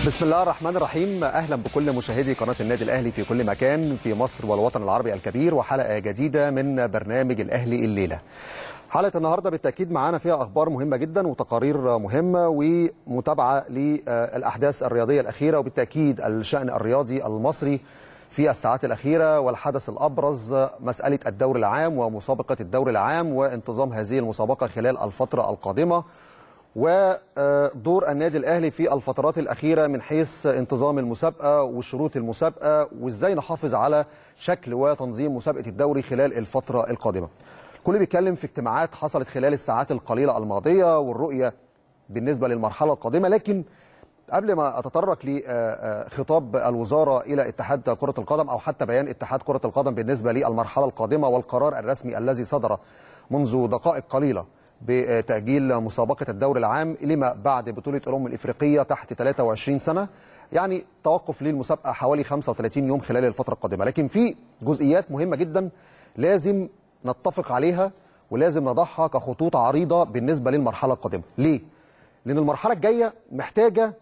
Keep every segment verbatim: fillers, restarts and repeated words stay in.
بسم الله الرحمن الرحيم. اهلا بكل مشاهدي قناه النادي الاهلي في كل مكان في مصر والوطن العربي الكبير، وحلقه جديده من برنامج الاهلي الليله. حلقه النهارده بالتاكيد معانا فيها اخبار مهمه جدا وتقارير مهمه ومتابعه للاحداث الرياضيه الاخيره، وبالتاكيد الشان الرياضي المصري في الساعات الاخيره. والحدث الابرز مساله الدوري العام ومسابقه الدوري العام وانتظام هذه المسابقه خلال الفتره القادمه، ودور النادي الأهلي في الفترات الأخيرة من حيث انتظام المسابقة وشروط المسابقة، وإزاي نحافظ على شكل وتنظيم مسابقة الدوري خلال الفترة القادمة. الكل بيتكلم في اجتماعات حصلت خلال الساعات القليلة الماضية والرؤية بالنسبة للمرحلة القادمة، لكن قبل ما أتطرق لخطاب الوزارة إلى اتحاد كرة القدم أو حتى بيان اتحاد كرة القدم بالنسبة للمرحلة القادمة والقرار الرسمي الذي صدر منذ دقائق قليلة بتأجيل مسابقة الدوري العام لما بعد بطولة الأمم الإفريقية تحت ثلاثة وعشرين سنة، يعني توقف للمسابقة حوالي خمسة وثلاثين يوم خلال الفترة القادمة. لكن في جزئيات مهمة جدا لازم نتفق عليها ولازم نضعها كخطوط عريضة بالنسبة للمرحلة القادمة. ليه؟ لأن المرحلة الجاية محتاجة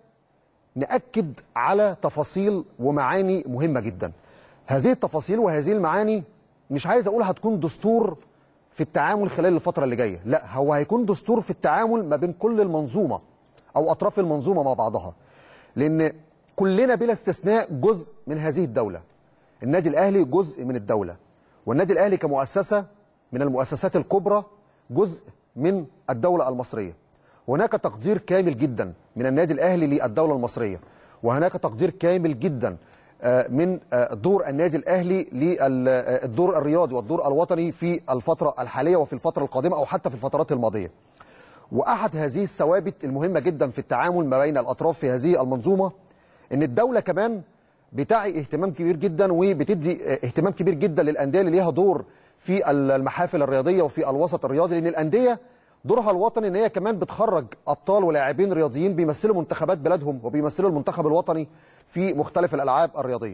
نأكد على تفاصيل ومعاني مهمة جدا. هذه التفاصيل وهذه المعاني مش عايز أقول هتكون دستور في التعامل خلال الفترة اللي جاية، لا، هو هيكون دستور في التعامل ما بين كل المنظومة أو أطراف المنظومة مع بعضها، لأن كلنا بلا استثناء جزء من هذه الدولة. النادي الأهلي جزء من الدولة، والنادي الأهلي كمؤسسة من المؤسسات الكبرى جزء من الدولة المصرية. وهناك تقدير كامل جدا من النادي الأهلي للدولة المصرية، وهناك تقدير كامل جدا من دور النادي الأهلي للدور الرياضي والدور الوطني في الفترة الحالية وفي الفترة القادمة أو حتى في الفترات الماضية. وأحد هذه الثوابت المهمة جدا في التعامل ما بين الأطراف في هذه المنظومة إن الدولة كمان بتعي اهتمام كبير جدا وبتدي اهتمام كبير جدا للأندية اللي ليها دور في المحافل الرياضية وفي الوسط الرياضي، لأن الأندية دورها الوطني إن هي كمان بتخرج أبطال ولاعبين رياضيين بيمثلوا منتخبات بلادهم وبيمثلوا المنتخب الوطني في مختلف الألعاب الرياضية.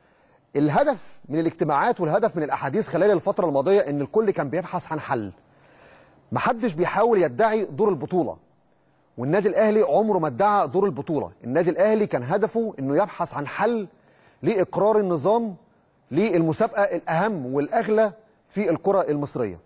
الهدف من الاجتماعات والهدف من الأحاديث خلال الفترة الماضية إن الكل كان بيبحث عن حل. محدش بيحاول يدعي دور البطولة، والنادي الأهلي عمره ما ادعى دور البطولة. النادي الأهلي كان هدفه إنه يبحث عن حل لإقرار النظام للمسابقة الأهم والأغلى في الكرة المصرية.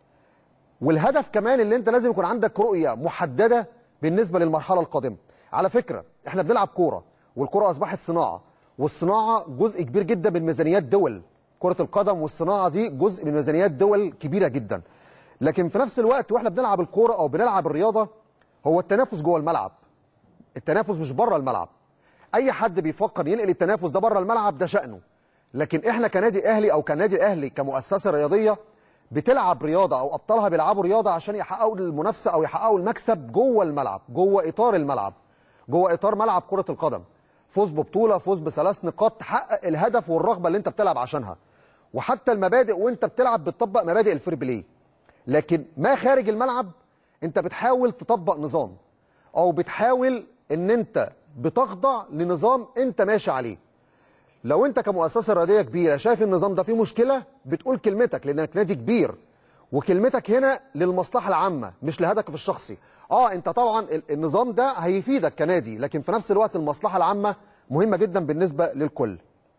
والهدف كمان اللي انت لازم يكون عندك رؤية محددة بالنسبة للمرحلة القادمة. على فكرة احنا بنلعب كورة، والكرة أصبحت صناعة، والصناعة جزء كبير جدا من ميزانيات دول. كرة القدم والصناعة دي جزء من ميزانيات دول كبيرة جدا. لكن في نفس الوقت واحنا بنلعب الكورة أو بنلعب الرياضة هو التنافس جوه الملعب، التنافس مش بره الملعب. أي حد بيفكر ينقل التنافس ده بره الملعب ده شأنه، لكن احنا كنادي أهلي أو كنادي أهلي كمؤسسة رياضية بتلعب رياضة أو أبطالها بيلعبوا رياضة عشان يحققوا المنافسة أو يحققوا المكسب جوه الملعب، جوه إطار الملعب، جوه إطار ملعب كرة القدم. فوز ببطولة، فوز بثلاث نقاط، تحقق الهدف والرغبة اللي أنت بتلعب عشانها. وحتى المبادئ وأنت بتلعب بتطبق مبادئ الفير بلاي. لكن ما خارج الملعب أنت بتحاول تطبق نظام أو بتحاول إن أنت بتخضع لنظام أنت ماشي عليه. لو انت كمؤسسه رياضيه كبيره شايف النظام ده فيه مشكله بتقول كلمتك، لانك نادي كبير وكلمتك هنا للمصلحه العامه مش لهدفك الشخصي. اه انت طبعا النظام ده هيفيدك كنادي، لكن في نفس الوقت المصلحه العامه مهمه جدا بالنسبه للكل.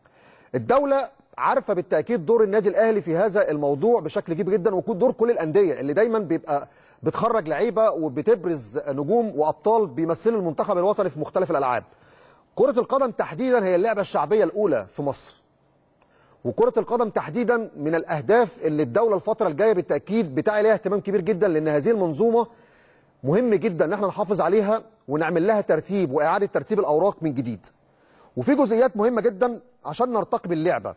الدوله عارفه بالتاكيد دور النادي الاهلي في هذا الموضوع بشكل كبير جدا، وكل دور كل الانديه اللي دايما بيبقى بتخرج لعيبه وبتبرز نجوم وابطال بيمثلوا المنتخب الوطني في مختلف الالعاب. كرة القدم تحديدا هي اللعبة الشعبية الأولى في مصر، وكرة القدم تحديدا من الأهداف اللي الدولة الفترة الجاية بالتأكيد بتاعي ليها اهتمام كبير جدا، لأن هذه المنظومة مهم جدا إن احنا نحافظ عليها ونعمل لها ترتيب وإعادة ترتيب الأوراق من جديد. وفي جزئيات مهمة جدا عشان نرتقي باللعبة،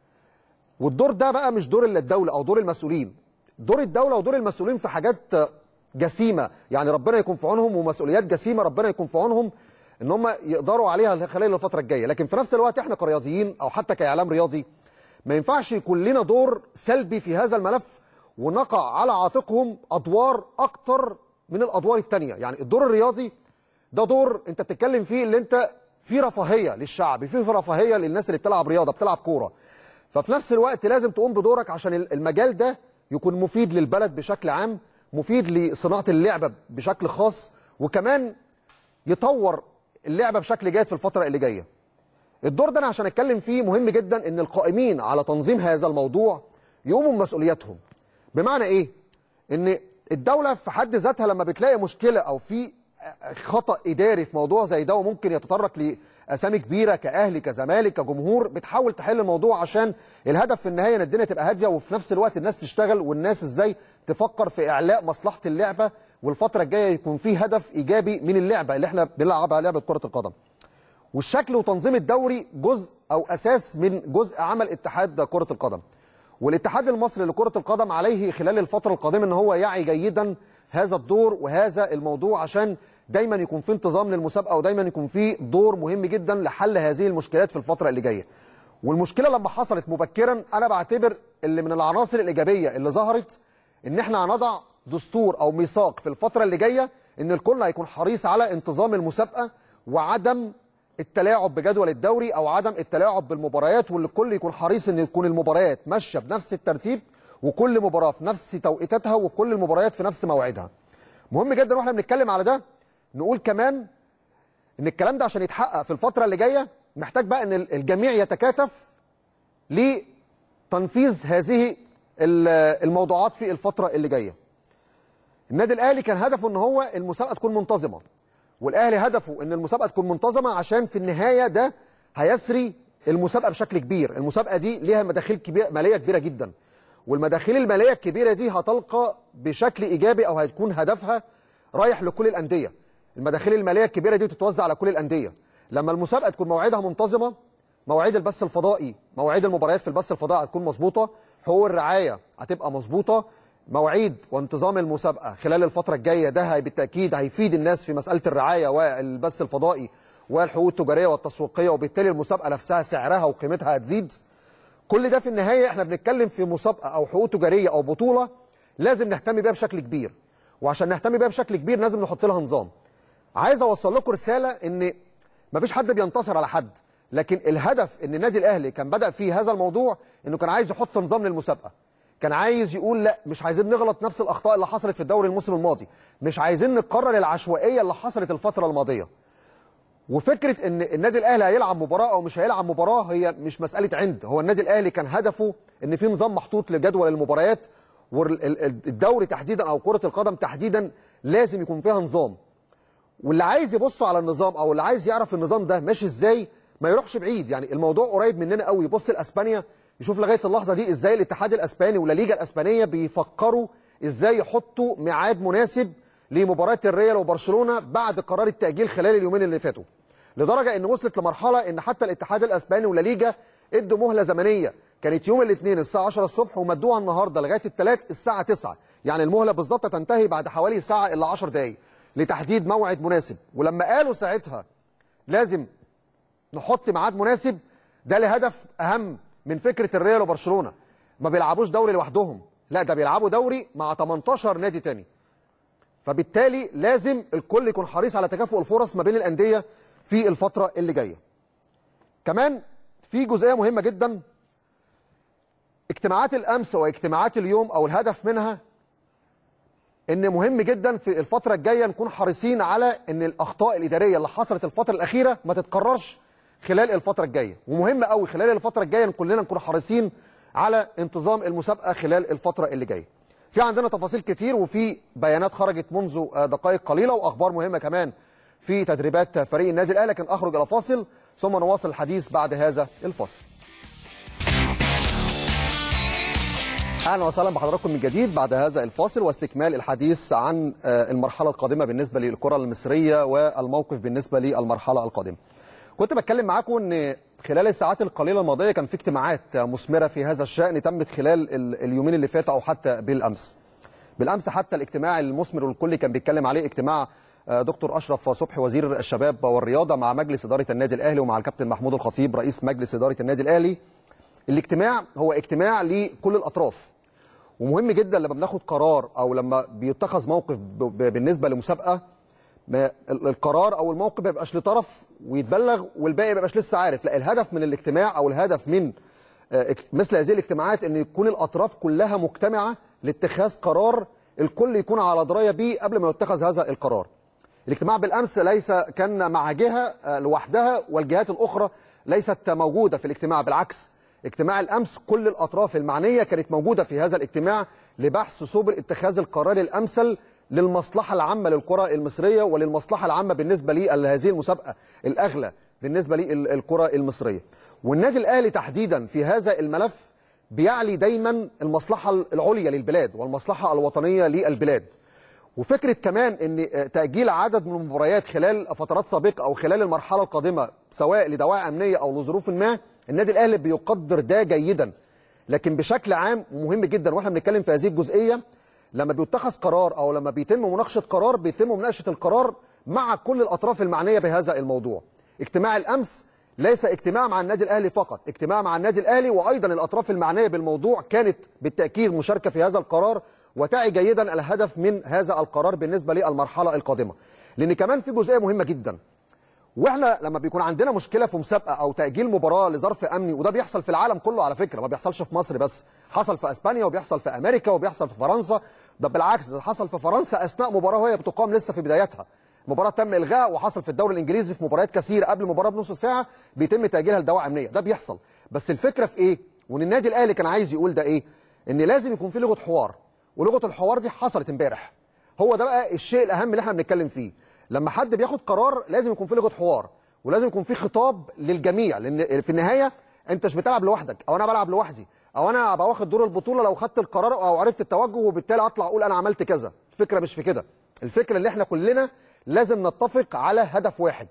والدور ده بقى مش دور الدولة أو دور المسؤولين. دور الدولة ودور المسؤولين في حاجات جسيمة، يعني ربنا يكون في عونهم، ومسؤوليات جسيمة ربنا يكون في عونهم ان هم يقدروا عليها خلال الفتره الجايه. لكن في نفس الوقت احنا كرياضيين او حتى كاعلام رياضي ما ينفعش يكون لنا دور سلبي في هذا الملف ونقع على عاتقهم ادوار اكتر من الادوار الثانيه. يعني الدور الرياضي ده دور انت بتتكلم فيه اللي انت في رفاهيه للشعب، في رفاهيه للناس اللي بتلعب رياضه بتلعب كوره. ففي نفس الوقت لازم تقوم بدورك عشان المجال ده يكون مفيد للبلد بشكل عام، مفيد لصناعه اللعبه بشكل خاص، وكمان يطور اللعبه بشكل جيد في الفتره اللي جايه. الدور ده انا عشان اتكلم فيه مهم جدا ان القائمين على تنظيم هذا الموضوع يقوموا بمسؤولياتهم. بمعنى ايه؟ ان الدوله في حد ذاتها لما بتلاقي مشكله او في خطا اداري في موضوع زي ده وممكن يتطرق لاسامي كبيره كاهلي كزمالك كجمهور، بتحاول تحل الموضوع عشان الهدف في النهايه ان الدنيا تبقى هاديه وفي نفس الوقت الناس تشتغل والناس ازاي تفكر في اعلاء مصلحه اللعبه، والفتره الجايه يكون في هدف ايجابي من اللعبه اللي احنا بنلعبها لعبه كره القدم. والشكل وتنظيم الدوري جزء او اساس من جزء عمل اتحاد كره القدم. والاتحاد المصري لكره القدم عليه خلال الفتره القادمه ان هو يعي جيدا هذا الدور وهذا الموضوع عشان دايما يكون في انتظام للمسابقه ودايما يكون في دور مهم جدا لحل هذه المشكلات في الفتره اللي جايه. والمشكله لما حصلت مبكرا انا بعتبر اللي من العناصر الايجابيه اللي ظهرت ان احنا هنضع دستور او ميثاق في الفتره اللي جايه ان الكل هيكون حريص على انتظام المسابقه وعدم التلاعب بجدول الدوري او عدم التلاعب بالمباريات، واللي الكل يكون حريص ان يكون المباريات ماشيه بنفس الترتيب وكل مباراه في نفس توقيتاتها وكل المباريات في نفس موعدها. مهم جدا واحنا بنتكلم على ده نقول كمان ان الكلام ده عشان يتحقق في الفتره اللي جايه محتاج بقى ان الجميع يتكاتف لتنفيذ هذه الموضوعات في الفتره اللي جايه. النادي الاهلي كان هدفه ان هو المسابقه تكون منتظمه، والاهلي هدفه ان المسابقه تكون منتظمه عشان في النهايه ده هيسري المسابقه بشكل كبير. المسابقه دي ليها مداخيل كبيره ماليه كبيره جدا، والمداخيل الماليه الكبيره دي هتلقى بشكل ايجابي او هتكون هدفها رايح لكل الانديه. المداخيل الماليه الكبيره دي بتتوزع على كل الانديه. لما المسابقه تكون مواعيدها منتظمه، مواعيد البث الفضائي، مواعيد المباريات في البث الفضائي هتكون مظبوطه، حقوق الرعايه هتبقى مظبوطه، مواعيد وانتظام المسابقه خلال الفتره الجايه ده بالتاكيد هيفيد الناس في مساله الرعايه والبث الفضائي والحقوق التجاريه والتسويقيه، وبالتالي المسابقه نفسها سعرها وقيمتها هتزيد. كل ده في النهايه احنا بنتكلم في مسابقه او حقوق تجاريه او بطوله لازم نهتم بيها بشكل كبير، وعشان نهتم بيها بشكل كبير لازم نحط لها نظام. عايز اوصل لكم رساله ان مفيش حد بينتصر على حد، لكن الهدف ان النادي الاهلي كان بدأ فيه هذا الموضوع انه كان عايز يحط نظام للمسابقه. كان عايز يقول لا مش عايزين نغلط نفس الاخطاء اللي حصلت في الدوري الموسم الماضي، مش عايزين نكرر العشوائيه اللي حصلت الفتره الماضيه. وفكره ان النادي الاهلي هيلعب مباراه او مش هيلعب مباراه هي مش مساله عند، هو النادي الاهلي كان هدفه ان في نظام محطوط لجدول المباريات، والدوري تحديدا او كره القدم تحديدا لازم يكون فيها نظام. واللي عايز يبص على النظام او اللي عايز يعرف النظام ده ماشي ازاي ما يروحش بعيد، يعني الموضوع قريب مننا قوي. يبص لاسبانيا يشوف لغايه اللحظه دي ازاي الاتحاد الاسباني ولا ليجا الاسبانيه بيفكروا ازاي يحطوا ميعاد مناسب لمباراه الريال وبرشلونه بعد قرار التاجيل خلال اليومين اللي فاتوا، لدرجه ان وصلت لمرحله ان حتى الاتحاد الاسباني ولا ليجا ادوا مهله زمنيه كانت يوم الاثنين الساعه عشرة الصبح ومدوها النهارده لغايه الثلاث الساعه تسعة، يعني المهله بالظبط تنتهي بعد حوالي ساعه الا عشر دقائق لتحديد موعد مناسب. ولما قالوا ساعتها لازم نحط ميعاد مناسب، ده لهدف اهم من فكره الريال وبرشلونه، ما بيلعبوش دوري لوحدهم، لا ده بيلعبوا دوري مع تمنتاشر نادي تاني. فبالتالي لازم الكل يكون حريص على تكافؤ الفرص ما بين الانديه في الفتره اللي جايه. كمان في جزئيه مهمه جدا، اجتماعات الامس واجتماعات اليوم او الهدف منها ان مهم جدا في الفتره الجايه نكون حريصين على ان الاخطاء الاداريه اللي حصلت الفتره الاخيره ما تتكررش خلال الفتره الجايه، ومهم قوي خلال الفتره الجايه كلنا نكون حريصين على انتظام المسابقه خلال الفتره اللي جايه. في عندنا تفاصيل كتير وفي بيانات خرجت منذ دقائق قليله واخبار مهمه كمان في تدريبات فريق النادي الاهلي، لكن اخرج الى فاصل ثم نواصل الحديث بعد هذا الفاصل. اهلا وسهلا بحضراتكم من جديد بعد هذا الفاصل واستكمال الحديث عن المرحله القادمه بالنسبه للكره المصريه والموقف بالنسبه للمرحله القادمه. كنت بتكلم معاكم ان خلال الساعات القليله الماضيه كان في اجتماعات مثمره في هذا الشان تمت خلال اليومين اللي فاتوا او حتى بالامس. بالامس حتى الاجتماع المثمر والكل كان بيتكلم عليه اجتماع دكتور اشرف صبحي وزير الشباب والرياضه مع مجلس اداره النادي الاهلي ومع الكابتن محمود الخطيب رئيس مجلس اداره النادي الاهلي. الاجتماع هو اجتماع لكل الاطراف، ومهم جدا لما بناخد قرار او لما بيتخذ موقف بالنسبه لمسابقه، ما القرار او الموقف ما يبقاش لطرف ويتبلغ والباقي ما يبقاش لسه عارف، لا الهدف من الاجتماع او الهدف من مثل هذه الاجتماعات ان يكون الاطراف كلها مجتمعه لاتخاذ قرار الكل يكون على درايه بيه قبل ما يتخذ هذا القرار. الاجتماع بالامس ليس كان مع جهه لوحدها والجهات الاخرى ليست موجوده في الاجتماع، بالعكس اجتماع الامس كل الاطراف المعنيه كانت موجوده في هذا الاجتماع لبحث سبل اتخاذ القرار الامثل للمصلحه العامه للكره المصريه وللمصلحه العامه بالنسبه لهذه المسابقه الاغلى بالنسبه للكره المصريه. والنادي الاهلي تحديدا في هذا الملف بيعلي دايما المصلحه العليا للبلاد والمصلحه الوطنيه للبلاد. وفكره كمان ان تاجيل عدد من المباريات خلال فترات سابقه او خلال المرحله القادمه سواء لدواعي امنيه او لظروف ما، النادي الاهلي بيقدر ده جيدا. لكن بشكل عام ومهم جدا واحنا بنتكلم في هذه الجزئيه، لما بيتخذ قرار او لما بيتم مناقشه قرار بيتم مناقشه القرار مع كل الاطراف المعنيه بهذا الموضوع. اجتماع الامس ليس اجتماع مع النادي الاهلي فقط، اجتماع مع النادي الاهلي وايضا الاطراف المعنيه بالموضوع كانت بالتاكيد مشاركه في هذا القرار وتعي جيدا الهدف من هذا القرار بالنسبه للمرحله القادمه. لان كمان في جزئيه مهمه جدا، واحنا لما بيكون عندنا مشكله في مسابقه او تاجيل مباراه لظرف امني، وده بيحصل في العالم كله على فكره، ما بيحصلش في مصر بس، حصل في اسبانيا وبيحصل في امريكا وبيحصل في فرنسا، ده بالعكس ده حصل في فرنسا اثناء مباراه وهي بتقام لسه في بدايتها، مباراه تم الغائها، وحصل في الدوري الانجليزي في مباريات كثيره قبل المباراه بنص ساعه بيتم تاجيلها لدواعي امنيه، ده بيحصل. بس الفكره في ايه؟ وان النادي الاهلي كان عايز يقول ده ايه؟ ان لازم يكون في لغه حوار، ولغه الحوار دي حصلت امبارح. هو ده بقى الشيء الاهم اللي احنا بنتكلم فيه. لما حد بياخد قرار لازم يكون في لغه حوار، ولازم يكون في خطاب للجميع، لان في النهايه انت مش بتلعب لوحدك او انا بلعب لوحدي او انا ابقى واخد دور البطوله لو خدت القرار او عرفت التوجه وبالتالي اطلع اقول انا عملت كذا. الفكره مش في كده، الفكره اللي احنا كلنا لازم نتفق على هدف واحد،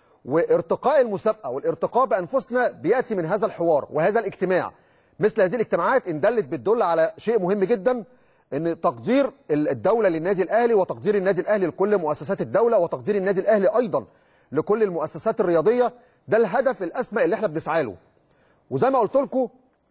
وارتقاء المسابقه والارتقاء بانفسنا بياتي من هذا الحوار وهذا الاجتماع. مثل هذه الاجتماعات ان دلت بتدل على شيء مهم جدا، ان تقدير الدوله للنادي الاهلي وتقدير النادي الاهلي لكل مؤسسات الدوله وتقدير النادي الاهلي ايضا لكل المؤسسات الرياضيه، ده الهدف الاسمى اللي احنا بنسعى له. وزي ما قلت لكم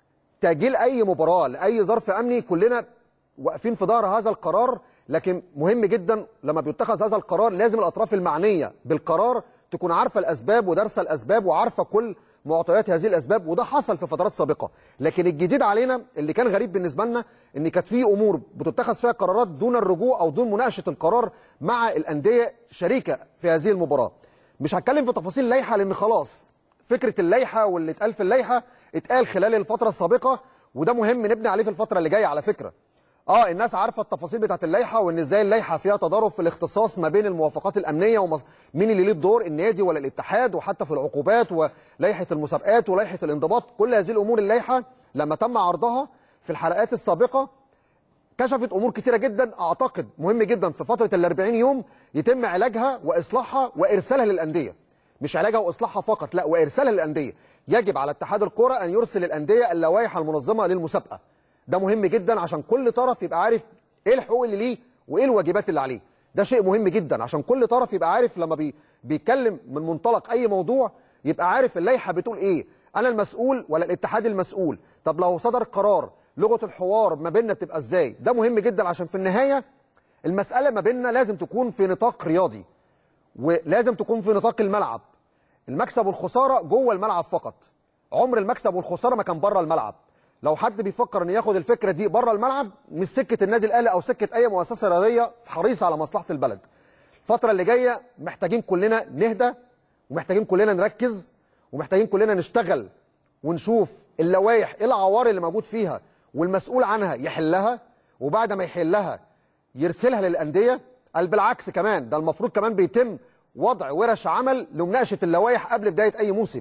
تاجيل اي مباراه لاي ظرف امني كلنا واقفين في ظهر هذا القرار، لكن مهم جدا لما بيتخذ هذا القرار لازم الاطراف المعنيه بالقرار تكون عارفه الاسباب ودارسه الاسباب وعارفه كل معطيات هذه الاسباب، وده حصل في فترات سابقه. لكن الجديد علينا اللي كان غريب بالنسبه لنا ان كانت في امور بتتخذ فيها قرارات دون الرجوع او دون مناقشه القرار مع الانديه شريكه في هذه المباراه. مش هتكلم في تفاصيل اللائحه لان خلاص فكره اللائحه واللي اتقال في اللائحه اتقال خلال الفتره السابقه، وده مهم نبني عليه في الفتره اللي جايه على فكره. اه الناس عارفه التفاصيل بتاعه اللائحه وان ازاي اللائحه فيها تضارب في الاختصاص ما بين الموافقات الامنيه ومين اللي ليه الدور، النادي ولا الاتحاد، وحتى في العقوبات ولائحه المسابقات ولائحه الانضباط. كل هذه الامور اللائحه لما تم عرضها في الحلقات السابقه كشفت امور كتيره جدا، اعتقد مهم جدا في فتره ال أربعين يوم يتم علاجها واصلاحها وارسالها للانديه. مش علاجها واصلاحها فقط، لا وارسالها للانديه. يجب على اتحاد الكره ان يرسل الانديه اللوائح المنظمه للمسابقه. ده مهم جدا عشان كل طرف يبقى عارف ايه الحقوق اللي ليه وايه الواجبات اللي عليه. ده شيء مهم جدا عشان كل طرف يبقى عارف لما بي بيتكلم من منطلق اي موضوع يبقى عارف اللائحه بتقول ايه، انا المسؤول ولا الاتحاد المسؤول، طب لو صدر قرار لغه الحوار ما بيننا بتبقى ازاي. ده مهم جدا عشان في النهايه المساله ما بيننا لازم تكون في نطاق رياضي ولازم تكون في نطاق الملعب. المكسب والخساره جوه الملعب فقط، عمر المكسب والخساره ما كان بره الملعب. لو حد بيفكر ان ياخد الفكره دي بره الملعب مش سكه النادي الاهلي او سكه اي مؤسسه رياضيه حريصه على مصلحه البلد. الفتره اللي جايه محتاجين كلنا نهدى ومحتاجين كلنا نركز ومحتاجين كلنا نشتغل ونشوف اللوائح ايه العوار اللي موجود فيها والمسؤول عنها يحلها، وبعد ما يحلها يرسلها للانديه. قال بالعكس كمان ده المفروض كمان بيتم وضع ورش عمل لمناقشه اللوائح قبل بدايه اي موسم،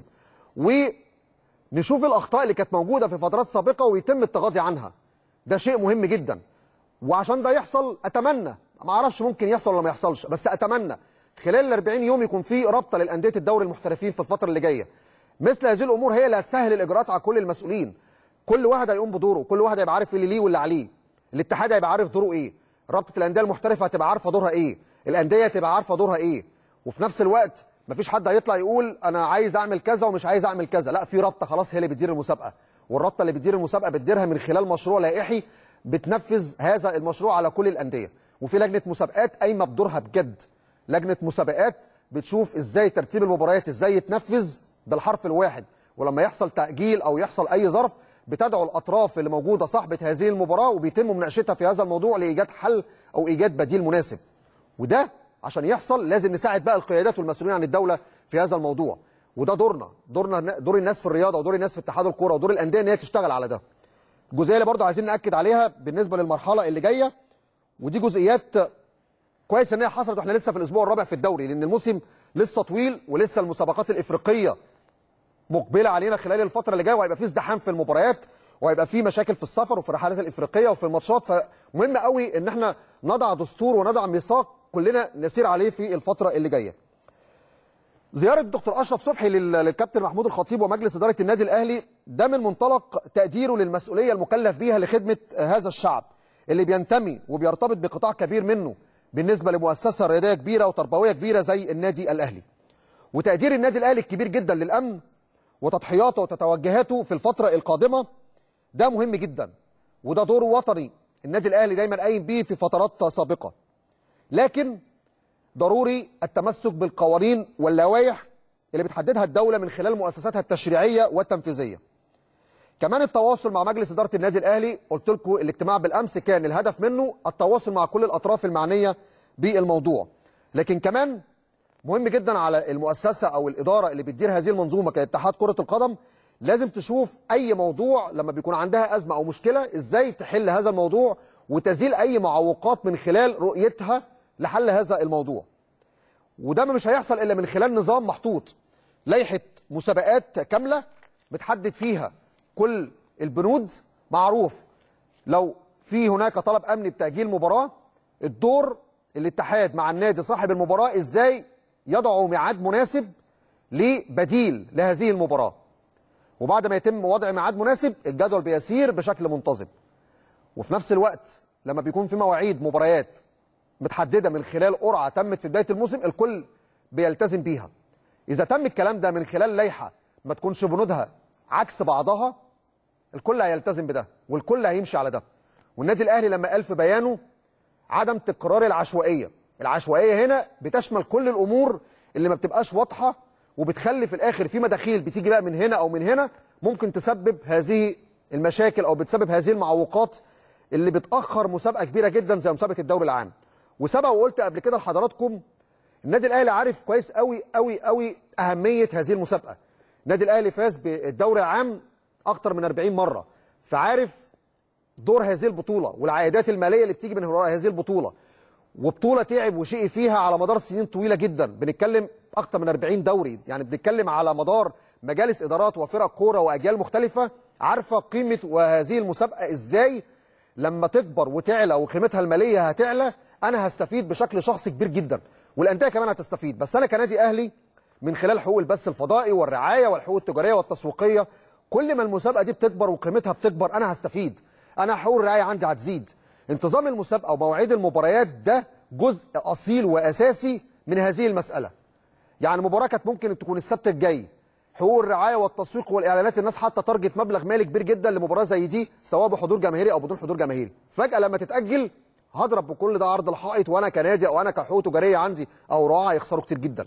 ونشوف الاخطاء اللي كانت موجوده في فترات سابقه ويتم التغاضي عنها. ده شيء مهم جدا، وعشان ده يحصل اتمنى، ما اعرفش ممكن يحصل ولا ما يحصلش، بس اتمنى خلال ال أربعين يوم يكون في رابطه للانديه الدوري المحترفين في الفتره اللي جايه. مثل هذه الامور هي اللي هتسهل الاجراءات على كل المسؤولين. كل واحد هيقوم بدوره، كل واحد هيبقى عارف اللي ليه واللي عليه. الاتحاد هيبقى عارف دوره ايه، رابطه الانديه المحترفه هتبقى عارفه دورها ايه، الانديه هتبقى عارفه دورها ايه. وفي نفس الوقت مفيش حد هيطلع يقول انا عايز اعمل كذا ومش عايز اعمل كذا، لا في رابطه خلاص هي اللي بتدير المسابقه، والرابطه اللي بتدير المسابقه بتديرها من خلال مشروع لائحي بتنفذ هذا المشروع على كل الانديه. وفي لجنه مسابقات قايمه بدورها بجد، لجنه مسابقات بتشوف ازاي ترتيب المباريات ازاي يتنفذ بالحرف الواحد، ولما يحصل تاجيل او يحصل اي ظرف بتدعو الاطراف اللي موجوده صاحبه هذه المباراه وبيتم مناقشتها في هذا الموضوع لايجاد حل او ايجاد بديل مناسب. وده عشان يحصل لازم نساعد بقى القيادات والمسؤولين عن الدوله في هذا الموضوع، وده دورنا دورنا دور الناس في الرياضه ودور الناس في اتحاد الكوره ودور الانديه ان هي تشتغل على ده. الجزئيه اللي برضه عايزين ناكد عليها بالنسبه للمرحله اللي جايه، ودي جزئيات كويس ان هي حصلت واحنا لسه في الاسبوع الرابع في الدوري، لان الموسم لسه طويل ولسه المسابقات الافريقيه مقبله علينا خلال الفتره اللي جايه، وهيبقى في ازدحام في المباريات وهيبقى في مشاكل في السفر وفي الرحلات الافريقيه وفي الماتشات، فمهم قوي ان احنا نضع دستور ونضع ميثاق كلنا نسير عليه في الفتره اللي جايه. زياره الدكتور اشرف صبحي للكابتن محمود الخطيب ومجلس اداره النادي الاهلي ده من منطلق تقديره للمسؤوليه المكلف بيها لخدمه هذا الشعب اللي بينتمي وبيرتبط بقطاع كبير منه بالنسبه لمؤسسه رياضيه كبيره وتربويه كبيره زي النادي الاهلي. وتقدير النادي الاهلي الكبير جدا للامن وتضحياته وتوجهاته في الفتره القادمه ده مهم جدا، وده دور وطني النادي الاهلي دايما قايم بيه في فترات سابقه. لكن ضروري التمسك بالقوانين واللوائح اللي بتحددها الدوله من خلال مؤسساتها التشريعيه والتنفيذيه. كمان التواصل مع مجلس اداره النادي الاهلي، قلت لكم الاجتماع بالامس كان الهدف منه التواصل مع كل الاطراف المعنيه بالموضوع. لكن كمان مهم جدا على المؤسسه او الاداره اللي بتدير هذه المنظومه كاتحاد كره القدم لازم تشوف اي موضوع لما بيكون عندها ازمه او مشكله ازاي تحل هذا الموضوع وتزيل اي معوقات من خلال رؤيتها لحل هذا الموضوع. وده مش هيحصل الا من خلال نظام محطوط، لائحه مسابقات كامله بتحدد فيها كل البنود، معروف لو في هناك طلب امني بتاجيل مباراه الدور الاتحاد مع النادي صاحب المباراه ازاي يضعوا ميعاد مناسب لبديل لهذه المباراه. وبعد ما يتم وضع ميعاد مناسب الجدول بيسير بشكل منتظم. وفي نفس الوقت لما بيكون في مواعيد مباريات متحدده من خلال قرعه تمت في بدايه الموسم الكل بيلتزم بيها. اذا تم الكلام ده من خلال لائحه ما تكونش بنودها عكس بعضها الكل هيلتزم بده والكل هيمشي على ده. والنادي الاهلي لما قال في بيانه عدم تكرار العشوائيه، العشوائيه هنا بتشمل كل الامور اللي ما بتبقاش واضحه وبتخلي في الاخر في مداخيل بتيجي بقى من هنا او من هنا ممكن تسبب هذه المشاكل او بتسبب هذه المعوقات اللي بتاخر مسابقه كبيره جدا زي مسابقه الدوري العام. وسبق وقلت قبل كده لحضراتكم النادي الاهلي عارف كويس قوي قوي قوي اهميه هذه المسابقه. النادي الاهلي فاز بالدوري العام اكتر من أربعين مره، فعارف دور هذه البطوله والعائدات الماليه اللي بتيجي من وراء هذه البطوله. وبطوله تعب وشقي فيها على مدار سنين طويله جدا، بنتكلم اكتر من أربعين دوري، يعني بنتكلم على مدار مجالس ادارات وفرق كوره واجيال مختلفه عارفه قيمه وهذه المسابقه ازاي لما تكبر وتعلى وقيمتها الماليه هتعلى انا هستفيد بشكل شخصي كبير جدا والانديه كمان هتستفيد. بس انا كنادي اهلي من خلال حقوق البث الفضائي والرعايه والحقوق التجاريه والتسويقيه كل ما المسابقه دي بتكبر وقيمتها بتكبر انا هستفيد. انا حقوق الرعايه عندي هتزيد. انتظام المسابقه ومواعيد المباريات ده جزء اصيل واساسي من هذه المساله. يعني المباراه كانت ممكن تكون السبت الجاي، حقوق الرعايه والتسويق والاعلانات الناس حاطه تارجت مبلغ مالي كبير جدا لمباراه زي دي سواء بحضور جماهيري او بدون حضور جماهيري، فجاه لما تتاجل هضرب بكل ده عرض الحائط وانا كنادي او انا كحقوق تجاريه عندي او رعاه هيخسروا كتير جدا.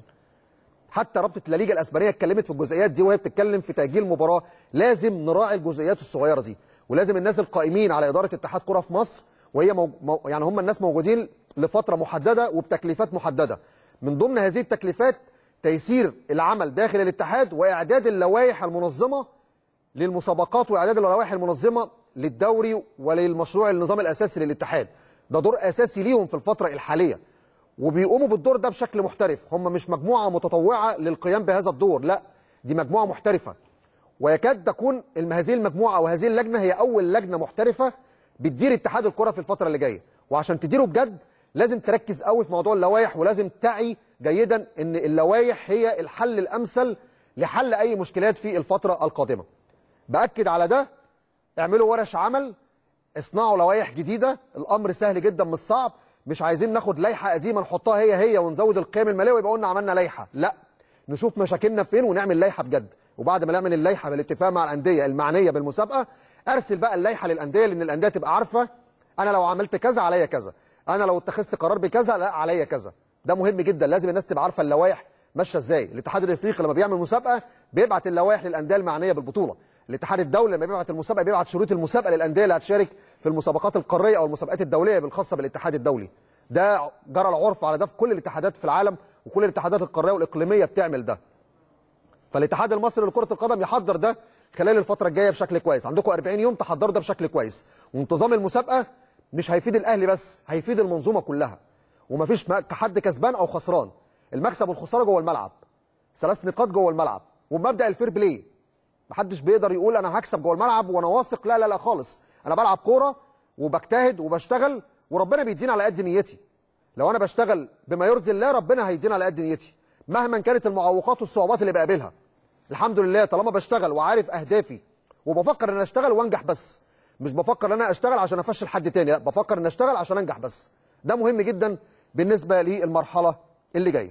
حتى رابطه لا ليجا الاسبانيه اتكلمت في الجزئيات دي وهي بتتكلم في تاجيل مباراه. لازم نراعي الجزئيات الصغيره دي، ولازم الناس القائمين على اداره اتحاد كره في مصر وهي مو... مو... يعني هم الناس موجودين لفتره محدده وبتكليفات محدده. من ضمن هذه التكليفات تيسير العمل داخل الاتحاد واعداد اللوائح المنظمه للمسابقات واعداد اللوائح المنظمه للدوري وللمشروع النظام الاساسي للاتحاد. ده دور اساسي ليهم في الفتره الحاليه وبيقوموا بالدور ده بشكل محترف. هم مش مجموعه متطوعه للقيام بهذا الدور، لا دي مجموعه محترفه، ويكاد تكون هذه المجموعه او هذه اللجنه هي اول لجنه محترفه بتدير اتحاد الكره في الفتره اللي جايه. وعشان تديره بجد لازم تركز قوي في موضوع اللوائح ولازم تعي جيدا ان اللوائح هي الحل الامثل لحل اي مشكلات في الفتره القادمه. باكد على ده، اعملوا ورش عمل، اصنعوا لوائح جديده، الامر سهل جدا مش صعب. مش عايزين ناخد لائحه قديمه نحطها هي هي ونزود القيم الماليه ويبقى قلنا عملنا لائحه، لا، نشوف مشاكلنا فين ونعمل لائحه بجد. وبعد ما نعمل اللائحه بالاتفاق مع الانديه المعنيه بالمسابقه ارسل بقى اللائحه للانديه، لان الانديه تبقى عارفه انا لو عملت كذا عليا كذا، انا لو اتخذت قرار بكذا لا عليا كذا. ده مهم جدا، لازم الناس تبقى عارفه اللوائح ماشيه ازاي. الاتحاد الافريقي لما بيعمل مسابقه بيبعت اللوائح للانديه المعنيه بالبطوله. الاتحاد الدولي لما بيبعت المسابقه بيبعت شروط المسابقه للانديه اللي هتشارك في المسابقات القاريه او المسابقات الدوليه الخاصه بالاتحاد الدولي. ده جرى العرف على ده في كل الاتحادات في العالم، وكل الاتحادات القاريه والاقليميه بتعمل ده. فالاتحاد المصري لكره القدم يحضر ده خلال الفتره الجايه بشكل كويس. عندكم أربعين يوم تحضروا ده بشكل كويس. وانتظام المسابقه مش هيفيد الاهلي بس، هيفيد المنظومه كلها. ومفيش حد كسبان او خسران، المكسب والخساره جوه الملعب، ثلاث نقاط جوه الملعب، وبمبدا الفير بلاي. محدش بيقدر يقول انا هكسب جوه الملعب وانا واثق، لا لا لا خالص. انا بلعب كوره وبجتهد وبشتغل، وربنا بيديني على قد نيتي. لو انا بشتغل بما يرضي الله ربنا هيديني على قد نيتي مهما كانت المعوقات والصعوبات اللي بقابلها. الحمد لله طالما بشتغل وعارف اهدافي وبفكر ان اشتغل وانجح بس، مش بفكر ان انا اشتغل عشان افشل حد تاني، لا بفكر ان اشتغل عشان انجح بس. ده مهم جدا بالنسبه للمرحله اللي جايه.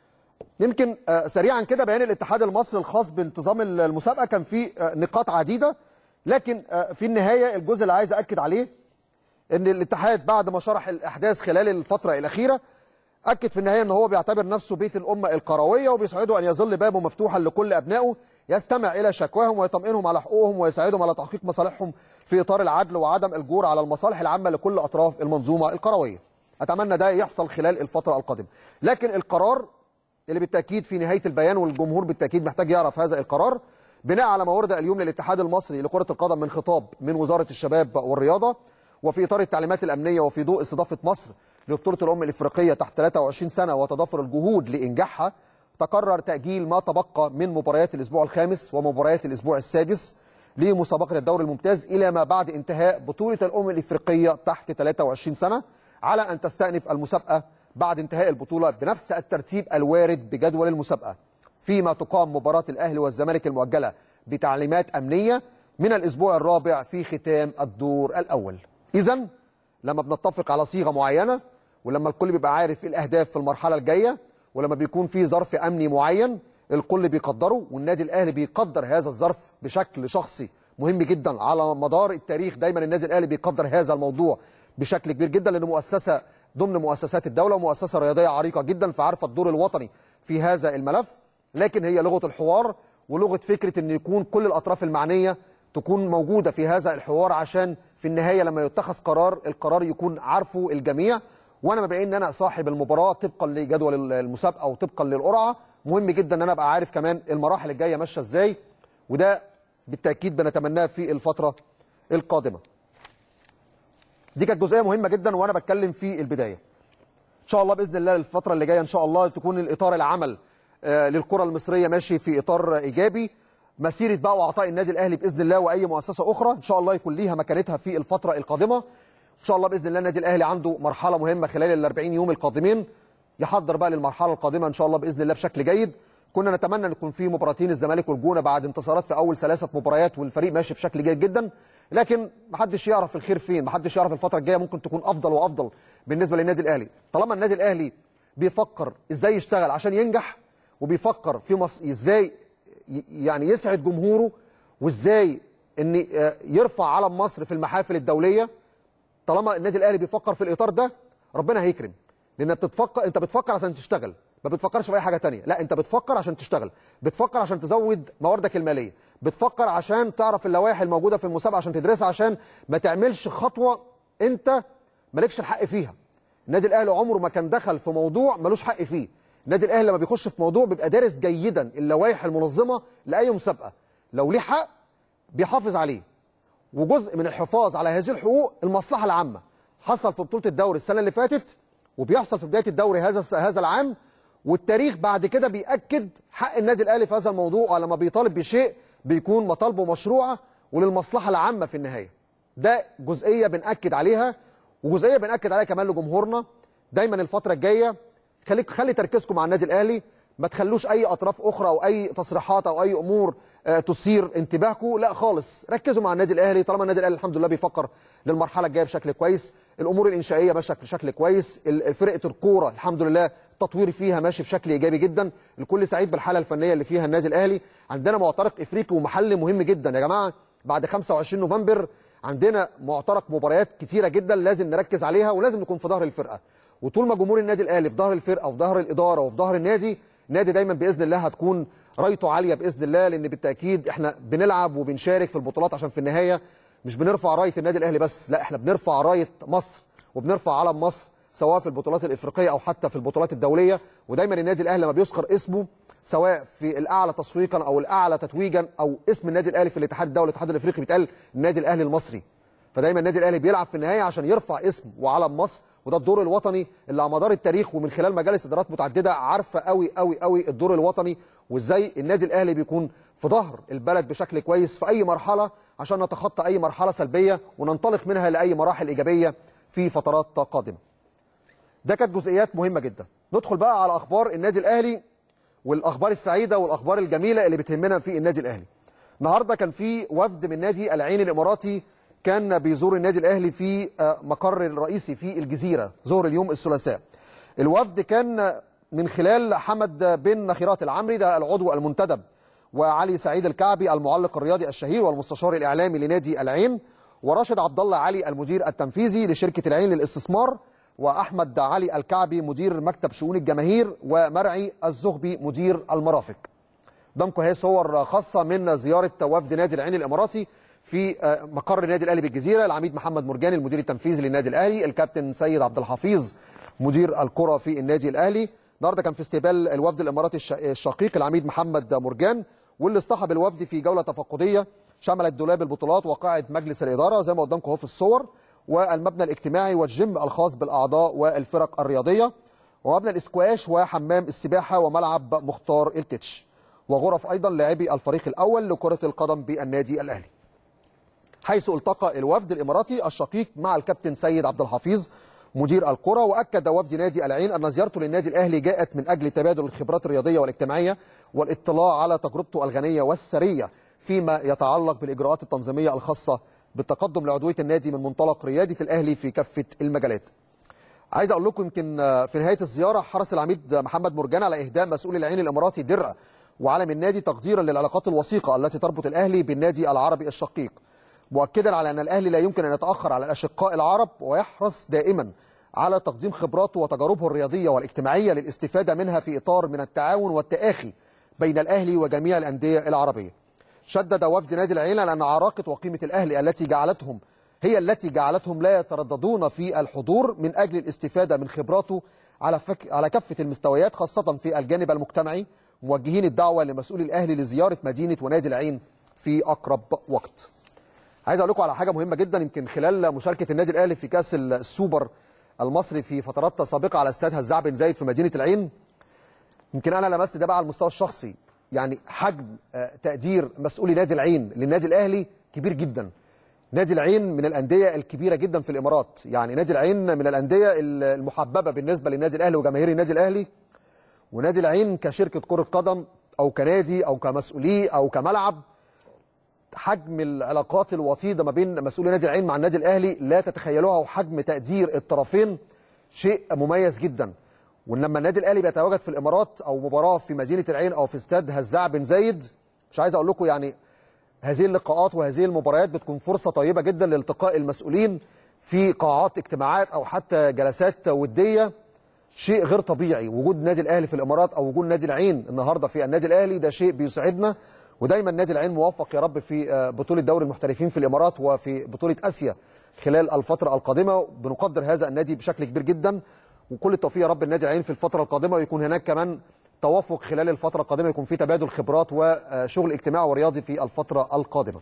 يمكن سريعا كده بيان الاتحاد المصري الخاص بانتظام المسابقه كان فيه نقاط عديده، لكن في النهايه الجزء اللي عايز اكد عليه ان الاتحاد بعد ما شرح الاحداث خلال الفتره الاخيره اكد في النهايه ان هو بيعتبر نفسه بيت الامه القرويه، وبيسعده ان يظل بابه مفتوحا لكل ابنائه يستمع الى شكواهم ويطمئنهم على حقوقهم ويساعدهم على تحقيق مصالحهم في اطار العدل وعدم الجور على المصالح العامه لكل اطراف المنظومه القرويه. اتمنى ده يحصل خلال الفتره القادمه. لكن القرار اللي بالتاكيد في نهايه البيان، والجمهور بالتاكيد محتاج يعرف هذا القرار، بناء على ما ورد اليوم للاتحاد المصري لكره القدم من خطاب من وزاره الشباب والرياضه، وفي اطار التعليمات الامنيه وفي ضوء استضافه مصر لبطوله الامم الافريقيه تحت ثلاثة وعشرين سنه وتضافر الجهود لانجاحها، تقرر تاجيل ما تبقى من مباريات الاسبوع الخامس ومباريات الاسبوع السادس لمسابقه الدوري الممتاز الى ما بعد انتهاء بطوله الامم الافريقيه تحت ثلاثة وعشرين سنه، على ان تستأنف المسابقه بعد انتهاء البطوله بنفس الترتيب الوارد بجدول المسابقه، فيما تقام مباراه الاهلي والزمالك المؤجله بتعليمات امنيه من الاسبوع الرابع في ختام الدور الاول. اذا لما بنتفق على صيغه معينه، ولما الكل بيبقى عارف الاهداف في المرحله الجايه، ولما بيكون في ظرف امني معين الكل بيقدره، والنادي الاهلي بيقدر هذا الظرف بشكل شخصي مهم جدا على مدار التاريخ. دايما النادي الاهلي بيقدر هذا الموضوع بشكل كبير جدا، لانه مؤسسه ضمن مؤسسات الدوله ومؤسسه رياضيه عريقه جدا، فعارفه الدور الوطني في هذا الملف. لكن هي لغه الحوار ولغه فكره ان يكون كل الاطراف المعنيه تكون موجوده في هذا الحوار، عشان في النهايه لما يتخذ قرار القرار يكون عارفه الجميع. وانا ما بقى ان انا صاحب المباراه طبقا لجدول المسابقه وطبقا للقرعه، مهم جدا ان انا ابقى عارف كمان المراحل الجايه ماشيه ازاي، وده بالتاكيد بنتمناه في الفتره القادمه. دي كانت جزئيه مهمه جدا وانا بتكلم في البدايه. ان شاء الله باذن الله الفتره اللي جايه ان شاء الله تكون الاطار العمل آه للكره المصريه ماشي في اطار ايجابي. مسيره بقى وعطاء النادي الاهلي باذن الله واي مؤسسه اخرى ان شاء الله يكون ليها مكانتها في الفتره القادمه. ان شاء الله باذن الله النادي الاهلي عنده مرحله مهمه خلال ال أربعين يوم القادمين، يحضر بقى للمرحله القادمه ان شاء الله باذن الله بشكل جيد. كنا نتمنى ان يكون في مباراتين الزمالك والجونه بعد انتصارات في اول ثلاثه مباريات والفريق ماشي بشكل جيد جدا، لكن محدش يعرف الخير فين، محدش يعرف الفتره الجايه ممكن تكون افضل وافضل بالنسبه للنادي الاهلي. طالما النادي الاهلي بيفكر ازاي يشتغل عشان ينجح، وبيفكر في مصر ازاي يعني يسعد جمهوره، وازاي ان يرفع علم مصر في المحافل الدوليه، طالما النادي الاهلي بيفكر في الاطار ده ربنا هيكرم. لان بتفكر انت بتفكر عشان تشتغل، ما بتفكرش في اي حاجه ثانيه، لا انت بتفكر عشان تشتغل، بتفكر عشان تزود مواردك الماليه، بتفكر عشان تعرف اللوائح الموجوده في المسابقه عشان تدرسها، عشان ما تعملش خطوه انت مالكش الحق فيها. النادي الاهلي عمره ما كان دخل في موضوع ملوش حق فيه. النادي الاهلي لما بيخش في موضوع بيبقى دارس جيدا اللوائح المنظمه لاي مسابقه، لو ليه حق بيحافظ عليه، وجزء من الحفاظ على هذه الحقوق المصلحه العامه. حصل في بطوله الدوري السنه اللي فاتت، وبيحصل في بدايه الدوري هذا هذا العام، والتاريخ بعد كده بيأكد حق النادي الاهلي في هذا الموضوع. لما بيطالب بشيء بيكون مطالبه مشروعه وللمصلحه العامه في النهايه. ده جزئيه بنأكد عليها، وجزئيه بنأكد عليها كمان لجمهورنا. دايما الفتره الجايه خليك خلي تركيزكم مع النادي الاهلي، ما تخلوش اي اطراف اخرى او اي تصريحات او اي امور تثير انتباهكم، لا خالص، ركزوا مع النادي الاهلي. طالما النادي الاهلي الحمد لله بيفكر للمرحله الجايه بشكل كويس، الامور الانشائيه ماشيه بشكل كويس، فرقه الكوره الحمد لله التطوير فيها ماشي بشكل ايجابي جدا، الكل سعيد بالحاله الفنيه اللي فيها النادي الاهلي. عندنا معترك افريقي ومحلي مهم جدا يا جماعه، بعد خمسة وعشرين نوفمبر عندنا معترك مباريات كتيره جدا لازم نركز عليها، ولازم نكون في ظهر الفرقه. وطول ما جمهور النادي الاهلي في ظهر الفرقه وفي ظهر الاداره وفي ظهر النادي، النادي دايما باذن الله هتكون رايته عاليه باذن الله. لان بالتاكيد احنا بنلعب وبنشارك في البطولات عشان في النهايه مش بنرفع رايه النادي الاهلي بس، لا احنا بنرفع رايه مصر وبنرفع علم مصر سواء في البطولات الافريقيه او حتى في البطولات الدوليه. ودايما النادي الاهلي لما بيذكر اسمه سواء في الاعلى تسويقا او الاعلى تتويجا او اسم النادي الاهلي في الاتحاد الدولي والاتحاد الافريقي بيتقال النادي الاهلي المصري. فدايما النادي الاهلي بيلعب في النهايه عشان يرفع اسم وعلم مصر، وده الدور الوطني اللي على مدار التاريخ ومن خلال مجالس ادارات متعدده عارفه قوي قوي قوي الدور الوطني وازاي النادي الاهلي بيكون في ظهر البلد بشكل كويس في اي مرحله عشان نتخطى اي مرحله سلبيه وننطلق منها لاي مراحل ايجابيه في فترات قادمه. ده كانت جزئيات مهمه جدا. ندخل بقى على اخبار النادي الاهلي والاخبار السعيده والاخبار الجميله اللي بتهمنا في النادي الاهلي. النهارده كان في وفد من نادي العين الاماراتي كان بيزور النادي الاهلي في مقر الرئيسي في الجزيره ظهر اليوم الثلاثاء. الوفد كان من خلال حمد بن نخيرات العمري ده العضو المنتدب، وعلي سعيد الكعبي المعلق الرياضي الشهير والمستشار الاعلامي لنادي العين، وراشد عبد الله علي المدير التنفيذي لشركه العين للاستثمار، واحمد علي الكعبي مدير مكتب شؤون الجماهير، ومرعي الزغبي مدير المرافق. قدامكم اهي صور خاصه من زياره وفد نادي العين الاماراتي في مقر النادي الاهلي بالجزيره. العميد محمد مرجاني المدير التنفيذي للنادي الاهلي، الكابتن سيد عبد الحفيظ مدير الكره في النادي الاهلي. النهارده كان في استقبال الوفد الاماراتي الشقيق العميد محمد مرجان، واللي اصطحب الوفد في جوله تفقديه شملت دولاب البطولات وقاعه مجلس الاداره زي ما قدامكم اهو في الصور، والمبنى الاجتماعي والجيم الخاص بالاعضاء والفرق الرياضيه، ومبنى الاسكواش وحمام السباحه وملعب مختار التتش، وغرف ايضا لاعبي الفريق الاول لكره القدم بالنادي الاهلي. حيث التقى الوفد الاماراتي الشقيق مع الكابتن سيد عبد الحفيظ مدير الكره. واكد وفد نادي العين ان زيارته للنادي الاهلي جاءت من اجل تبادل الخبرات الرياضيه والاجتماعيه والاطلاع على تجربته الغنيه والثريه فيما يتعلق بالاجراءات التنظيميه الخاصه بالتقدم لعضويه النادي من منطلق رياده الاهلي في كافه المجالات. عايز اقول لكم يمكن في نهايه الزياره حرص العميد محمد مرجان على اهداء مسؤول العين الاماراتي درع وعلم النادي تقديرا للعلاقات الوثيقه التي تربط الاهلي بالنادي العربي الشقيق، مؤكدا على ان الاهلي لا يمكن ان يتاخر على الاشقاء العرب، ويحرص دائما على تقديم خبراته وتجاربه الرياضيه والاجتماعيه للاستفاده منها في اطار من التعاون والتآخي بين الاهلي وجميع الانديه العربيه. شدد وفد نادي العين على ان عراقه وقيمه الاهلي التي جعلتهم هي التي جعلتهم لا يترددون في الحضور من اجل الاستفاده من خبراته على فك... على كافه المستويات، خاصه في الجانب المجتمعي، موجهين الدعوه لمسؤولي الاهلي لزياره مدينه ونادي العين في اقرب وقت. عايز اقول لكم على حاجه مهمه جدا. يمكن خلال مشاركه النادي الاهلي في كاس السوبر المصري في فترات سابقه على استاد هزاع بن زايد في مدينه العين، يمكن انا لمست ده بقى على المستوى الشخصي. يعني حجم تقدير مسؤولي نادي العين للنادي الاهلي كبير جدا. نادي العين من الانديه الكبيره جدا في الامارات، يعني نادي العين من الانديه المحببه بالنسبه للنادي الاهلي وجماهير النادي الاهلي. ونادي العين كشركه كره قدم او كنادي او كمسؤوليه او كملعب، حجم العلاقات الوطيده ما بين مسؤولي نادي العين مع النادي الاهلي لا تتخيلوها، وحجم تقدير الطرفين شيء مميز جدا. ولما النادي الاهلي بيتواجد في الامارات او مباراه في مدينه العين او في استاد هزاع بن زايد، مش عايز اقول لكم يعني هذه اللقاءات وهذه المباريات بتكون فرصه طيبه جدا لالتقاء المسؤولين في قاعات اجتماعات او حتى جلسات وديه. شيء غير طبيعي وجود نادي الاهلي في الامارات او وجود نادي العين النهارده في النادي الاهلي، ده شيء بيسعدنا. ودايما نادي العين موفق يا رب في بطوله دوري المحترفين في الامارات وفي بطوله اسيا خلال الفتره القادمه. بنقدر هذا النادي بشكل كبير جدا، وكل التوفيق يا رب النادي العين في الفتره القادمه، ويكون هناك كمان توافق خلال الفتره القادمه، يكون في تبادل خبرات وشغل اجتماعي ورياضي في الفتره القادمه.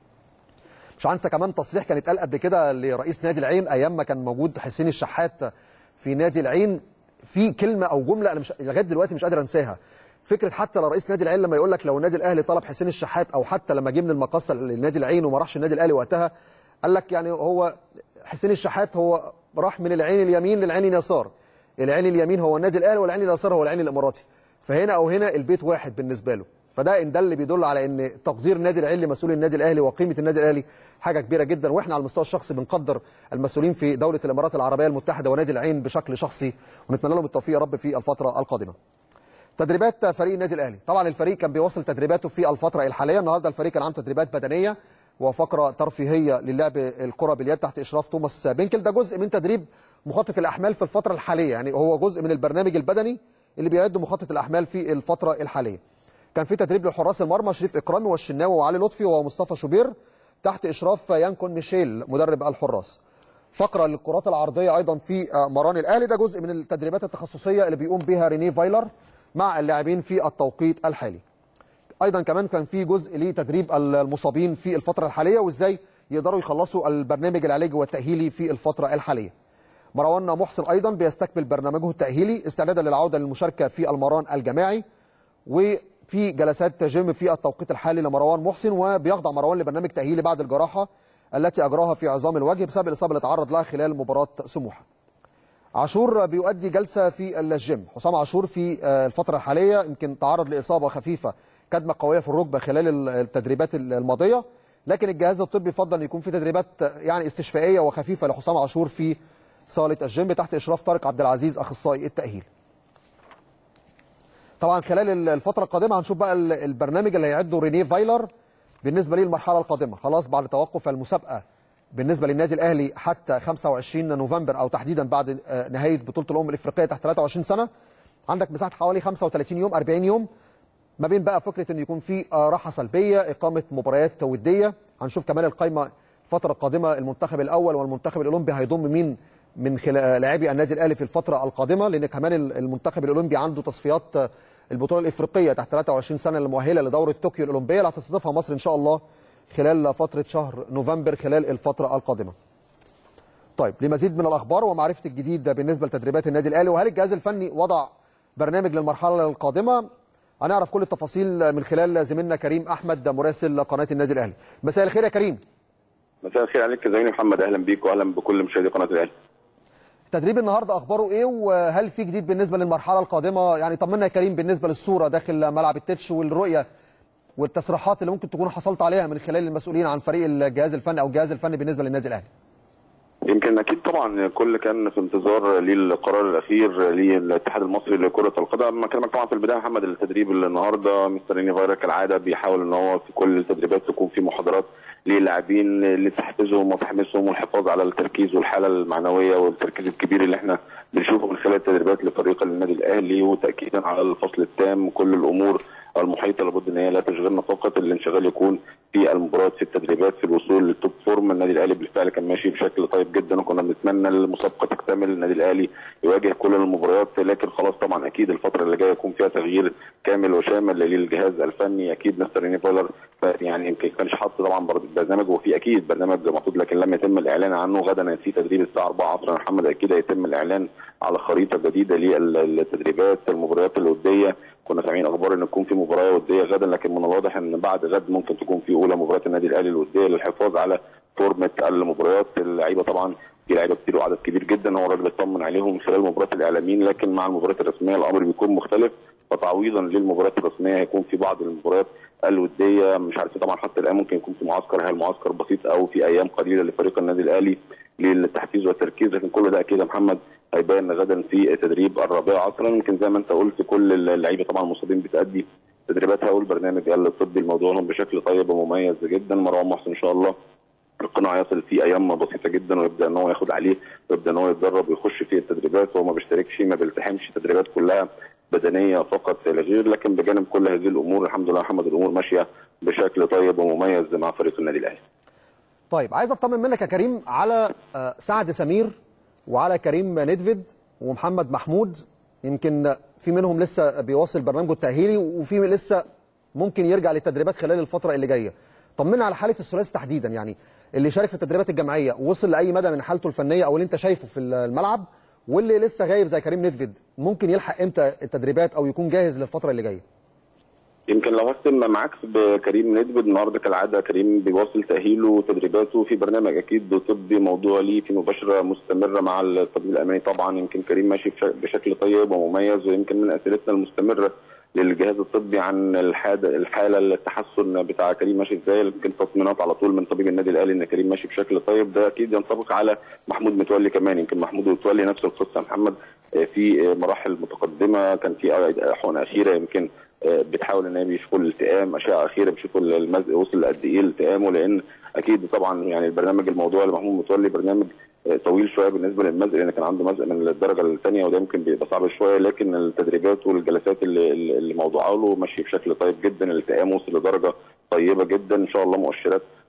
مش هنسى كمان تصريح كان اتقال قبل كده لرئيس نادي العين ايام ما كان موجود حسين الشحات في نادي العين، في كلمه او جمله انا مش لغايه دلوقتي مش قادر انساها. فكره حتى لرئيس نادي العين لما يقول لك لو النادي الاهلي طلب حسين الشحات، او حتى لما جه من المقصه للنادي العين وما راحش النادي الاهلي وقتها، قال لك يعني هو حسين الشحات هو راح من العين اليمين للعين اليسار، العين اليمين هو النادي الاهلي والعين اليسار هو العين الاماراتي، فهنا او هنا البيت واحد بالنسبه له. فده ان ده اللي بيدل على ان تقدير النادي العين لمسؤول النادي الاهلي وقيمه النادي الاهلي حاجه كبيره جدا. واحنا على المستوى الشخصي بنقدر المسؤولين في دوله الامارات العربيه المتحده ونادي العين بشكل شخصي، ونتمنى لهم التوفيق يا رب في الفتره القادمه. تدريبات فريق النادي الاهلي، طبعا الفريق كان بيواصل تدريباته في الفتره الحاليه. النهارده الفريق كان عامل تدريبات بدنيه وفقره ترفيهيه للعب الكره باليد تحت اشراف توماس بينكل. ده جزء من تدريب مخطط الاحمال في الفتره الحاليه، يعني هو جزء من البرنامج البدني اللي بيعد مخطط الاحمال في الفتره الحاليه. كان في تدريب لحراس المرمى شريف اكرامي والشناوي وعلي لطفي ومصطفى شوبير تحت اشراف يانكون ميشيل مدرب الحراس. فقره للكرات العرضيه ايضا في مران الاهلي. ده جزء من التدريبات التخصصيه اللي بيقوم بها رينيه فايلر مع اللاعبين في التوقيت الحالي. ايضا كمان كان في جزء لتدريب المصابين في الفتره الحاليه وازاي يقدروا يخلصوا البرنامج العلاجي والتاهيلي في الفتره الحاليه. مروان محسن ايضا بيستكمل برنامجه التاهيلي استعدادا للعوده للمشاركه في المران الجماعي، وفي جلسات جيم في التوقيت الحالي لمروان محسن، وبيخضع مروان لبرنامج تاهيلي بعد الجراحه التي اجراها في عظام الوجه بسبب الاصابه اللي تعرض لها خلال مباراه سموحه. عاشور بيؤدي جلسه في الجيم. حسام عاشور في الفتره الحاليه يمكن تعرض لاصابه خفيفه كدمه قويه في الركبه خلال التدريبات الماضيه، لكن الجهاز الطبي يفضل ان يكون في تدريبات يعني استشفائيه وخفيفه لحسام عاشور في صاله الجيم تحت اشراف طارق عبد العزيز اخصائي التاهيل. طبعا خلال الفتره القادمه هنشوف بقى البرنامج اللي هيعده رينيه فايلر بالنسبه للمرحله القادمه. خلاص بعد توقف المسابقه بالنسبه للنادي الاهلي حتى خمسة وعشرين نوفمبر او تحديدا بعد نهايه بطوله الامم الافريقيه تحت ثلاثة وعشرين سنه، عندك مساحه حوالي خمسة وثلاثين يوم أربعين يوم ما بين بقى فكره ان يكون في راحه سلبيه، اقامه مباريات وديه. هنشوف كمان القائمه الفتره القادمه، المنتخب الاول والمنتخب الاولمبي هيضم مين من لاعبي النادي الاهلي في الفتره القادمه، لان كمان المنتخب الاولمبي عنده تصفيات البطوله الافريقيه تحت ثلاثة وعشرين سنه المؤهله لدوره طوكيو الاولمبيه اللي هتستضيفها مصر ان شاء الله خلال فتره شهر نوفمبر خلال الفتره القادمه. طيب لمزيد من الاخبار ومعرفه الجديد بالنسبه لتدريبات النادي الاهلي وهل الجهاز الفني وضع برنامج للمرحله القادمه، هنعرف كل التفاصيل من خلال زميلنا كريم احمد مراسل قناه النادي الاهلي. مساء الخير يا كريم. مساء الخير عليك يا زميلي محمد، اهلا بيك واهلا بكل مشاهدي قناه الاهلي. التدريب النهارده اخباره ايه وهل في جديد بالنسبه للمرحله القادمه؟ يعني طمنا يا كريم بالنسبه للصوره داخل ملعب التتش والرؤيه والتصريحات اللي ممكن تكون حصلت عليها من خلال المسؤولين عن فريق الجهاز الفني او الجهاز الفني بالنسبه للنادي الاهلي. يمكن اكيد طبعا الكل كان في انتظار للقرار الاخير للاتحاد المصري لكره القدم. اما كلامك طبعا في البدايه محمد، التدريب اللي النهارده مستر رينيه فايلر كالعاده بيحاول ان هو في كل التدريبات تكون في محاضرات للاعبين لتحفيزهم وتحميسهم والحفاظ على التركيز والحاله المعنويه والتركيز الكبير اللي احنا بنشوفه من خلال التدريبات لفريق النادي الاهلي، وتاكيدا على الفصل التام كل الامور المحيطه لابد ان هي لا تشغلنا فقط، الانشغال يكون في المباريات في التدريبات في الوصول للتوب فورم. النادي الاهلي بالفعل كان ماشي بشكل طيب جدا وكنا بنتمنى المسابقه تكتمل، النادي الاهلي يواجه كل المباريات، لكن خلاص طبعا اكيد الفتره اللي جايه يكون فيها تغيير كامل وشامل للجهاز الفني. اكيد مستر رينيه فايلر يعني يمكن كانش حاط طبعا برنامج، وفي اكيد برنامج محطوط لكن لم يتم الاعلان عنه. غدا في تدريب الساعه أربعة عصرا محمد، اكيد هيتم الاعلان على خريطه جديده للتدريبات المباريات الوديه. كنا سامعين اخبار ان يكون في مباراه وديه غدا، لكن من الواضح ان بعد غد ممكن تكون في اولى مباريات النادي الاهلي الوديه للحفاظ على فورمه المباريات. اللعيبه طبعا في لعيبه كتير وعدد كبير جدا هو الراجل بيطمن عليهم من خلال مباريات الاعلاميين، لكن مع المباريات الرسميه الامر بيكون مختلف، فتعويضا للمباريات الرسميه هيكون في بعض المباريات الوديه مش عارف طبعا حتى الان ممكن يكون في معسكر، هل معسكر بسيط او في ايام قليله لفريق النادي الاهلي للتحفيز والتركيز، لكن كل ده اكيد يا محمد هيبان غدا في تدريب الرابعه عصرا. يمكن زي ما انت قلت كل اللعيبه طبعا المصابين بتادي تدريباتها والبرنامج الطبي الموضوع لهم بشكل طيب ومميز جدا. مروان محسن ان شاء الله القناع يصل في ايام بسيطه جدا ويبدا ان هو ياخد عليه ويبدا ان هو يتدرب ويخش في التدريبات، وهو ما بيشتركش ما بيلتحمش، تدريبات كلها بدنيه فقط لا غير، لكن بجانب كل هذه الامور الحمد لله محمد الامور ماشيه بشكل طيب ومميز مع فريق النادي الاهلي. طيب عايز اطمن منك يا كريم على سعد سمير وعلى كريم ندفد ومحمد محمود، يمكن في منهم لسه بيواصل برنامجه التاهيلي وفي لسه ممكن يرجع للتدريبات خلال الفتره اللي جايه. طمنا على حاله الثلاثي تحديدا، يعني اللي شارك في التدريبات الجماعيه وصل لاي مدى من حالته الفنيه او اللي انت شايفه في الملعب، واللي لسه غايب زي كريم ندفد ممكن يلحق امتى التدريبات او يكون جاهز للفتره اللي جايه؟ يمكن لو هختم معاك بكريم ندفد، النهارده كالعاده كريم بيواصل تاهيله وتدريباته في برنامج اكيد طبي موضوع ليه في مباشره مستمره مع الطبيب الامني. طبعا يمكن كريم ماشي بشكل طيب ومميز، ويمكن من اسئلتنا المستمره للجهاز الطبي عن الحاله التحسن بتاع كريم ماشي ازاي، يمكن تطمينات على طول من طبيب النادي الاهلي ان كريم ماشي بشكل طيب. ده اكيد ينطبق على محمود متولي كمان، يمكن محمود متولي نفس القصه محمد في مراحل متقدمه، كان في حقن اخيره يمكن بتحاول ان هي بيشوفوا الالتئام، اشعه اخيره بيشوفوا المزق وصل قد ايه التئامه، لان اكيد طبعا يعني البرنامج الموضوع لمحمود متولي برنامج طويل شويه بالنسبه للمزق، لان كان عنده مزق من الدرجه الثانيه وده يمكن بيبقى صعب شويه، لكن التدريبات والجلسات اللي اللي موضوعه له ماشي بشكل طيب جدا، الالتئام وصل لدرجه طيبه جدا، ان شاء الله مؤشرات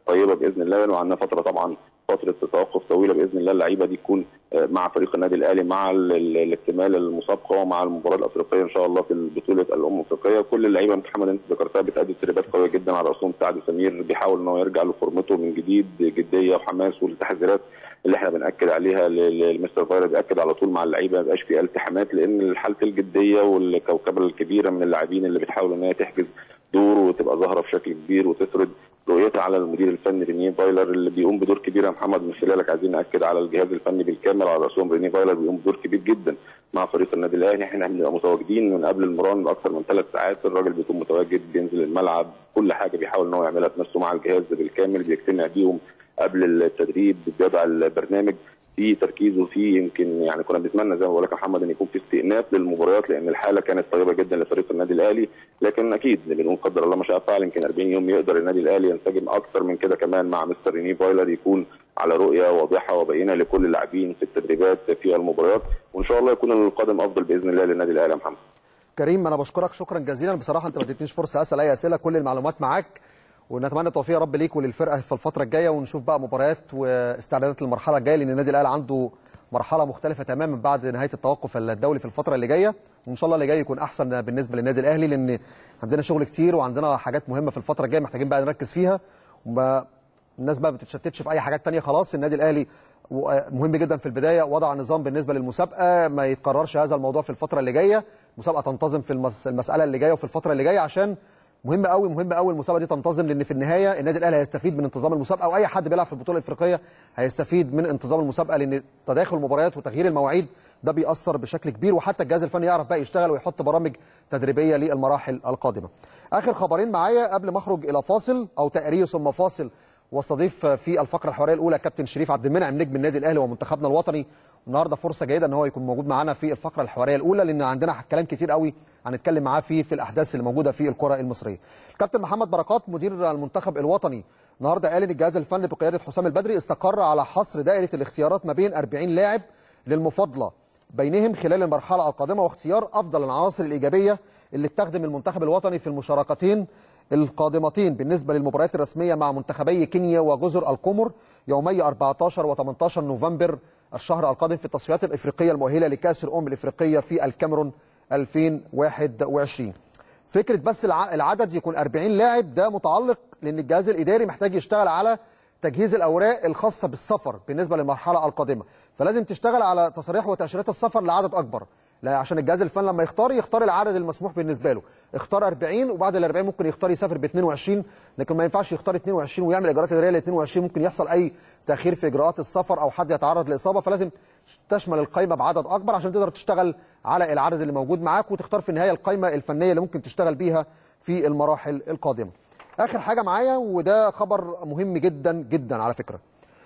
طيبه باذن الله، وعندنا فتره طبعا فتره توقف طويله باذن الله اللعيبه دي تكون مع فريق النادي الاهلي مع الاكتمال المسابقه ومع المباراه الافريقيه ان شاء الله في بطوله الامم الافريقيه. كل اللعيبه محمد انت ذكرتها بتأدي تدريبات قويه جدا، على راسهم سعد سمير بيحاول ان هو يرجع لفورمته من جديد، جديه وحماس، والتحذيرات اللي احنا بناكد عليها لمستر فايلر بياكد على طول مع اللعيبه ما يبقاش في التحامات، لان حاله الجديه والكوكبه الكبيره من اللاعبين اللي بتحاول ان هي تحجز دور وتبقى ظاهره بشكل كبير وتسرد رؤيتها على المدير الفني رينيه فايلر اللي بيقوم بدور كبير يا محمد. من خلالك عايزين ناكد على الجهاز الفني بالكامل، على راسهم رينيه فايلر بيقوم بدور كبير جدا مع فريق النادي الاهلي. احنا بنبقى متواجدين من قبل المران باكثر من ثلاث ساعات، الراجل بيكون متواجد بينزل الملعب، كل حاجه بيحاول ان هو يعملها بنفسه مع الجهاز بالكامل، بيجتمع بيهم قبل التدريب، بيضع البرنامج في تركيزه فيه. يمكن يعني كنا بنتمنى زي ما بقول لك يا محمد ان يكون في استئناف للمباريات، لان الحاله كانت طيبه جدا لفريق النادي الاهلي، لكن اكيد بنقول قدر الله ما شاء فعل يمكن أربعين يوم يقدر النادي الاهلي ينسجم اكثر من كده كمان مع مستر رينيه فايلر، يكون على رؤيه واضحه وبينه لكل اللاعبين في التدريبات في المباريات، وان شاء الله يكون القادم افضل باذن الله للنادي الاهلي يا محمد. كريم انا بشكرك شكرا جزيلا، بصراحه انت ما اديتنيش فرصه اسال اي اسئله، كل المعلومات معاك، ونتمنى التوفيق يا رب ليك وللفرقه في الفتره الجايه، ونشوف بقى مباريات واستعدادات للمرحله الجايه، لان النادي الاهلي عنده مرحله مختلفه تماما بعد نهايه التوقف الدولي في الفتره اللي جايه، وان شاء الله اللي جاي يكون احسن بالنسبه للنادي الاهلي، لان عندنا شغل كتير وعندنا حاجات مهمه في الفتره الجايه محتاجين بقى نركز فيها، وما الناس بقى ما بتتشتتش في اي حاجات ثانيه. خلاص النادي الاهلي مهم جدا في البدايه وضع نظام بالنسبه للمسابقه، ما يتكررش هذا الموضوع في الفتره اللي جايه، المسابقه تنتظم في المس... المساله اللي جايه وفي الفتره اللي جايه، عشان مهم قوي مهم قوي المسابقه دي تنتظم، لان في النهايه النادي الاهلي هيستفيد من انتظام المسابقه، او اي حد بيلعب في البطوله الافريقيه هيستفيد من انتظام المسابقه، لان تداخل المباريات وتغيير المواعيد ده بيأثر بشكل كبير، وحتى الجهاز الفني يعرف بقى يشتغل ويحط برامج تدريبيه للمراحل القادمه. اخر خبرين معايا قبل ما اخرج الى فاصل او تقرير ثم فاصل، واستضيف في الفقره الحواريه الاولى كابتن شريف عبد المنعم نجم النادي الاهلي ومنتخبنا الوطني، النهارده فرصه جيده ان هو يكون موجود معانا في الفقره الحواريه الاولى، لان عندنا كلام كتير قوي هنتكلم معاه فيه في الاحداث اللي موجوده في الكره المصريه. الكابتن محمد بركات مدير المنتخب الوطني النهارده قال ان الجهاز الفني بقياده حسام البدري استقر على حصر دائره الاختيارات ما بين أربعين لاعب للمفاضله بينهم خلال المرحله القادمه، واختيار افضل العناصر الايجابيه اللي تخدم المنتخب الوطني في المشاركتين القادمتين بالنسبه للمباريات الرسميه مع منتخبي كينيا وجزر القمر يومي أربعة عشر وثمانية عشر نوفمبر الشهر القادم في التصفيات الافريقيه المؤهله لكاس الامم الافريقيه في الكاميرون ألفين وواحد وعشرين. فكره بس العدد يكون أربعين لاعب ده متعلق لان الجهاز الاداري محتاج يشتغل على تجهيز الاوراق الخاصه بالسفر بالنسبه للمرحله القادمه، فلازم تشتغل على تصاريح وتاشيرات السفر لعدد اكبر، لا عشان الجهاز الفني لما يختار يختار العدد المسموح بالنسبه له، اختار أربعين وبعد ال أربعين ممكن يختار يسافر ب اثنين وعشرين، لكن ما ينفعش يختار اثنين وعشرين ويعمل اجراءات اداريه ل اثنين وعشرين، ممكن يحصل اي تاخير في اجراءات السفر او حد يتعرض لاصابه، فلازم تشمل القائمه بعدد اكبر عشان تقدر تشتغل على العدد اللي موجود معاك وتختار في النهايه القائمه الفنيه اللي ممكن تشتغل بيها في المراحل القادمه. اخر حاجه معايا وده خبر مهم جدا جدا على فكره.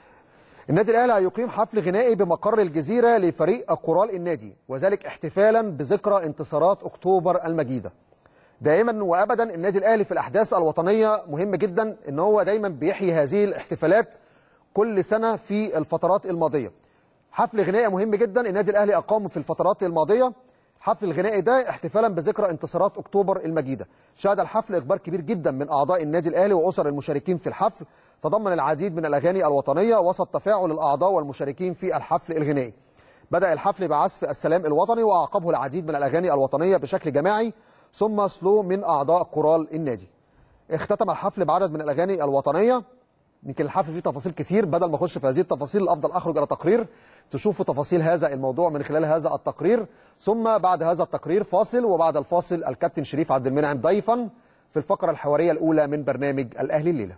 النادي الاهلي هيقيم حفل غنائي بمقر الجزيره لفريق كورال النادي، وذلك احتفالا بذكرى انتصارات اكتوبر المجيده. دائما وابدا النادي الاهلي في الاحداث الوطنيه مهم جدا ان هو دايما بيحيي هذه الاحتفالات كل سنه في الفترات الماضيه. حفل غنائي مهم جدا النادي الاهلي اقامه في الفترات الماضيه، حفل الغنائي ده احتفالا بذكرى انتصارات اكتوبر المجيده. شهد الحفل اقبال كبير جدا من اعضاء النادي الاهلي واسر المشاركين في الحفل، تضمن العديد من الاغاني الوطنيه وسط تفاعل الاعضاء والمشاركين في الحفل الغنائي. بدأ الحفل بعزف السلام الوطني واعقبه العديد من الاغاني الوطنيه بشكل جماعي ثم سلو من اعضاء كورال النادي. اختتم الحفل بعدد من الاغاني الوطنيه. يمكن الحفل فيه تفاصيل كتير، بدل ما اخش في هذه التفاصيل الافضل اخرج الى تقرير تشوفوا تفاصيل هذا الموضوع من خلال هذا التقرير، ثم بعد هذا التقرير فاصل، وبعد الفاصل الكابتن شريف عبد المنعم ضيفا في الفقره الحواريه الاولى من برنامج الاهلي الليله.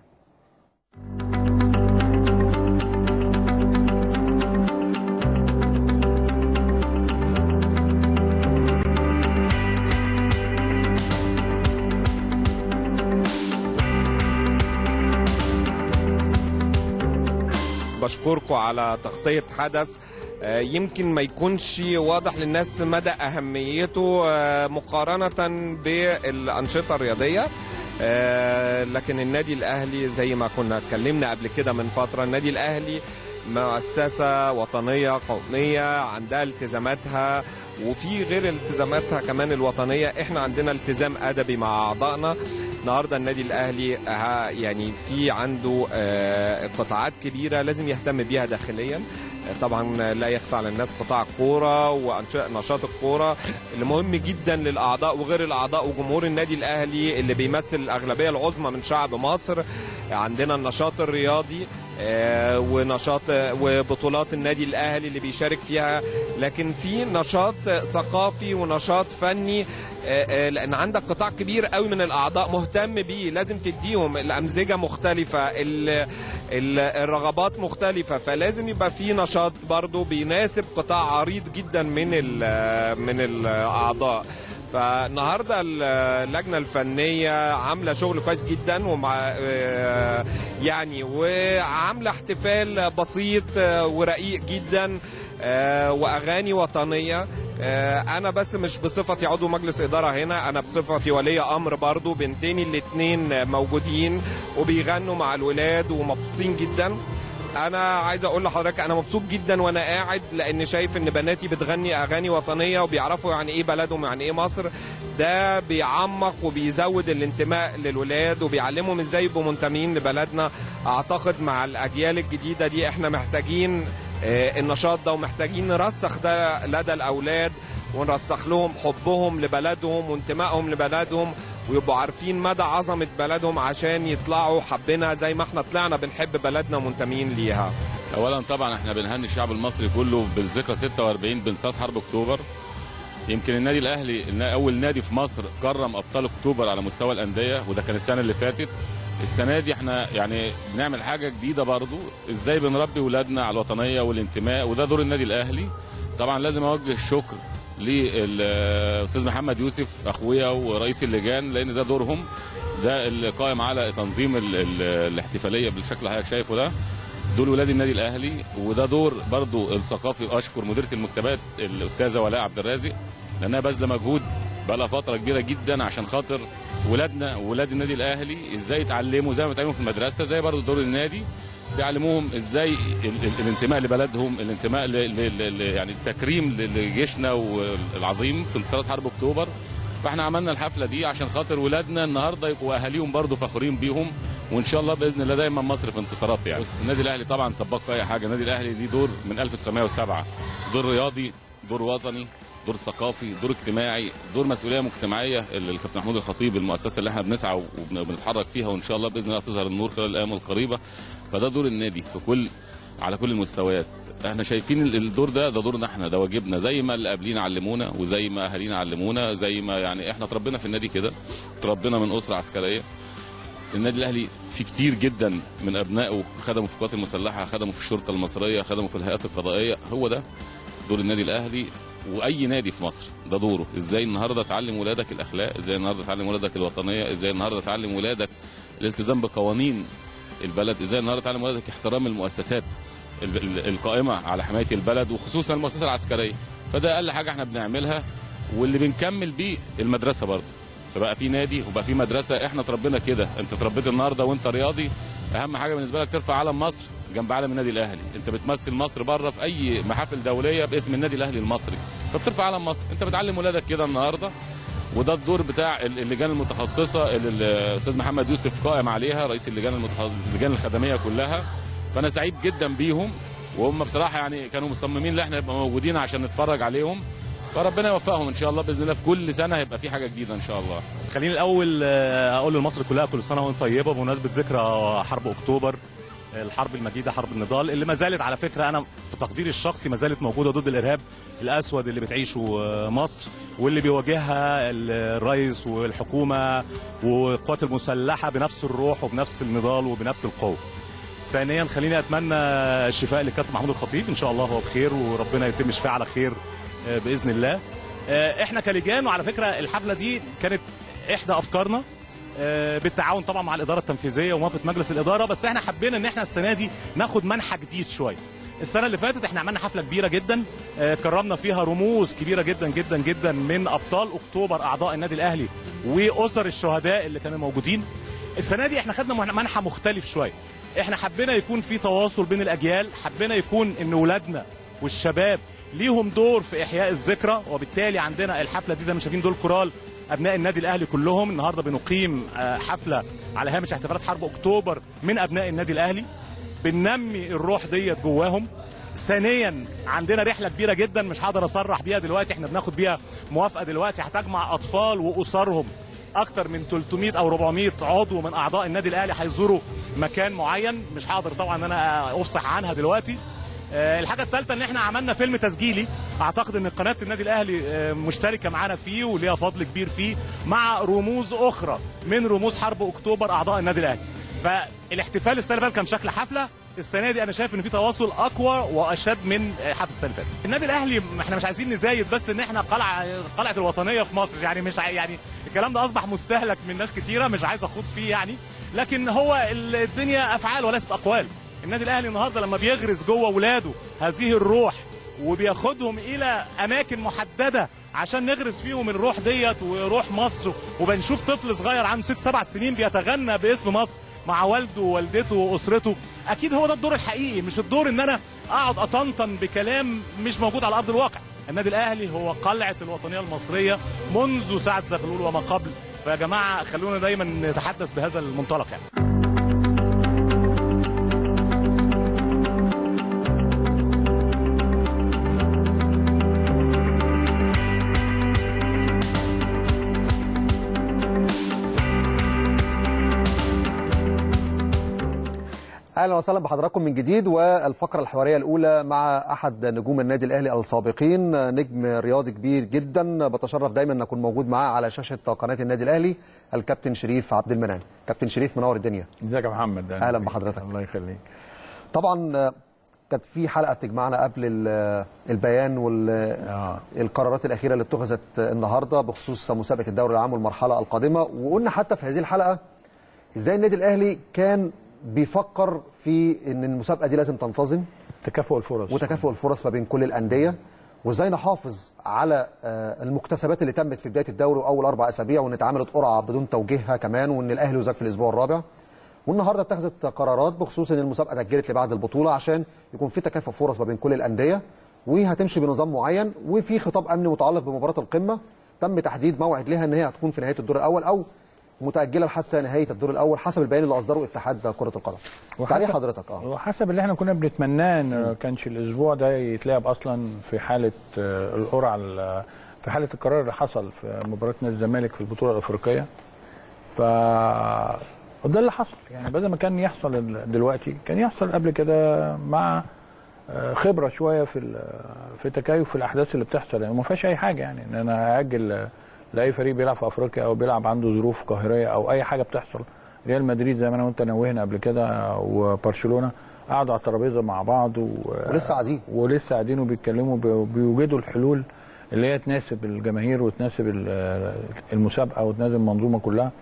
بشكركم على تغطية حدث يمكن ما يكونش واضح للناس مدى أهميته مقارنة بالأنشطة الرياضية، لكن النادي الأهلي زي ما كنا اتكلمنا قبل كده من فترة، النادي الأهلي مؤسسة وطنية قومية عندها التزاماتها، وفي غير التزاماتها كمان الوطنية احنا عندنا التزام أدبي مع أعضائنا. النهارده النادي الاهلي يعني في عنده قطاعات كبيره لازم يهتم بيها داخليا. طبعا لا يخفى على الناس قطاع الكوره ونشاط الكوره اللي مهم جدا للاعضاء وغير الاعضاء وجمهور النادي الاهلي اللي بيمثل الاغلبيه العظمى من شعب مصر. عندنا النشاط الرياضي ونشاط وبطولات النادي الاهلي اللي بيشارك فيها، لكن في نشاط ثقافي ونشاط فني، لان عندك قطاع كبير قوي من الاعضاء مهتم بيه، لازم تديهم الامزجه مختلفه، الرغبات مختلفه، فلازم يبقى في نشاط برضو بيناسب قطاع عريض جدا من من الاعضاء. فالنهارده اللجنه الفنيه عامله شغل كويس جدا ومع يعني وعامله احتفال بسيط ورقيق جدا واغاني وطنيه. انا بس مش بصفتي عضو مجلس اداره هنا، انا بصفتي ولي امر برضو. بنتين الاثنين موجودين وبيغنوا مع الولاد ومبسوطين جدا. انا عايز اقول لحضرتك انا مبسوط جدا وانا قاعد، لان شايف ان بناتي بتغني اغاني وطنيه وبيعرفوا يعني ايه بلدهم يعني ايه مصر. ده بيعمق وبيزود الانتماء للولاد وبيعلمهم ازاي يبقوا منتمين لبلدنا. اعتقد مع الاجيال الجديده دي احنا محتاجين النشاط ده ومحتاجين نرسخ ده لدى الاولاد ونرسخ لهم حبهم لبلدهم وانتمائهم لبلدهم ويبقوا عارفين مدى عظمة بلدهم عشان يطلعوا حبنا زي ما احنا طلعنا بنحب بلدنا ومنتمين ليها. اولا طبعا احنا بنهني الشعب المصري كله بالذكرى ستة وأربعين بانتصار حرب اكتوبر. يمكن النادي الاهلي اول نادي في مصر كرم ابطال اكتوبر على مستوى الانديه، وده كان السنه اللي فاتت. السنه دي احنا يعني بنعمل حاجه جديده برضو، ازاي بنربي ولادنا على الوطنيه والانتماء، وده دور النادي الاهلي. طبعا لازم اوجه الشكر للاستاذ محمد يوسف اخويا ورئيس اللجان، لان ده دورهم، ده اللي قائم على تنظيم ال ال الاحتفاليه بالشكل اللي حضرتك شايفه ده. دول ولاد النادي الاهلي، وده دور برضو الثقافي. اشكر مديره المكتبات الاستاذه ولاء عبد الرازق، لانها باذله مجهود بقى لها فتره كبيره جدا عشان خاطر ولادنا وولاد النادي الاهلي ازاي يتعلموا زي ما بيتعلموا في المدرسه، زي برضو دور النادي بيعلموهم ازاي الانتماء لبلدهم، الانتماء ل يعني التكريم لجيشنا العظيم في انتصارات حرب اكتوبر. فاحنا عملنا الحفله دي عشان خاطر ولادنا النهارده يبقوا اهاليهم برضو فخورين بيهم، وان شاء الله باذن الله دايما مصر في انتصارات. يعني بس النادي الاهلي طبعا سباق في اي حاجه. النادي الاهلي ليه دور من ألف وتسعمائة وسبعة، دور رياضي، دور وطني، دور ثقافي، دور اجتماعي، دور مسؤوليه مجتمعيه. الكابتن محمود الخطيب المؤسسه اللي احنا بنسعى وبنتحرك فيها، وان شاء الله باذن الله تظهر النور خلال الايام القريبه. فده دور النادي في كل على كل المستويات. احنا شايفين الدور ده ده دورنا احنا، ده واجبنا، زي ما اللي قبلينا علمونا وزي ما اهالينا علمونا، زي ما يعني احنا اتربينا في النادي كده، اتربينا من اسره عسكريه. النادي الاهلي في كتير جدا من ابنائه خدموا في القوات المسلحه، خدموا في الشرطه المصريه، خدموا في الهيئات القضائيه. هو ده دور النادي الاهلي، واي نادي في مصر ده دوره. ازاي النهارده تعلم ولادك الاخلاق، ازاي النهارده تعلم ولادك الوطنيه، ازاي النهارده تعلم ولادك الالتزام بقوانين البلد، ازاي النهارده تعلم ولادك احترام المؤسسات القائمه على حمايه البلد وخصوصا المؤسسه العسكريه. فده اقل حاجه احنا بنعملها، واللي بنكمل بيه المدرسه برضه. فبقى في نادي وبقى في مدرسه، احنا اتربينا كده. انت اتربيت النهارده وانت رياضي، اهم حاجه بالنسبه لك ترفع علم مصر جنب علم النادي الاهلي. انت بتمثل مصر بره في اي محافل دوليه باسم النادي الاهلي المصري، فبترفع علم مصر. انت بتعلم ولادك كده النهارده، وده الدور بتاع اللجان المتخصصه اللي الاستاذ محمد يوسف قائم عليها، رئيس اللجان المتخ... اللجان الخدميه كلها. فانا سعيد جدا بيهم، وهم بصراحه يعني كانوا مصممين ان احنا نبقى موجودين عشان نتفرج عليهم. فربنا يوفقهم ان شاء الله باذن الله. في كل سنه هيبقى في حاجه جديده ان شاء الله. خليني الاول اقول لمصر كلها كل سنه وانت طيبه بمناسبه ذكرى حرب اكتوبر، الحرب المجيده، حرب النضال اللي ما زالت على فكره انا في تقديري الشخصي ما زالت موجوده ضد الارهاب الاسود اللي بتعيشه مصر واللي بيواجهها الرئيس والحكومه والقوات المسلحه بنفس الروح وبنفس النضال وبنفس القوه. ثانيا خليني اتمنى الشفاء للكابتن محمود الخطيب، ان شاء الله هو بخير وربنا يتم شفاء على خير باذن الله. احنا كلجان، وعلى فكره الحفله دي كانت احدى افكارنا بالتعاون طبعا مع الاداره التنفيذيه وموافقه مجلس الاداره، بس احنا حبينا ان احنا السنه دي ناخد منحى جديد شويه. السنه اللي فاتت احنا عملنا حفله كبيره جدا كرمنا فيها رموز كبيره جدا جدا جدا من ابطال اكتوبر اعضاء النادي الاهلي واسر الشهداء اللي كانوا موجودين. السنه دي احنا خدنا منحى مختلف شويه، احنا حبينا يكون في تواصل بين الاجيال، حبينا يكون ان ولادنا والشباب ليهم دور في احياء الذكرى، وبالتالي عندنا الحفله دي زي ما شايفين دول كورال ابناء النادي الاهلي كلهم. النهارده بنقيم حفله على هامش احتفالات حرب اكتوبر من ابناء النادي الاهلي، بننمي الروح ديت جواهم. ثانيا عندنا رحله كبيره جدا مش هقدر اصرح بيها دلوقتي، احنا بناخد بيها موافقه دلوقتي، هتجمع اطفال واسرهم اكتر من ثلاثمائة او أربعمائة عضو من اعضاء النادي الاهلي هيزوروا مكان معين، مش هقدر طبعا ان انا افصح عنها دلوقتي. الحاجه الثالثه ان احنا عملنا فيلم تسجيلي، اعتقد ان قناه النادي الاهلي مشتركه معانا فيه وليها فضل كبير فيه، مع رموز اخرى من رموز حرب اكتوبر اعضاء النادي الاهلي. فالاحتفال السنه اللي فاتت كان شكل حفله، السنه دي انا شايف ان في تواصل اقوى واشد من حفل السنه اللي فاتت. النادي الاهلي احنا مش عايزين نزايد بس ان احنا قلعه قلعه الوطنيه في مصر، يعني مش يعني الكلام ده اصبح مستهلك من ناس كتيره، مش عايز اخوض فيه يعني، لكن هو الدنيا افعال وليست اقوال. النادي الاهلي النهارده لما بيغرس جوه اولاده هذه الروح وبياخدهم الى اماكن محدده عشان نغرس فيهم الروح ديت وروح مصر، وبنشوف طفل صغير عنده ست سبع سنين بيتغنى باسم مصر مع والده ووالدته واسرته، اكيد هو ده الدور الحقيقي، مش الدور ان انا اقعد اطنطن بكلام مش موجود على ارض الواقع. النادي الاهلي هو قلعه الوطنيه المصريه منذ سعد زغلول وما قبل، فيا جماعه خلونا دايما نتحدث بهذا المنطلق يعني. اهلا وسهلا بحضراتكم من جديد، والفقره الحواريه الاولى مع احد نجوم النادي الاهلي السابقين، نجم رياضي كبير جدا بتشرف دايما ان اكون موجود معاه على شاشه قناه النادي الاهلي، الكابتن شريف عبد المنعم. كابتن شريف منور الدنيا. ازيك يا محمد؟ اهلا بحضرتك. الله يخليك. طبعا كانت في حلقه بتجمعنا قبل البيان والقرارات الاخيره اللي اتخذت النهارده بخصوص مسابقه الدوري العام والمرحله القادمه، وقلنا حتى في هذه الحلقه ازاي النادي الاهلي كان بيفكر في ان المسابقه دي لازم تنتظم، تكافؤ الفرص وتكافؤ الفرص ما بين كل الانديه، وازاي نحافظ على المكتسبات اللي تمت في بدايه الدوري واول اربع اسابيع، وان اتعملت قرعه بدون توجيهها كمان، وان الاهلي يزاج في الاسبوع الرابع. والنهارده اتخذت قرارات بخصوص ان المسابقه اتاجلت لبعد البطوله عشان يكون في تكافؤ فرص ما بين كل الانديه، وهتمشي بنظام معين، وفي خطاب امني متعلق بمباراه القمه تم تحديد موعد لها ان هي هتكون في نهايه الدور الاول او متأجلة حتى نهاية الدور الأول حسب البيان اللي أصدره اتحاد كرة القدم. تعليق حضرتك؟ اه وحسب اللي احنا كنا بنتمناه ان ما كانش الأسبوع ده يتلعب أصلا في حالة القرعة، في حالة القرار اللي حصل في مباراة نادي الزمالك في البطولة الأفريقية. ف وده اللي حصل، يعني بدل ما كان يحصل دلوقتي كان يحصل قبل كده مع خبرة شوية في في تكيف في الأحداث اللي بتحصل، يعني ما فيهاش أي حاجة يعني إن أنا أأجل لاي فريق بيلعب في افريقيا او بيلعب عنده ظروف قاهريه او اي حاجه بتحصل. ريال مدريد زي ما انا وانت نوهنا قبل كده وبرشلونه قعدوا على الترابيزه مع بعض و... ولسه قاعدين ولسه قاعدين وبيتكلموا وبيوجدوا الحلول اللي هي تناسب الجماهير وتناسب المسابقه وتناسب المنظومه كلها.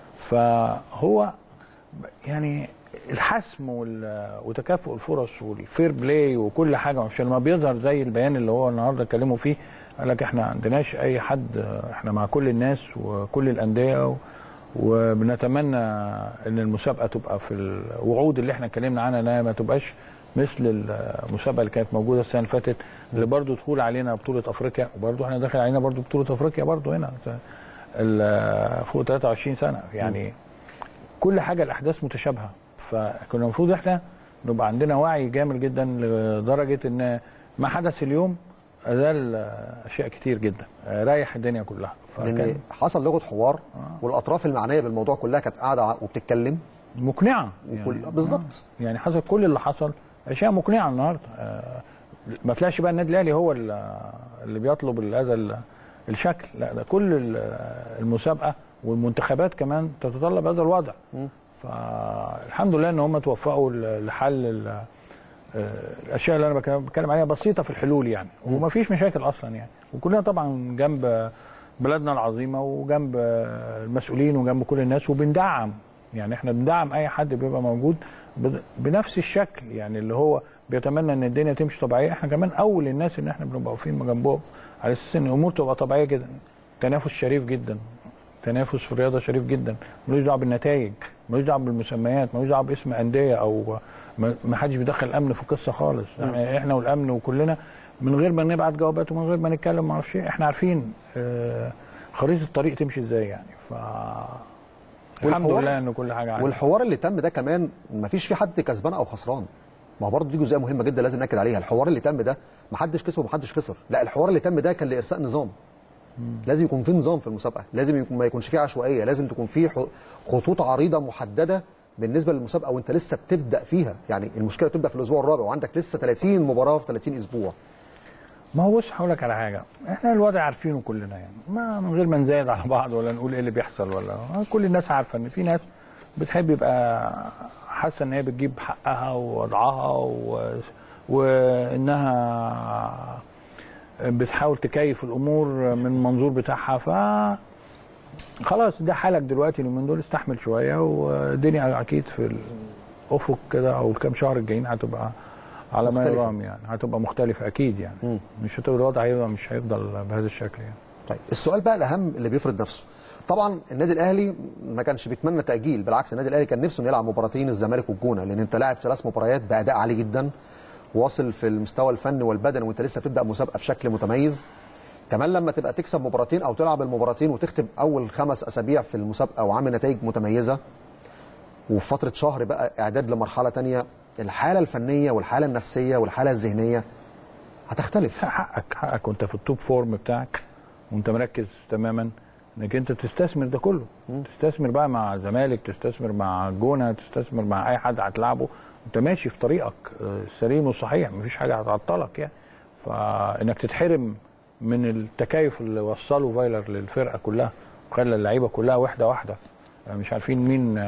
فهو يعني الحسم وتكافؤ الفرص والفير بلاي وكل حاجه، عشان ما بيظهر زي البيان اللي هو النهارده اتكلموا فيه، قال لك احنا ما عندناش اي حد، احنا مع كل الناس وكل الانديه، وبنتمنى ان المسابقه تبقى في الوعود اللي احنا اتكلمنا عنها، انها ما تبقاش مثل المسابقه اللي كانت موجوده السنه اللي فاتت، اللي برضو دخول علينا بطوله افريقيا، وبرضو احنا داخل علينا برضو بطوله افريقيا برضو هنا فوق ثلاثة وعشرين سنه، يعني كل حاجه الاحداث متشابهه. فكنا المفروض احنا نبقى عندنا وعي جامد جدا لدرجه ان ما حدث اليوم أزال أشياء كتير جدا، ريح الدنيا كلها. لأن حصل لغة حوار آه. والأطراف المعنية بالموضوع كلها كانت قاعدة وبتتكلم مقنعة يعني بالظبط آه. يعني حصل كل اللي حصل أشياء مقنعة النهارده. آه ما طلعش بقى النادي الأهلي هو اللي بيطلب هذا الشكل، لا ده كل المسابقة والمنتخبات كمان تتطلب هذا الوضع. م. فالحمد لله إن هم توفقوا لحل الاشياء اللي انا بتكلم عليها بسيطه في الحلول يعني، وما فيش مشاكل اصلا يعني، وكلنا طبعا جنب بلدنا العظيمه وجنب المسؤولين وجنب كل الناس، وبندعم يعني احنا بندعم اي حد بيبقى موجود بنفس الشكل، يعني اللي هو بيتمنى ان الدنيا تمشي طبيعيه. احنا كمان اول الناس ان احنا بنبقى واقفين جنبهم على اساس ان الامور تبقى طبيعيه جدا. تنافس شريف جدا، تنافس في الرياضه شريف جدا، ملوش دعوه بالنتائج، ملوش دعوه بالمسميات، ملوش دعوه باسم انديه، او ما حدش بيدخل الامن في القصه خالص. يعني احنا والامن وكلنا من غير ما نبعت جوابات ومن غير ما نتكلم ما اعرفش ايه، احنا عارفين اه خريطه الطريق تمشي ازاي يعني. ف الحمد لله ان كل حاجه عادي. والحوار اللي تم ده كمان ما فيش في حد كسبان او خسران. ما هو برضه دي جزئيه مهمه جدا لازم ناكد عليها. الحوار اللي تم ده ما حدش كسب وما حدش خسر، لا الحوار اللي تم ده كان لارساء نظام. مم. لازم يكون في نظام في المسابقه، لازم يكون ما يكونش فيه عشوائيه، لازم تكون في خطوط عريضه محدده بالنسبه للمسابقه وانت لسه بتبدا فيها. يعني المشكله تبدا في الاسبوع الرابع وعندك لسه ثلاثين مباراه في ثلاثين اسبوع. ما هو بص هقول لك على حاجه، احنا الوضع عارفينه كلنا يعني، ما من غير ما نزايد على بعض ولا نقول ايه اللي بيحصل، ولا كل الناس عارفه ان في ناس بتحب يبقى حاسه ان هي بتجيب حقها ووضعها و... وانها بتحاول تكيف الامور من المنظور بتاعها. ف خلاص ده حالك دلوقتي اليومين دول، استحمل شويه والدنيا اكيد في الافق كده او الكام شهر الجايين هتبقى على ما يرام يعني، هتبقى مختلفه اكيد يعني. م. مش هتبقى الوضع هيبقى مش هيفضل بهذا الشكل يعني. طيب السؤال بقى الاهم اللي بيفرض نفسه، طبعا النادي الاهلي ما كانش بيتمنى تاجيل، بالعكس النادي الاهلي كان نفسه يلعب مباراتين الزمالك والجونه، لان انت لاعب ثلاث مباريات باداء عالي جدا، واصل في المستوى الفني والبدني وانت لسه بتبدا مسابقه بشكل متميز. كمان لما تبقى تكسب مباراتين او تلعب المباراتين وتختم اول خمس اسابيع في المسابقه وعامل نتائج متميزه، وفي فتره شهر بقى اعداد لمرحله ثانيه، الحاله الفنيه والحاله النفسيه والحاله الذهنيه هتختلف. حقك حقك وانت في التوب فورم بتاعك وانت مركز تماما انك انت تستثمر ده كله. م. تستثمر بقى مع زمالك، تستثمر مع جونه، تستثمر مع اي حد هتلعبه، انت ماشي في طريقك السليم والصحيح، مفيش حاجه هتعطلك يعني. فانك تتحرم من التكيف اللي وصله فايلر للفرقه كلها وخلى اللعيبه كلها واحده واحده، مش عارفين مين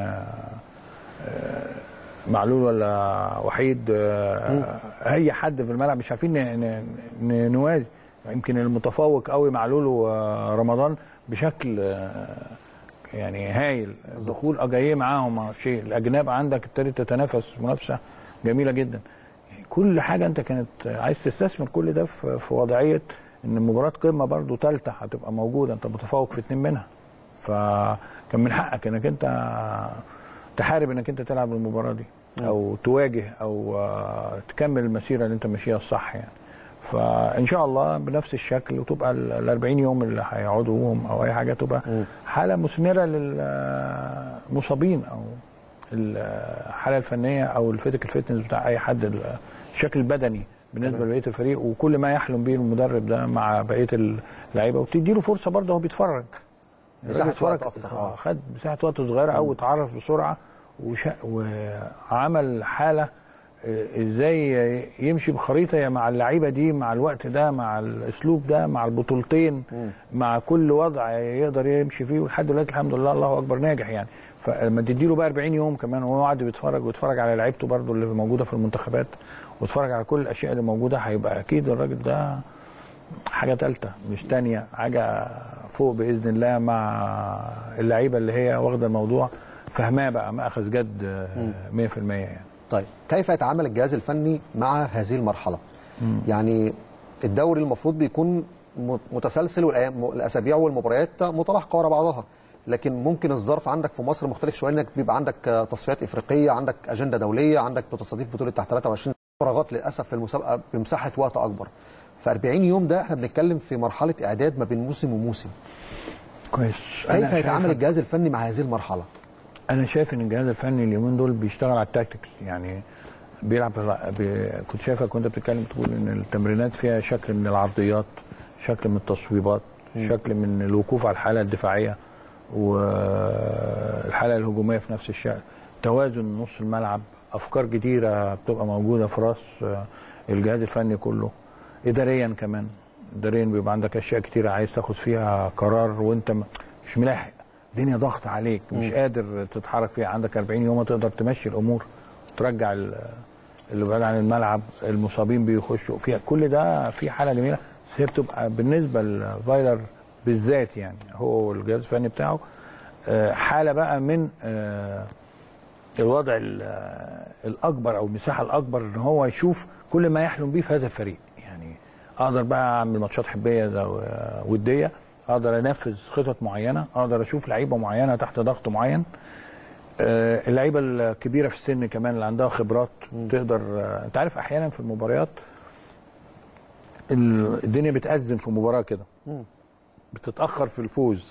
معلول ولا وحيد، اي حد في الملعب مش عارفين نوازي. يمكن المتفوق قوي معلول ورمضان بشكل يعني هايل، الدخول جاي معاهم شيء، الاجناب عندك ابتدت تتنافس منافسه جميله جدا. كل حاجه انت كانت عايز تستثمر كل ده في وضعيه ان مباراه قمه برضو ثالثه هتبقى موجوده، انت متفوق في اثنين منها، فكان من حقك انك انت تحارب انك انت تلعب المباراه دي او تواجه او تكمل المسيره اللي انت ماشيها الصح يعني. فان شاء الله بنفس الشكل، وتبقى ال أربعين يوم اللي هيقعدوهم او اي حاجه تبقى حاله مثمره للمصابين او الحاله الفنيه او الفيزيكال فيتنس بتاع اي حد، الشكل البدني بالنسبه لبقيه الفريق، وكل ما يحلم به المدرب ده مع بقيه اللعيبه، وتدي له فرصه برضه هو بيتفرج. مساحه وقت اكتر، خد مساحه وقت صغيره قوي، اتعرف بسرعه وعمل حاله ازاي يمشي بخريطه مع اللعيبه دي، مع الوقت ده، مع الاسلوب ده، مع البطولتين، م. مع كل وضع يقدر يمشي فيه، ولحد دلوقتي الحمد لله الله اكبر ناجح يعني. فلما تديله بقى أربعين يوم كمان وهو قاعد بيتفرج ويتفرج على لعيبته برضه اللي موجوده في المنتخبات، ويتفرج على كل الاشياء اللي موجوده، هيبقى اكيد الراجل ده حاجه ثالثه مش ثانيه، حاجه فوق باذن الله، مع اللعيبه اللي هي واخده الموضوع فهماه بقى ماخذ جد مية في المية يعني. طيب كيف يتعامل الجهاز الفني مع هذه المرحله؟ مم. يعني الدوري المفروض بيكون متسلسل والاسابيع والمباريات متلاحقه ورا بعضها، لكن ممكن الظرف عندك في مصر مختلف شويه، انك بيبقى عندك تصفيات افريقيه، عندك اجنده دوليه، عندك بتستضيف بطوله تحت ثلاثة وعشرين، فراغات للاسف في المسابقه بمساحه وقت اكبر. ف أربعين يوم ده احنا بنتكلم في مرحله اعداد ما بين موسم وموسم. كويس. كيف يتعامل الجهاز الفني مع هذه المرحله؟ انا شايف ان الجهاز الفني اليومين دول بيشتغل على التاكتكس، يعني بيلعب بي... كنت شايفك كنت بتتكلم تقول ان التمرينات فيها شكل من العرضيات، شكل من التصويبات، م. شكل من الوقوف على الحاله الدفاعيه والحاله الهجوميه في نفس الشكل، توازن نص الملعب، افكار جديده بتبقى موجوده في راس الجهاز الفني كله. اداريا كمان، اداريا بيبقى عندك اشياء كتيره عايز تاخد فيها قرار وانت مش ملاحق، الدنيا ضغط عليك مش م. قادر تتحرك فيها، عندك أربعين يوم تقدر تمشي الامور، ترجع اللي بعيد عن الملعب، المصابين بيخشوا فيها، كل ده في حاله جميله. هي بتبقى بالنسبه لفايلر بالذات يعني هو والجهاز الفني بتاعه حاله بقى من الوضع الاكبر او المساحه الاكبر ان هو يشوف كل ما يحلم بيه في هذا الفريق. يعني اقدر بقى اعمل ماتشات حبيه وديه، اقدر انفذ خطط معينه، اقدر اشوف لعيبه معينه تحت ضغط معين، اللعيبه الكبيره في السن كمان اللي عندها خبرات م. تقدر. انت عارف احيانا في المباريات الدنيا بتأذن في مباراه كده، بتتاخر في الفوز،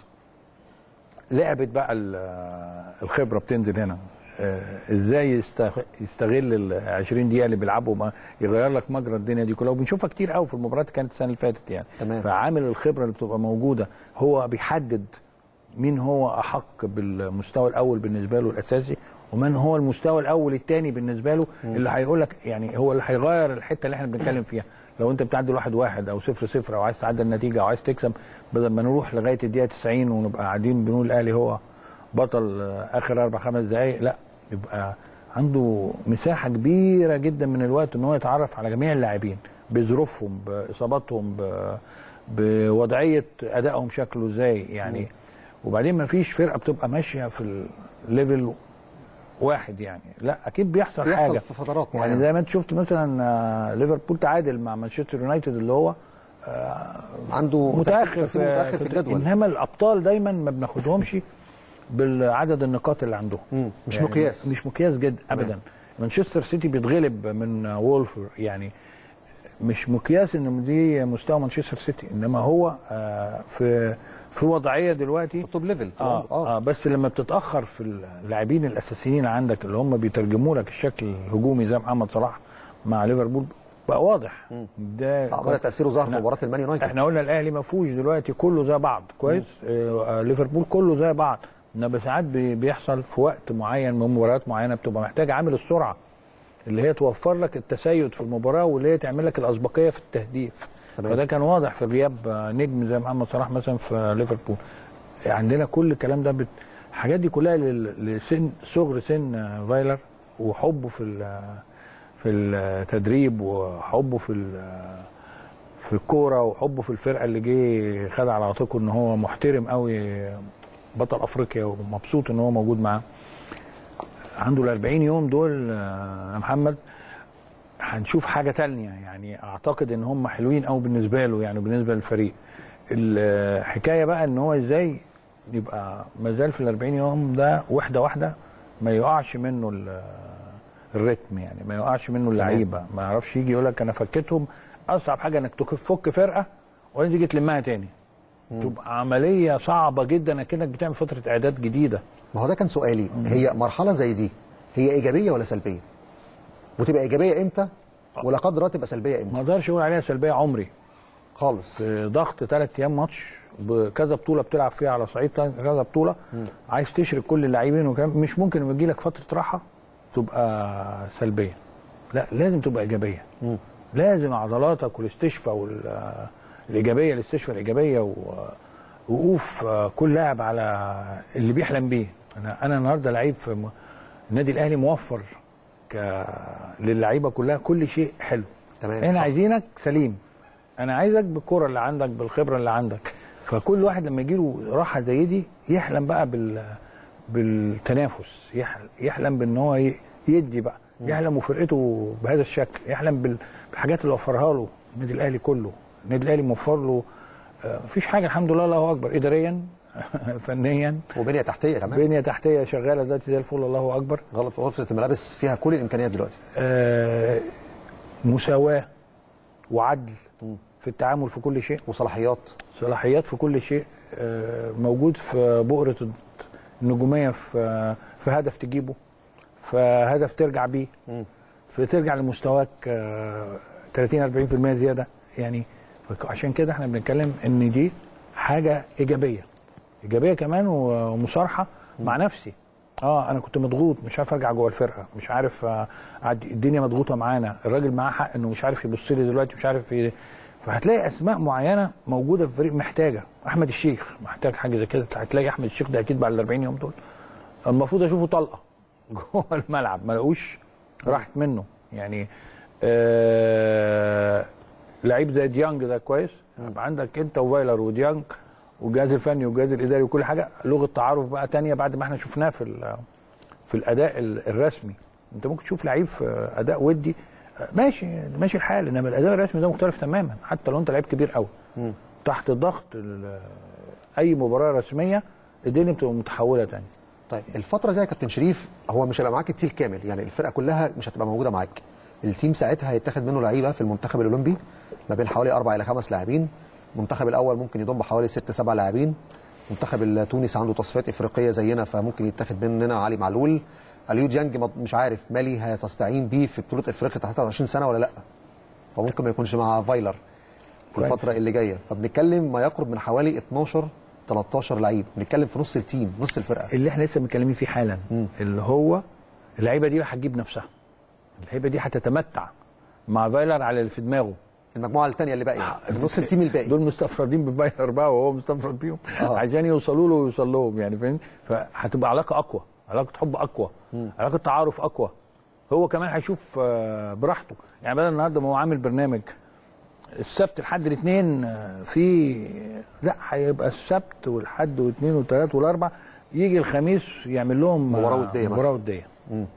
لعبت بقى الخبره بتنزل هنا. ازاي يستغل ال عشرين دقيقه اللي بيلعبوا يغير لك مجرى الدنيا دي كلها، وبنشوفها كتير قوي في المباريات كانت السنه اللي فاتت يعني. تمام. فعامل الخبره اللي بتبقى موجوده هو بيحدد مين هو احق بالمستوى الاول بالنسبه له الاساسي، ومن هو المستوى الاول الثاني بالنسبه له اللي هيقول لك يعني هو اللي هيغير الحته اللي احنا بنتكلم فيها. لو انت بتعدل واحد واحد او صفر صفر او عايز تعدل النتيجه او عايز تكسب، بدل ما نروح لغايه الدقيقه تسعين ونبقى قاعدين بنقول الاهلي هو بطل اخر اربع خمس دقائق، لا، يبقى عنده مساحه كبيره جدا من الوقت ان هو يتعرف على جميع اللاعبين بظروفهم باصاباتهم بوضعيه ادائهم شكله ازاي يعني. وبعدين ما فيش فرقه بتبقى ماشيه في الليفل واحد يعني، لا اكيد بيحصل, بيحصل حاجه في فترات يعني معينة. زي ما انت شفت مثلا ليفربول تعادل مع مانشستر يونايتد اللي هو عنده متاخر في, متأخر في الجدول، انما الابطال دايما ما بناخدهمش بالعدد النقاط اللي عندهم، مش يعني مقياس مش مقياس جدا ابدا. مانشستر سيتي بيتغلب من وولف يعني، مش مقياس ان دي مستوى مانشستر سيتي، انما هو آه في في وضعيه دلوقتي في توب ليفل. آه, اه بس لما بتتاخر في اللاعبين الاساسيين عندك اللي هم بيترجموا لك الشكل الهجومي زي محمد صلاح مع ليفربول بقى واضح. ده بدا تاثيره ظهر في مباراه المان يونايتد. احنا قلنا الاهلي ما فيهوش دلوقتي كله زي بعض كويس، آه ليفربول كله زي بعض، انما ساعات بيحصل في وقت معين من مباريات معينه بتبقى محتاجه عامل السرعه اللي هي توفر لك التسيد في المباراه واللي هي تعمل لك الاسبقيه في التهديف. سلام. فده كان واضح في غياب نجم زي محمد صلاح مثلا في ليفربول. عندنا كل الكلام ده بت... الحاجات دي كلها لسن صغر سن فايلر وحبه في في التدريب وحبه في في الكوره وحبه في الفرقه اللي جه خد على عاتقه ان هو محترم قوي بطل افريقيا ومبسوط ان هو موجود معاه. عنده ال أربعين يوم دول يا محمد هنشوف حاجه تانية يعني، اعتقد ان هم حلوين قوي بالنسبه له يعني بالنسبه للفريق. الحكايه بقى ان هو ازاي يبقى ما زال في ال أربعين يوم ده واحده واحده ما يقعش منه الريتم يعني، ما يقعش منه اللعيبه، ما يعرفش يجي يقول لك انا فكيتهم. اصعب حاجه انك تفك فرقه وبعدين تيجي تلمها تاني، تبقى عمليه صعبه جدا اكنك بتعمل فتره اعداد جديده. ما هو ده كان سؤالي، مم. هي مرحله زي دي هي ايجابيه ولا سلبيه؟ وتبقى ايجابيه امتى؟ ولا قدرها تبقى سلبيه امتى؟ ما اقدرش اقول عليها سلبيه عمري خالص. في ضغط ثلاث ايام ماتش بكذا بطوله بتلعب فيها على صعيد كذا بطوله، مم. عايز تشرك كل اللاعبين وكلام، مش ممكن لما يجي لك فتره راحه تبقى سلبيه، لا لازم تبقى ايجابيه. مم. لازم عضلاتك والاستشفاء والايجابيه الاستشفاء الايجابيه ووقوف كل لاعب على اللي بيحلم بيه. انا انا النهارده لعيب في النادي الاهلي موفر ك للعيبه كلها كل شيء حلو. تمام. احنا عايزينك سليم، انا عايزك بالكره اللي عندك بالخبره اللي عندك. فكل واحد لما يجي له راحه زي دي يحلم بقى بال بالتنافس، يحلم بان هو يدي بقى، يحلم وفرقته بهذا الشكل، يحلم بالحاجات اللي وفرها له النادي الاهلي كله. النادي الاهلي موفر له مفيش حاجه الحمد لله الله اكبر، اداريا فنيا وبنيه تحتيه كمان، بنيه تحتيه شغاله دلوقتي زي الفل الله اكبر. غرفه الملابس فيها كل الامكانيات دلوقتي. آه مساواه وعدل م. في التعامل في كل شيء، وصلاحيات صلاحيات في كل شيء. آه موجود في بؤره النجوميه في في هدف تجيبه، في هدف ترجع بيه، م. في ترجع لمستواك آه ثلاثين أربعين بالمية زياده يعني. عشان كده احنا بنتكلم ان دي حاجه ايجابيه ايجابيه كمان ومصارحه مع نفسي. اه انا كنت مضغوط مش عارف ارجع جوه الفرقه، مش عارف آه الدنيا مضغوطه معانا، الراجل معاه حق انه مش عارف يبص لي دلوقتي، مش عارف ي... فهتلاقي اسماء معينه موجوده في الفريق محتاجه. احمد الشيخ محتاج حاجه زي كده، هتلاقي احمد الشيخ ده اكيد بعد ال أربعين يوم دول المفروض اشوفه طلقه جوه الملعب، ما لقوش راحت منه يعني. آه لعيب زي ديانج ده كويس، عندك انت وفايلر وديانج والجهاز الفني والجهاز الاداري وكل حاجه لغه تعارف بقى تانية بعد ما احنا شفناه في في الاداء الرسمي. انت ممكن تشوف لعيب في اداء ودي ماشي ماشي الحال، انما الاداء الرسمي ده مختلف تماما حتى لو انت لعيب كبير قوي. تحت ضغط اي مباراه رسميه الدنيا بتبقى متحوله تاني. طيب الفتره دي يا كابتن شريف هو مش هيبقى معاك التيم كامل، يعني الفرقه كلها مش هتبقى موجوده معاك. التيم ساعتها هيتاخد منه لعيبه في المنتخب الاولمبي ما بين حوالي اربع الى خمس لاعبين، المنتخب الاول ممكن يضم حوالي ست سبع لاعبين. المنتخب التونسي عنده تصفيات افريقيه زينا فممكن يتاخد مننا علي معلول. اليو ديانج مش عارف مالي هتستعين بيه في بطوله افريقيا تحت ثلاثة وعشرين سنه ولا لا، فممكن ما يكونش مع فايلر في الفتره اللي جايه. فبنتكلم ما يقرب من حوالي اتناشر تلتاشر لعيب، بنتكلم في نص التيم، نص الفرقه اللي احنا لسه متكلمين فيه حالا. م. اللي هو اللعيبه دي هتجيب نفسها، اللعيبه دي هتتمتع مع فايلر على اللي في دماغه. المجموعه الثانيه اللي باقيه، نص التيم الباقي دول مستفردين بفايلر بقى وهو مستفرد بيهم آه. عشان يوصلوا له ويوصل لهم، يعني فاهم؟ فهتبقى علاقه اقوى، علاقه حب اقوى، م. علاقه تعارف اقوى. هو كمان هيشوف براحته، يعني بدل النهارده ما هو عامل برنامج السبت لحد الاثنين في، لا هيبقى السبت والحد والاثنين والثلاث والاربع، يجي الخميس يعمل لهم مباراه وديه مباراه وديه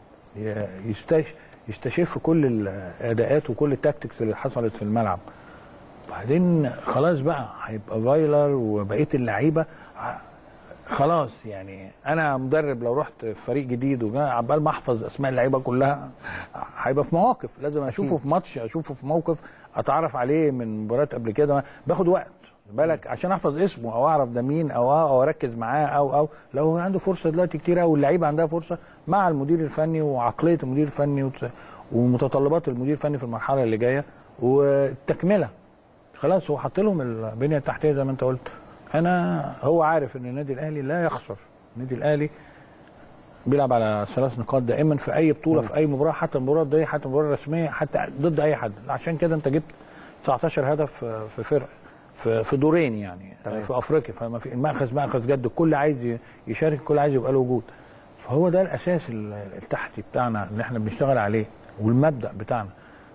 يستش يستشف كل الاداءات وكل التاكتكس اللي حصلت في الملعب. وبعدين خلاص بقى هيبقى فايلر وبقيه اللعيبه خلاص. يعني انا مدرب لو رحت فريق جديد وجا عبال ما احفظ اسماء اللعيبه كلها، هيبقى في مواقف لازم اشوفه في ماتش، اشوفه في موقف، اتعرف عليه من مباريات قبل كده، باخد وقت بالك عشان احفظ اسمه او اعرف ده مين او او اركز معاه او او لو عنده فرصه دلوقتي كتير قوي، اللعيبه عندها فرصه مع المدير الفني وعقليه المدير الفني ومتطلبات المدير الفني في المرحله اللي جايه والتكمله. خلاص هو حط لهم البنيه التحتيه زي ما انت قلت. انا هو عارف ان النادي الاهلي لا يخسر، النادي الاهلي بيلعب على ثلاث نقاط دائما في اي بطوله، في اي مباراه، حتى المباراه الوديه، حتى المباراه الرسميه، حتى ضد اي حد. عشان كده انت جبت تسعتاشر هدف في فرق في في دورين يعني طبعا. في افريقيا، فما في المأخذ مأخذ جد، الكل عايز يشارك، الكل عايز يبقى له وجود. فهو ده الاساس التحتي بتاعنا اللي احنا بنشتغل عليه والمبدأ بتاعنا.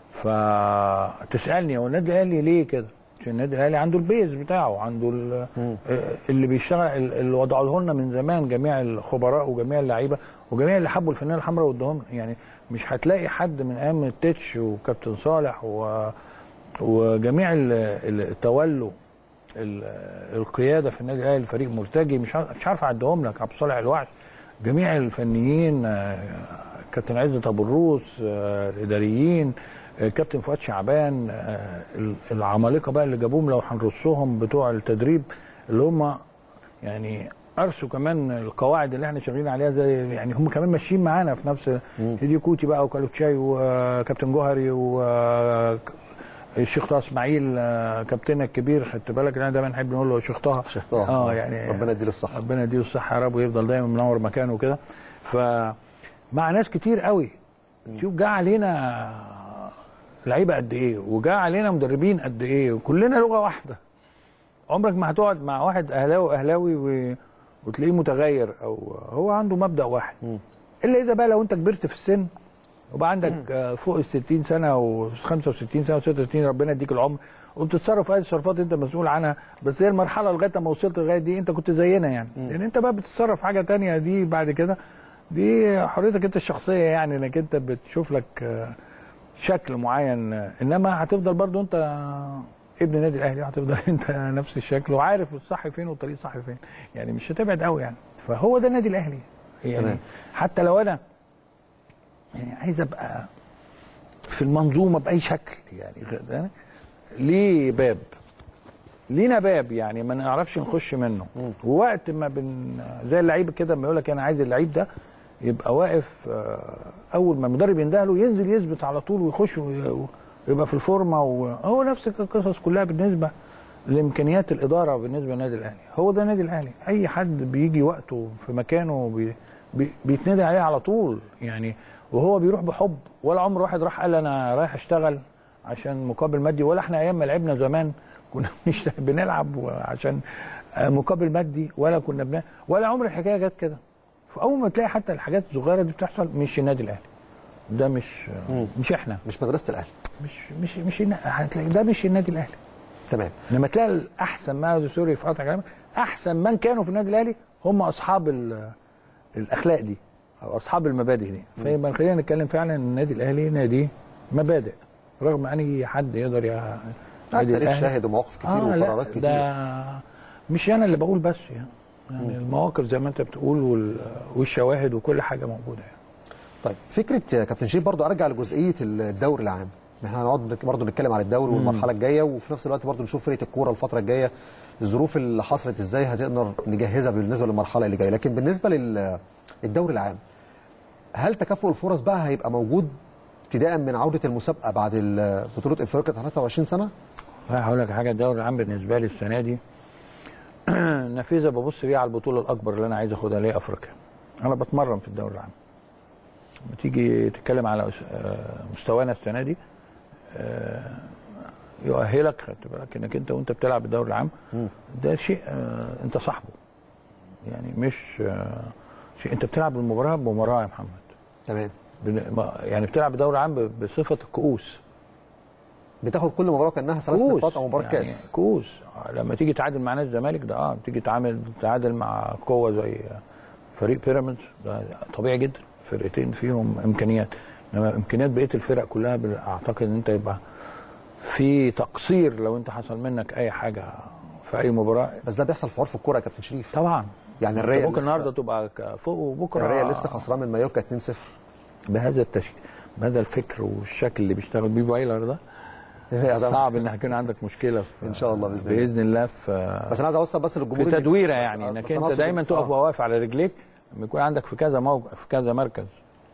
فتسالني هو النادي الاهلي ليه كده؟ عشان النادي الاهلي عنده البيز بتاعه، عنده اللي بيشتغل، اللي وضعوه لنا من زمان جميع الخبراء وجميع اللعيبه وجميع اللي حبوا الفنانه الحمراء وادوهم. يعني مش هتلاقي حد من ايام التتش وكابتن صالح و وجميع اللي تولوا القياده في النادي الاهلي، الفريق مرتجي، مش مش عارف اعدهم لك، عبد الصالح الوعش، جميع الفنيين، كابتن عزت ابو الروس، الاداريين، كابتن فؤاد شعبان، العمالقه بقى اللي جابوهم لو هنرصهم بتوع التدريب اللي هم يعني ارسوا كمان القواعد اللي احنا شغالين عليها، زي يعني هم كمان ماشيين معانا في نفس هيدي كوتي بقى وكالوتشاي وكابتن جوهري والشيخ طه اسماعيل كابتننا الكبير، خدت بالك احنا دايما نحب نقول له شيخ طه شيخ طه اه يعني ربنا يديله الصحه، ربنا يديله الصحه يا رب ويفضل دايما منور مكانه وكده. فمع ناس كتير قوي شوف جه علينا لعيبه قد ايه وجاء علينا مدربين قد ايه وكلنا لغه واحده. عمرك ما هتقعد مع واحد اهلاوي اهلاوي و... وتلاقيه متغير او هو عنده مبدا واحد. م. الا اذا بقى لو انت كبرت في السن وبقى عندك م. فوق ال ستين سنه وخمسة وستين سنه وستة وستين ربنا يديك العمر وبتتصرف في اي تصرفات انت مسؤول عنها، بس هي المرحله لغايه ما وصلت لغايه دي انت كنت زينا يعني. م. لان انت بقى بتتصرف حاجه ثانيه دي بعد كده، دي حريتك انت الشخصيه يعني، انك انت بتشوف لك شكل معين، انما هتفضل برضو انت ابن النادي الاهلي، هتفضل انت نفس الشكل وعارف الصح فين والطريق صح فين، يعني مش هتبعد قوي يعني. فهو ده النادي الاهلي يعني تمام. حتى لو انا يعني عايز ابقى في المنظومه باي شكل يعني، ليه باب، لينا باب يعني ما نعرفش نخش منه. م. ووقت ما بن زي اللعيب كده ما يقول لك انا عايز اللعيب ده يبقى واقف، اول ما المدرب يندهله ينزل يثبت على طول ويخش ويبقى في الفورمه، وهو نفس القصص كلها بالنسبه لامكانيات الاداره بالنسبه للنادي الاهلي. هو ده النادي الاهلي، اي حد بيجي وقته في مكانه بي بي بيتنادي عليه على طول يعني، وهو بيروح بحب. ولا عمر واحد راح قال انا رايح اشتغل عشان مقابل مادي، ولا احنا ايام ما لعبنا زمان كنا مش بنلعب عشان مقابل مادي، ولا كنا بنا ولا عمر الحكايه جت كده. فاول ما تلاقي حتى الحاجات الصغيره دي بتحصل، مش النادي الاهلي ده، مش مم. مش احنا، مش مدرسه الاهلي، مش مش مش هتلاقي ده مش النادي الاهلي. تمام. لما تلاقي احسن ما سوري في قطع كلامك، احسن من كانوا في النادي الاهلي هم اصحاب الاخلاق دي او اصحاب المبادئ دي. فيبقى خلينا نتكلم فعلا ان النادي الاهلي نادي مبادئ، رغم ان اي حد يقدر يا نادي الاهلي شاهد ومواقف كتير آه وقرارات كتير. ده مش انا اللي بقول بس يعني، يعني المواقف زي ما انت بتقول والشواهد وكل حاجه موجوده يعني. طيب فكره كابتن شريف برضو ارجع لجزئيه الدوري العام، احنا هنقعد برضه نتكلم عن الدوري والمرحله الجايه، وفي نفس الوقت برضه نشوف فرقه الكوره الفتره الجايه الظروف اللي حصلت ازاي هتقدر نجهزها بالنسبه للمرحله اللي جايه. لكن بالنسبه للدوري العام، هل تكافؤ الفرص بقى هيبقى موجود ابتداء من عوده المسابقه بعد بطوله افريقيا ثلاثة وعشرين سنه؟ لا هقول لك حاجه، الدوري العام بالنسبه لي السنه دي نفيذه ببص بيها على البطوله الاكبر اللي انا عايز اخدها اللي هي افريقيا. انا بتمرن في الدوري العام. لما تيجي تتكلم على مستوانا السنه دي يؤهلك، خدت بالك انك انت وانت بتلعب الدوري العام ده شيء انت صاحبه، يعني مش شيء انت بتلعب المباراه بمباراه يا محمد. تمام. يعني بتلعب الدوري العام بصفه الكؤوس، بتاخد كل مباراه كانها ثلاث نقاط او مباراه يعني كاس. كؤوس. لما تيجي تعادل مع نادي الزمالك ده اه بتيجي تعامل تعادل مع قوه زي فريق بيراميدز ده طبيعي جدا، فرقتين فيهم امكانيات، انما امكانيات بقيه الفرق كلها اعتقد ان انت يبقى في تقصير لو انت حصل منك اي حاجه في اي مباراه. بس ده بيحصل في عرف الكوره يا كابتن شريف. طبعا يعني الريال ممكن النهارده تبقى فوق وبكره الريال لسه خسران من مايوركا اتنين صفر بهذا التشكيل بهذا الفكر والشكل اللي بيشتغل بيه فايلر ده. صعب ان هيكون عندك مشكله في ان شاء الله باذن, بإذن الله في بس انا عايز اوصل بس للجمهور في تدويره، يعني انك انت دايما تقف واقف على رجليك لما يكون عندك في كذا موقع في كذا مركز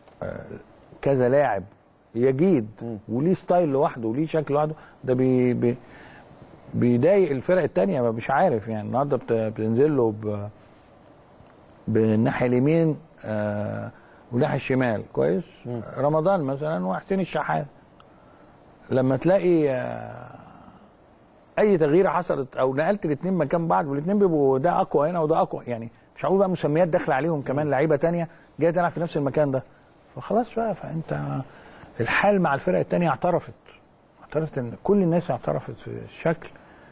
كذا لاعب يجيد وليه ستايل لوحده وليه شكل لوحده، ده بي بي بيضايق الفرق الثانيه مش عارف. يعني النهارده بتنزل له بالناحيه اليمين آه والناحيه الشمال كويس، رمضان مثلا وحسين الشحات، لما تلاقي آه اي تغييره حصلت او نقلت الاثنين مكان بعض والاثنين بيبقوا ده اقوى هنا وده اقوى، يعني مش هقول بقى مسميات داخله عليهم كمان لعيبه ثانيه جايه تلعب في نفس المكان ده، فخلاص بقى فانت الحال مع الفرق الثانيه اعترفت اعترفت ان كل الناس اعترفت في الشكل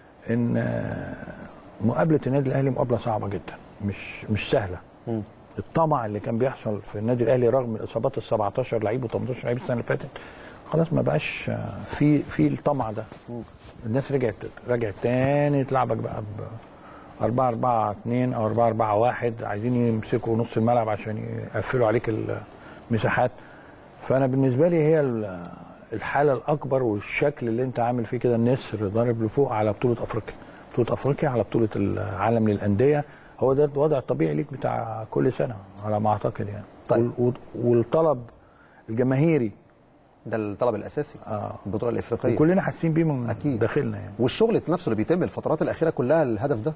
ان مقابله النادي الاهلي مقابله صعبه جدا، مش مش سهله. م. الطمع اللي كان بيحصل في النادي الاهلي رغم الاصابات ال سبعتاشر لعيب وتمنتاشر لعيب السنه اللي فاتت خلاص ما بقاش في في الطمع ده. م. الناس رجعت رجعت تاني تلعبك بقى ب أربعة أربعة اتنين او أربعة أربعة واحد، عايزين يمسكوا نص الملعب عشان يقفلوا عليك المساحات. فانا بالنسبه لي هي الحاله الاكبر والشكل اللي انت عامل فيه كده النسر ضارب لفوق على بطوله افريقيا، بطوله افريقيا على بطوله العالم للانديه، هو ده الوضع الطبيعي ليك بتاع كل سنه على ما اعتقد يعني. طيب. والطلب الجماهيري ده الطلب الاساسي اه البطوله الافريقيه وكلنا حاسين بيه من أكيد. داخلنا يعني، والشغل نفسه اللي بيتم الفترات الاخيره كلها الهدف ده.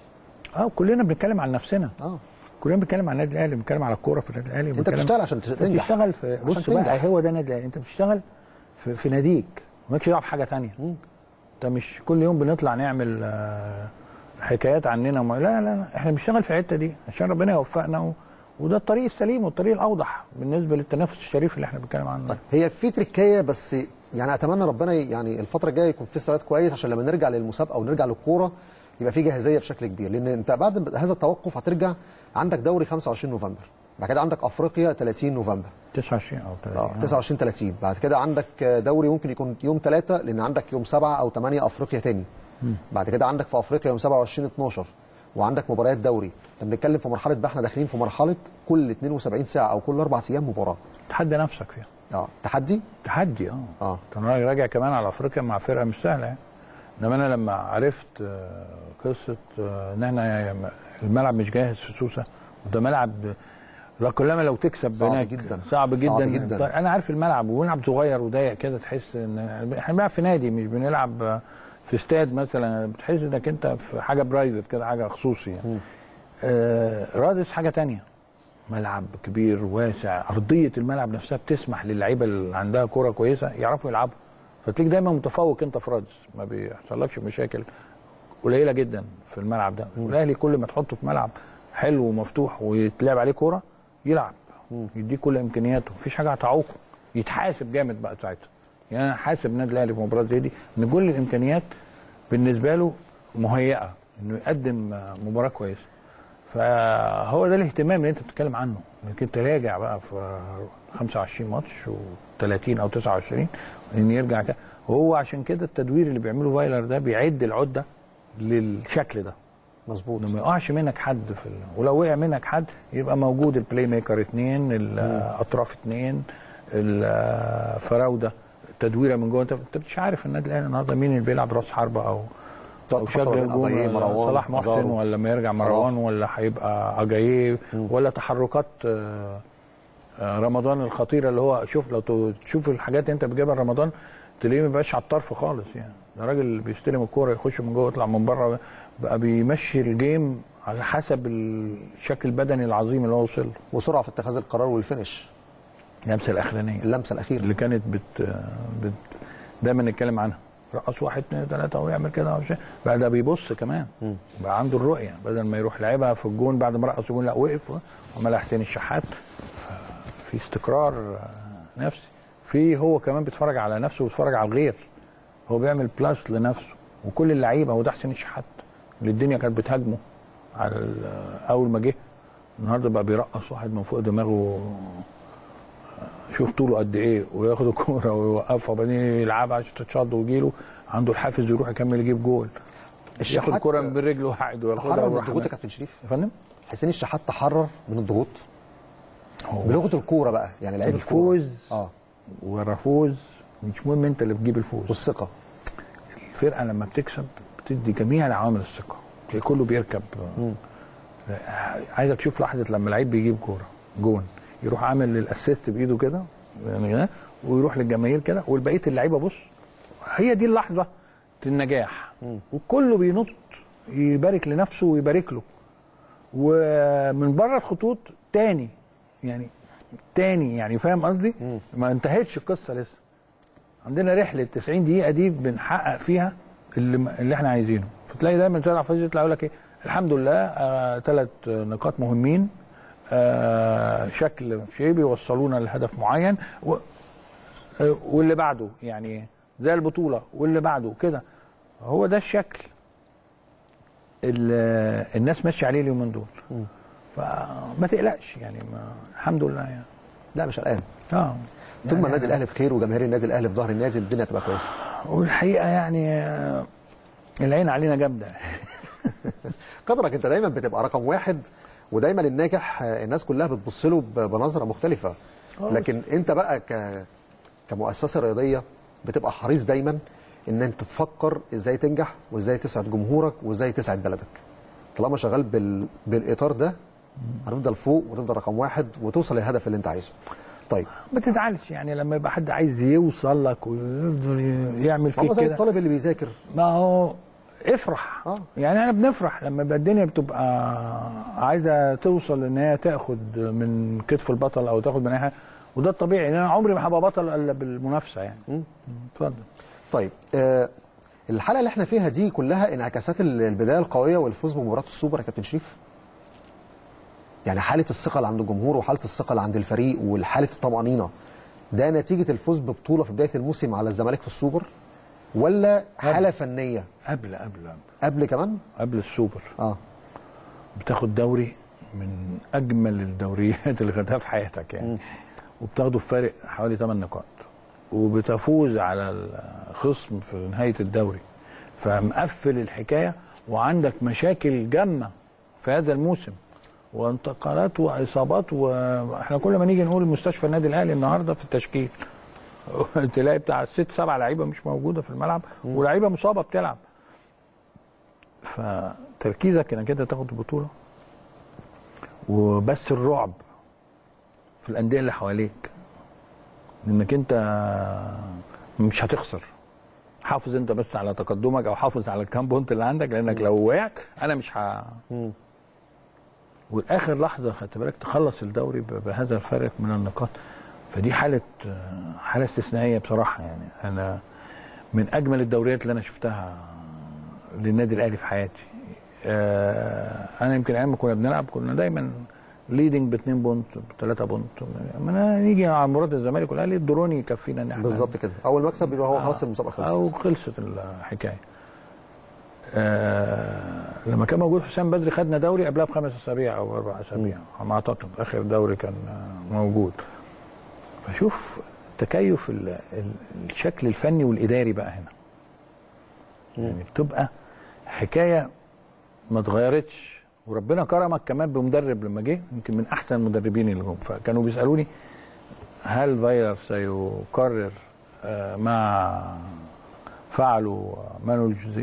اه كلنا بنتكلم عن نفسنا، اه كلنا بنتكلم عن النادي الاهلي، بنتكلم على الكوره في النادي الاهلي. انت بتشتغل عشان تنجح، بتشتغل في بص بقى هو ده النادي الاهلي، انت بتشتغل في, في ناديك مالكش دعوه بحاجه ثانيه. انت مش كل يوم بنطلع نعمل آه حكايات عننا وما... لا لا احنا بنشتغل في الحته دي عشان ربنا يوفقنا و... وده الطريق السليم والطريق الاوضح بالنسبه للتنافس الشريف اللي احنا بنتكلم عنه. طيب هي في تركيه بس يعني اتمنى ربنا يعني الفتره الجايه يكون في استعداد كويس عشان لما نرجع للمسابقه ونرجع للكوره يبقى في جاهزيه بشكل كبير، لان انت بعد هذا التوقف هترجع عندك دوري خمسة وعشرين نوفمبر، بعد كده عندك افريقيا ثلاثين نوفمبر تسعة وعشرين او ثلاثين اه تسعة وعشرين ثلاثين، بعد كده عندك دوري ممكن يكون يوم ثلاثة لان عندك يوم سبعة او ثمانية افريقيا ثاني، بعد كده عندك في افريقيا يوم سبعة وعشرين اتناشر وعندك مباريات دوري. لما بنتكلم في مرحله بقى احنا داخلين في مرحله كل اتنين وسبعين ساعه او كل اربع ايام مباراه تحدي نفسك فيها. اه تحدي تحدي اه اه كان راجع كمان على افريقيا مع فرقه مش سهله يعني. انما انا لما عرفت قصه ان احنا الملعب مش جاهز في سوسه وده ملعب لا كلما لو تكسب صعب هناك جدا صعب جدا, صعب جدا. طيب انا عارف الملعب وملعب صغير وضيق كده تحس ان احنا بنلعب في نادي مش بنلعب في استاد مثلا، بتحس انك انت في حاجه برايفت كده حاجه خصوصي يعني. آه رادس حاجه ثانيه، ملعب كبير واسع، ارضيه الملعب نفسها بتسمح للعيبه اللي عندها كوره كويسه يعرفوا يلعبوا، فتلاقيك دايما متفوق انت في رادس، ما بيحصلكش مشاكل قليله جدا في الملعب ده. والاهلي كل ما تحطه في ملعب حلو ومفتوح ويتلعب عليه كوره يلعب يديك كل امكانياته، مفيش حاجه هتعوقه، يتحاسب جامد بقى ساعتها. يعني انا حاسب النادي الاهلي في مباراه زي دي ان كل الامكانيات بالنسبه له مهيئه انه يقدم مباراه كويسه. فهو ده الاهتمام اللي انت بتتكلم عنه، انك انت راجع بقى في خمسة وعشرين ماتش وثلاثين او تسعة وعشرين ان يرجع كده. وهو عشان كده التدوير اللي بيعمله فايلر ده بيعد العده للشكل ده مظبوط، انه ما يقعش منك حد في ال... ولو وقع منك حد يبقى موجود البلاي ميكر اثنين، الاطراف اثنين، الفراوده تدويره من جوه. انت انت مش عارف النادي الاهلي النهارده مين اللي بيلعب راس حربه او او شكل هجوم، صلاح محسن ولا لما يرجع مروان ولا هيبقى اجاييه ولا تحركات رمضان الخطيره اللي هو شوف لو تشوف الحاجات اللي انت بتجيبها رمضان تلاقيه ما بقاش على الطرف خالص. يعني ده راجل بيستلم الكوره يخش من جوه يطلع من بره، بقى بيمشي الجيم على حسب الشكل البدني العظيم اللي هو وصل له، وسرعه في اتخاذ القرار والفينش. اللمسه الاخرانيه اللمسه الاخيره اللي كانت بت, بت... دايما نتكلم عنها، رقص واحد اثنين ثلاثه ويعمل كده بقى، ده بيبص كمان م. بقى عنده الرؤيه، بدل ما يروح لعبها في الجون بعد ما رقص الجون لا وقف وعملها حسين الشحات. في استقرار نفسي، في هو كمان بيتفرج على نفسه وبيتفرج على الغير، هو بيعمل بلاس لنفسه. وكل اللعيبه وده حسين الشحات اللي الدنيا كانت بتهاجمه على اول ما جه، النهارده بقى بيرقص واحد من فوق دماغه، شوف طوله قد ايه، وياخد الكوره ويوقفها وبعدين يلعبها عشان تتشد ويجيله عنده الحافز يروح يكمل يجيب جول. ياخد الكوره من رجله واحد وياخدها تحرر من الضغوط يا كابتن شريف يا فندم. حسين الشحات تحرر من الضغوط بلغه الكوره بقى، يعني لعيب الفوز اه والرفوز مش مهم، انت اللي بتجيب الفوز والثقه. الفرقه لما بتكسب بتدي جميع العوامل الثقه، تلاقي كله بيركب. م. عايزك تشوف لحظه لما لعيب بيجيب كوره جون يروح عامل الاسيست بايده كده يعني، ويروح للجماهير كده والبقيه اللعيبه بص، هي دي اللحظه النجاح. م. وكله بينط يبارك لنفسه ويبارك له، ومن بره الخطوط تاني يعني تاني يعني فاهم قصدي؟ ما انتهتش القصه لسه، عندنا رحله تسعين دقيقه دي بنحقق فيها اللي, اللي احنا عايزينه. فتلاقي دايما سيد عفيظ يطلع يقول لك ايه، الحمد لله ثلاث آه نقاط مهمين، آه شكل شيء بيوصلونا لهدف معين، و آه واللي بعده يعني زي البطوله واللي بعده كده، هو ده الشكل الناس ماشيه عليه اليومين دول. م. فما تقلقش يعني، ما الحمد لله يعني. لا مش قلقان. اه طول ما النادي الاهلي بخير وجماهير النادي الاهلي في ظهر النادي الدنيا تبقى كويسه. والحقيقه يعني العين علينا جامده. قدرك انت دايما بتبقى رقم واحد، ودايما الناجح الناس كلها بتبص له بنظره مختلفه، لكن انت بقى ك كمؤسسه رياضيه بتبقى حريص دايما ان انت تفكر ازاي تنجح وازاي تسعد جمهورك وازاي تسعد بلدك. طالما شغال بال... بالاطار ده هتفضل فوق وتفضل رقم واحد وتوصل للهدف اللي انت عايزه. طيب ما تزعلش يعني لما يبقى حد عايز يوصل لك ويفضل يعمل فيك كده، زي الطالب اللي بيذاكر، ما هو افرح. اه يعني احنا بنفرح لما يبقى الدنيا بتبقى عايزه توصل ان هي تاخد من كتف البطل او تاخد من اي حاجه، وده الطبيعي، لان انا عمري ما هبقى بطل الا بالمنافسه يعني. اتفضل. طيب آه الحلقه اللي احنا فيها دي كلها انعكاسات البدايه القويه والفوز بمباراه السوبر يا كابتن شريف. يعني حاله الثقه اللي عند الجمهور وحاله الثقه اللي عند الفريق وحاله الطمانينه، ده نتيجه الفوز ببطوله في بدايه الموسم على الزمالك في السوبر، ولا حاله قبل. فنيه؟ قبل قبل قبل قبل كمان؟ قبل السوبر. اه بتاخد دوري من اجمل الدوريات اللي خدتها في حياتك يعني، م. وبتاخده بفارق حوالي ثمان نقاط، وبتفوز على الخصم في نهايه الدوري، فمقفل الحكايه، وعندك مشاكل جامه في هذا الموسم وانتقالات واصابات، واحنا كل ما نيجي نقول مستشفى النادي الاهلي النهارده في التشكيل تلاقي بتاع ست سبع لعيبه مش موجوده في الملعب ولاعيبه مصابه بتلعب. فتركيزك انك انت تاخد البطوله، وبس الرعب في الانديه اللي حواليك انك انت مش هتخسر، حافظ انت بس على تقدمك او حافظ على الكام بونت اللي عندك، لانك لو وقعت انا مش ه والاخر لحظه خدت بالك تخلص الدوري بهذا الفارق من النقاط. فدي حاله حاله استثنائيه بصراحه يعني. انا من اجمل الدوريات اللي انا شفتها للنادي الاهلي في حياتي. انا يمكن ايام ما كنا بنلعب كنا دايما ليدنج باثنين بونت بثلاثه بونت، لما نيجي على مباراه الزمالك والاهلي الدروني يكفينا ان احنا بالظبط كده، اول مكسب بيبقى هو خلاص المسابقه خلصت او خلصت الحكايه. آه لما كان موجود حسام بدري خدنا دوري قبلها بخمس اسابيع او اربع اسابيع على ما اعتقد، اخر دوري كان موجود. فشوف تكيف الشكل الفني والاداري بقى هنا، يعني بتبقى حكايه ما اتغيرتش، وربنا كرمك كمان بمدرب لما جه يمكن من احسن المدربين اللي جم. فكانوا بيسالوني هل فايلر سيكرر ما فعلوا مانويل جوزيه.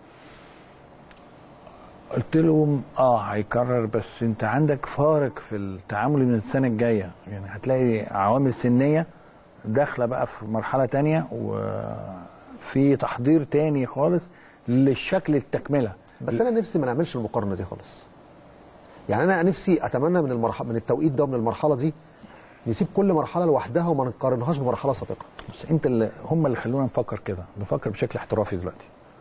قلت لهم اه هيكرر، بس انت عندك فارق في التعامل من السنه الجايه، يعني هتلاقي عوامل سنيه داخله بقى في مرحله تانية وفي تحضير تاني خالص للشكل التكمله. بس انا نفسي ما نعملش المقارنه دي خالص. يعني انا نفسي اتمنى من المرحله من التوقيت ده ومن المرحله دي نسيب كل مرحله لوحدها وما نقارنهاش بمرحله سابقه. بس انت اللي هم اللي خلونا نفكر كده، نفكر بشكل احترافي دلوقتي.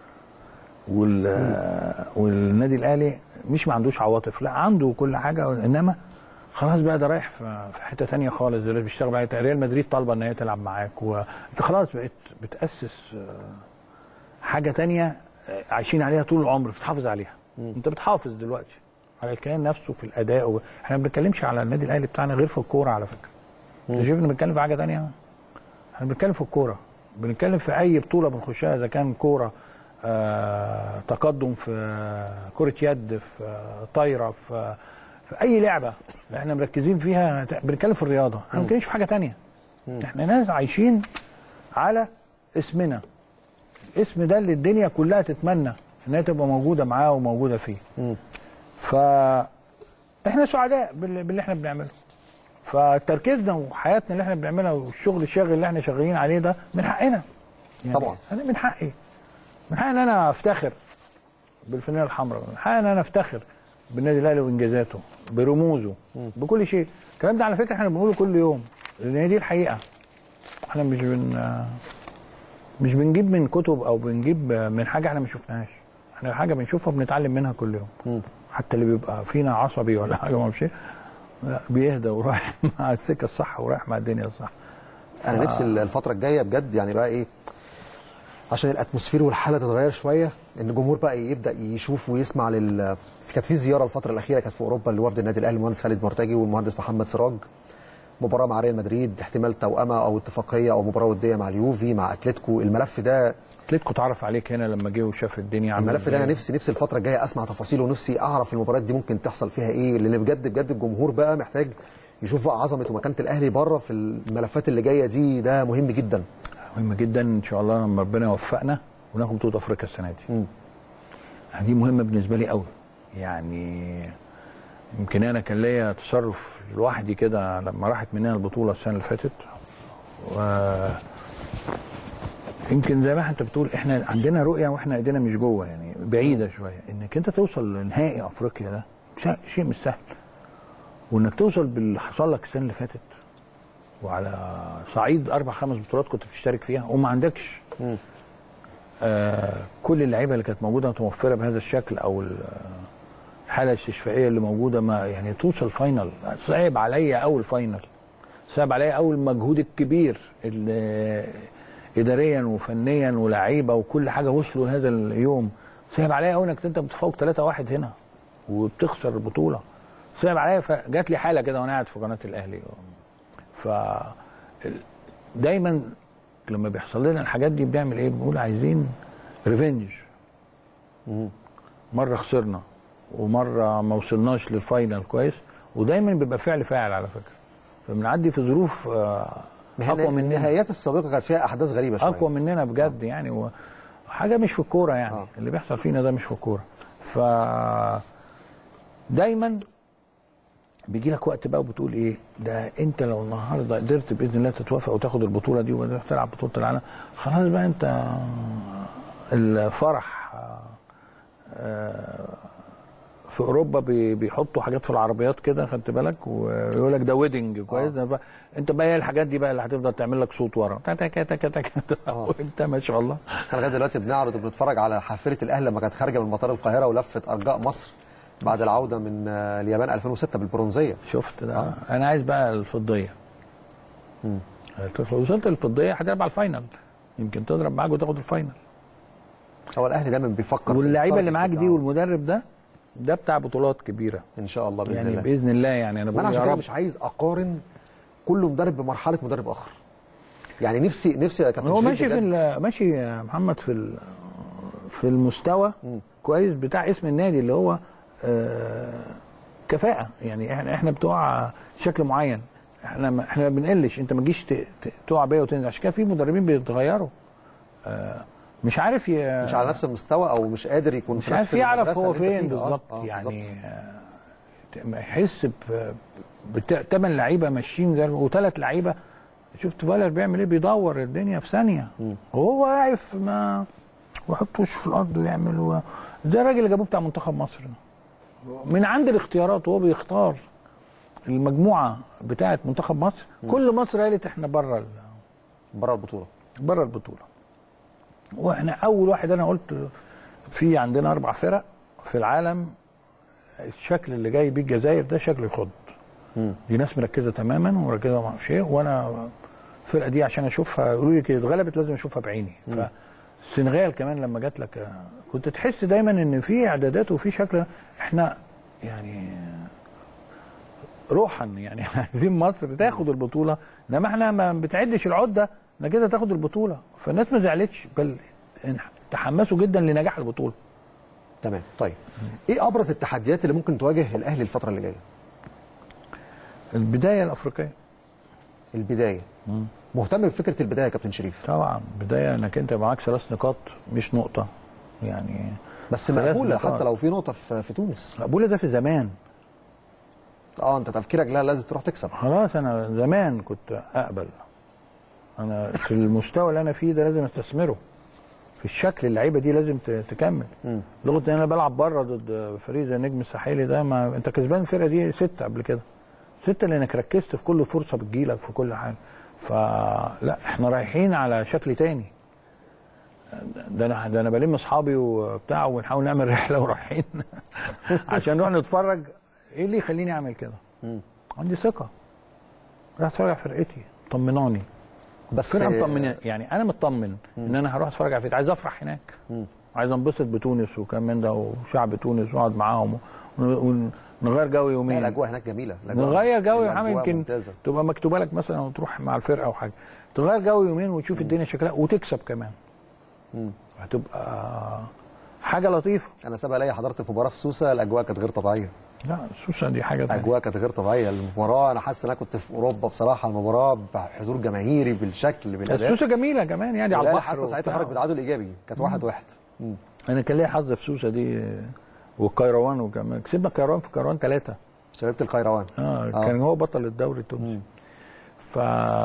وال والنادي الاهلي مش ما عندوش عواطف، لا عنده كل حاجه، انما خلاص بقى ده رايح في حته ثانيه خالص. دلوقتي بيشتغل معاك، ريال مدريد طالبه ان هي تلعب معاك، وانت خلاص بقيت بتاسس حاجه ثانيه عايشين عليها طول العمر، بتحافظ عليها. م. انت بتحافظ دلوقتي على الكيان نفسه في الاداء. و... احنا ما بنتكلمش على النادي الاهلي بتاعنا غير في الكوره على فكره. انت شايفنا بنتكلم في حاجه ثانيه؟ احنا بنتكلم في الكوره، بنتكلم في اي بطوله بنخشها، اذا كان كوره آه، تقدم في آه، كره يد، في آه، طايره، في, في اي لعبه احنا مركزين فيها. بنتكلم في الرياضه، احنا ما بنتكلمش في حاجه ثانيه. احنا ناس عايشين على اسمنا، الاسم ده اللي الدنيا كلها تتمنى انها تبقى موجوده معاه وموجوده فيه. فاحنا سعداء باللي احنا بنعمله. فتركيزنا وحياتنا اللي احنا بنعملها والشغل الشاغل اللي احنا شغالين عليه ده من حقنا. يعني طبعا انا من حقي من حقي ان انا افتخر بالفانيله الحمراء، من حقي ان انا افتخر بالنادي الاهلي وانجازاته برموزه بكل شيء. الكلام ده على فكره احنا بنقوله كل يوم، لان هي دي الحقيقه. احنا مش بن مش بنجيب من كتب او بنجيب من حاجه احنا ما شفناهاش، احنا حاجه بنشوفها بنتعلم منها كل يوم. م. حتى اللي بيبقى فينا عصبي ولا حاجه ما اعرفش بيهدى ورايح مع السكه الصح ورايح مع الدنيا الصح. انا ف... نفسي الفتره الجايه بجد يعني بقى ايه، عشان الاتموسفير والحاله تتغير شويه، ان الجمهور بقى يبدا يشوف ويسمع لل كانت في زياره الفتره الاخيره كانت في اوروبا لوفد النادي الاهلي، المهندس خالد مرتجي والمهندس محمد سراج، مباراه مع ريال مدريد، احتمال توأمه او اتفاقيه او مباراه وديه مع اليوفي مع اتلتيكو. الملف ده اتلتيكو اتعرف عليك هنا لما جه وشاف الدنيا عامله الملف ده انا نفسي نفسي الفتره الجايه اسمع تفاصيله، ونفسي اعرف المباريات دي ممكن تحصل فيها ايه، لان بجد بجد الجمهور بقى محتاج يشوف بقى عظمه ومكانه الاهلي بره في الملفات اللي جايه دي. ده مهم جدا مهم جدا. ان شاء الله لما ربنا يوفقنا وناخد بطوله افريقيا السنه دي. م. دي مهمه بالنسبه لي قوي. يعني يمكن انا كان ليا تصرف لوحدي كده لما راحت مننا البطوله السنه اللي فاتت، و يمكن زي ما انت بتقول احنا عندنا رؤيه واحنا ايدينا مش جوه، يعني بعيده شويه. انك انت توصل لنهائي افريقيا ده شيء مش سهل، وانك توصل باللي حصل لك السنه اللي فاتت وعلى صعيد اربع خمس بطولات كنت بتشترك فيها وما عندكش آه كل اللعيبه اللي كانت موجوده متوفره بهذا الشكل، او الحاله الاستشفائيه اللي موجوده، ما يعني توصل فاينل. صعب عليا اول فاينل، صعب عليا اول مجهود الكبير اللي اداريا وفنيا ولاعيبه وكل حاجه وصلوا لهذا اليوم. صعب عليا قوي انك انت بتفوق ثلاثة واحد هنا وبتخسر البطوله. صعب عليا، فجات لي حاله كده وانا قاعد في قناه الاهلي. ف دايما لما بيحصل لنا الحاجات دي بنعمل ايه؟ بنقول عايزين ريفنج. مره خسرنا ومره ما وصلناش للفاينل كويس، ودايما بيبقى فعل فاعل على فكره. فبنعدي في ظروف اقوى مننا. النهايات السابقه كانت فيها احداث غريبه شويه، اقوى مننا بجد يعني، وحاجه مش في الكوره يعني. آه. اللي بيحصل فينا ده مش في الكوره. ف دايما بيجي لك وقت بقى وبتقول ايه ده، انت لو النهارده قدرت باذن الله تتوافق وتاخد البطوله دي وتروح تلعب بطوله العالم، خلاص بقى انت الفرح. في اوروبا بيحطوا حاجات في العربيات كده، خدت بالك، ويقول لك ده ويدنج كويس. آه. انت بقى هي الحاجات دي بقى اللي هتفضل تعمل لك صوت ورا تك تك تك تك وانت ما شاء الله. احنا لغايه دلوقتي بنعرض وبنتفرج على حافله الاهلي لما كانت خارجه من مطار القاهره ولفت ارجاء مصر بعد العوده من اليابان ألفين وستة بالبرونزيه. شفت ده؟ آه. انا عايز بقى الفضيه. امم وصلت الفضيه هتلعب على الفاينل، يمكن تضرب معاك وتاخد الفاينل. هو الاهلي دايما بيفكر، واللعيبه اللي معاك دي والمدرب ده ده بتاع بطولات كبيره ان شاء الله باذن يعني الله. باذن الله. يعني انا بقول يا رب مش عايز اقارن كل مدرب بمرحله مدرب اخر. يعني نفسي نفسي يا كابتن هو ماشي في ماشي يا محمد في في المستوى م. كويس بتاع اسم النادي اللي هو آه كفاءه. يعني احنا احنا بتوع شكل معين. احنا ما احنا ما بنقلش، انت ما تجيش تقع بيا وتنزل. عشان كده في مدربين بيتغيروا، آه مش عارف ي... مش على نفس المستوى او مش قادر يكون مش في عارف نفس يعرف هو المدرسة اللي فين أنت فيها. بالظبط. آه آه يعني بالظبط. آه يحس بثمان لعيبه ماشيين زي وثلاث لعيبه. شفت فالر بيعمل ايه؟ بيدور الدنيا في ثانيه وهو واقف ما ويحط وشه في الارض ويعمل و... زي الراجل اللي جابوه بتاع منتخب مصر من عند الاختيارات وهو بيختار المجموعه بتاعه منتخب مصر. م. كل مصر قالت احنا بره ال... بره البطوله بره البطوله. واحنا اول واحد انا قلت في عندنا اربع فرق في العالم الشكل اللي جاي بيه الجزائر ده شكل يخض. م. دي ناس مركزه تماما ومركزه مع شيء، وانا الفرقه دي عشان اشوفها يقولوا لي كده اتغلبت لازم اشوفها بعيني. م. فالسنغال كمان لما جات لك كنت تحس دايما ان في اعدادات وفي شكل. احنا يعني روحا يعني عايزين مصر تاخد البطوله، انما احنا ما بتعدش العده انك كده تاخد البطوله. فالناس ما زعلتش بل تحمسوا جدا لنجاح البطوله. تمام. طيب ايه ابرز التحديات اللي ممكن تواجه الاهلي الفتره اللي جايه؟ البدايه الافريقيه. البدايه. مم. مهتم بفكره البدايه يا كابتن شريف؟ طبعا بدايه انك انت معاك ثلاث نقاط مش نقطه يعني، بس مقبوله حتى لو في نقطه في, في تونس. مقبوله ده في زمان. اه انت تفكيرك لا لازم تروح تكسب. خلاص انا زمان كنت اقبل. انا في المستوى اللي انا فيه ده لازم استثمره في الشكل. اللعيبه دي لازم تكمل. لغه ان انا بلعب بره ضد فريق زي النجم الساحلي ده، ما انت كسبان الفرقه دي سته قبل كده، سته لانك ركزت في كل فرصه بتجيلك في كل حاجه. فلا احنا رايحين على شكل تاني. ده انا ده انا بلم اصحابي وبتاع ونحاول نعمل رحله ورايحين عشان نروح نتفرج. ايه اللي يخليني اعمل كده؟ مم. عندي ثقه. راح اتفرج على فرقتي طمناني. بس انا مطمن يعني انا مطمن ان انا هروح اتفرج على فرقتي، عايز افرح هناك. مم. عايز انبسط بتونس وكمان ده وشعب تونس واقعد معاهم ونغير جو يومين. الاجواء هناك جميله. نغير جو يا محمد. يمكن ممتازة. تبقى مكتوبه لك مثلا وتروح مع الفرقه او حاجه، تغير جو يومين وتشوف الدنيا شكلها وتكسب كمان. مم. هتبقى حاجه لطيفه. انا سابقا ليا حضرت في مباراه في سوسه، الاجواء كانت غير طبيعيه. لا سوسه دي حاجه ثانيه. الاجواء كانت غير طبيعيه. المباراه انا حاسس ان انا كنت في اوروبا بصراحه. المباراه بحضور جماهيري بالشكل بالاداء. سوسه جميله كمان يعني على البحر. حتى ساعتها خرج بتعادل ايجابي، كانت واحد واحد. مم. انا كان ليا حظ في سوسه دي والقيروان، وكمان كسبنا القيروان في القيروان ثلاثه. شبيبه القيروان. اه كان هو بطل الدوري التونسي. ف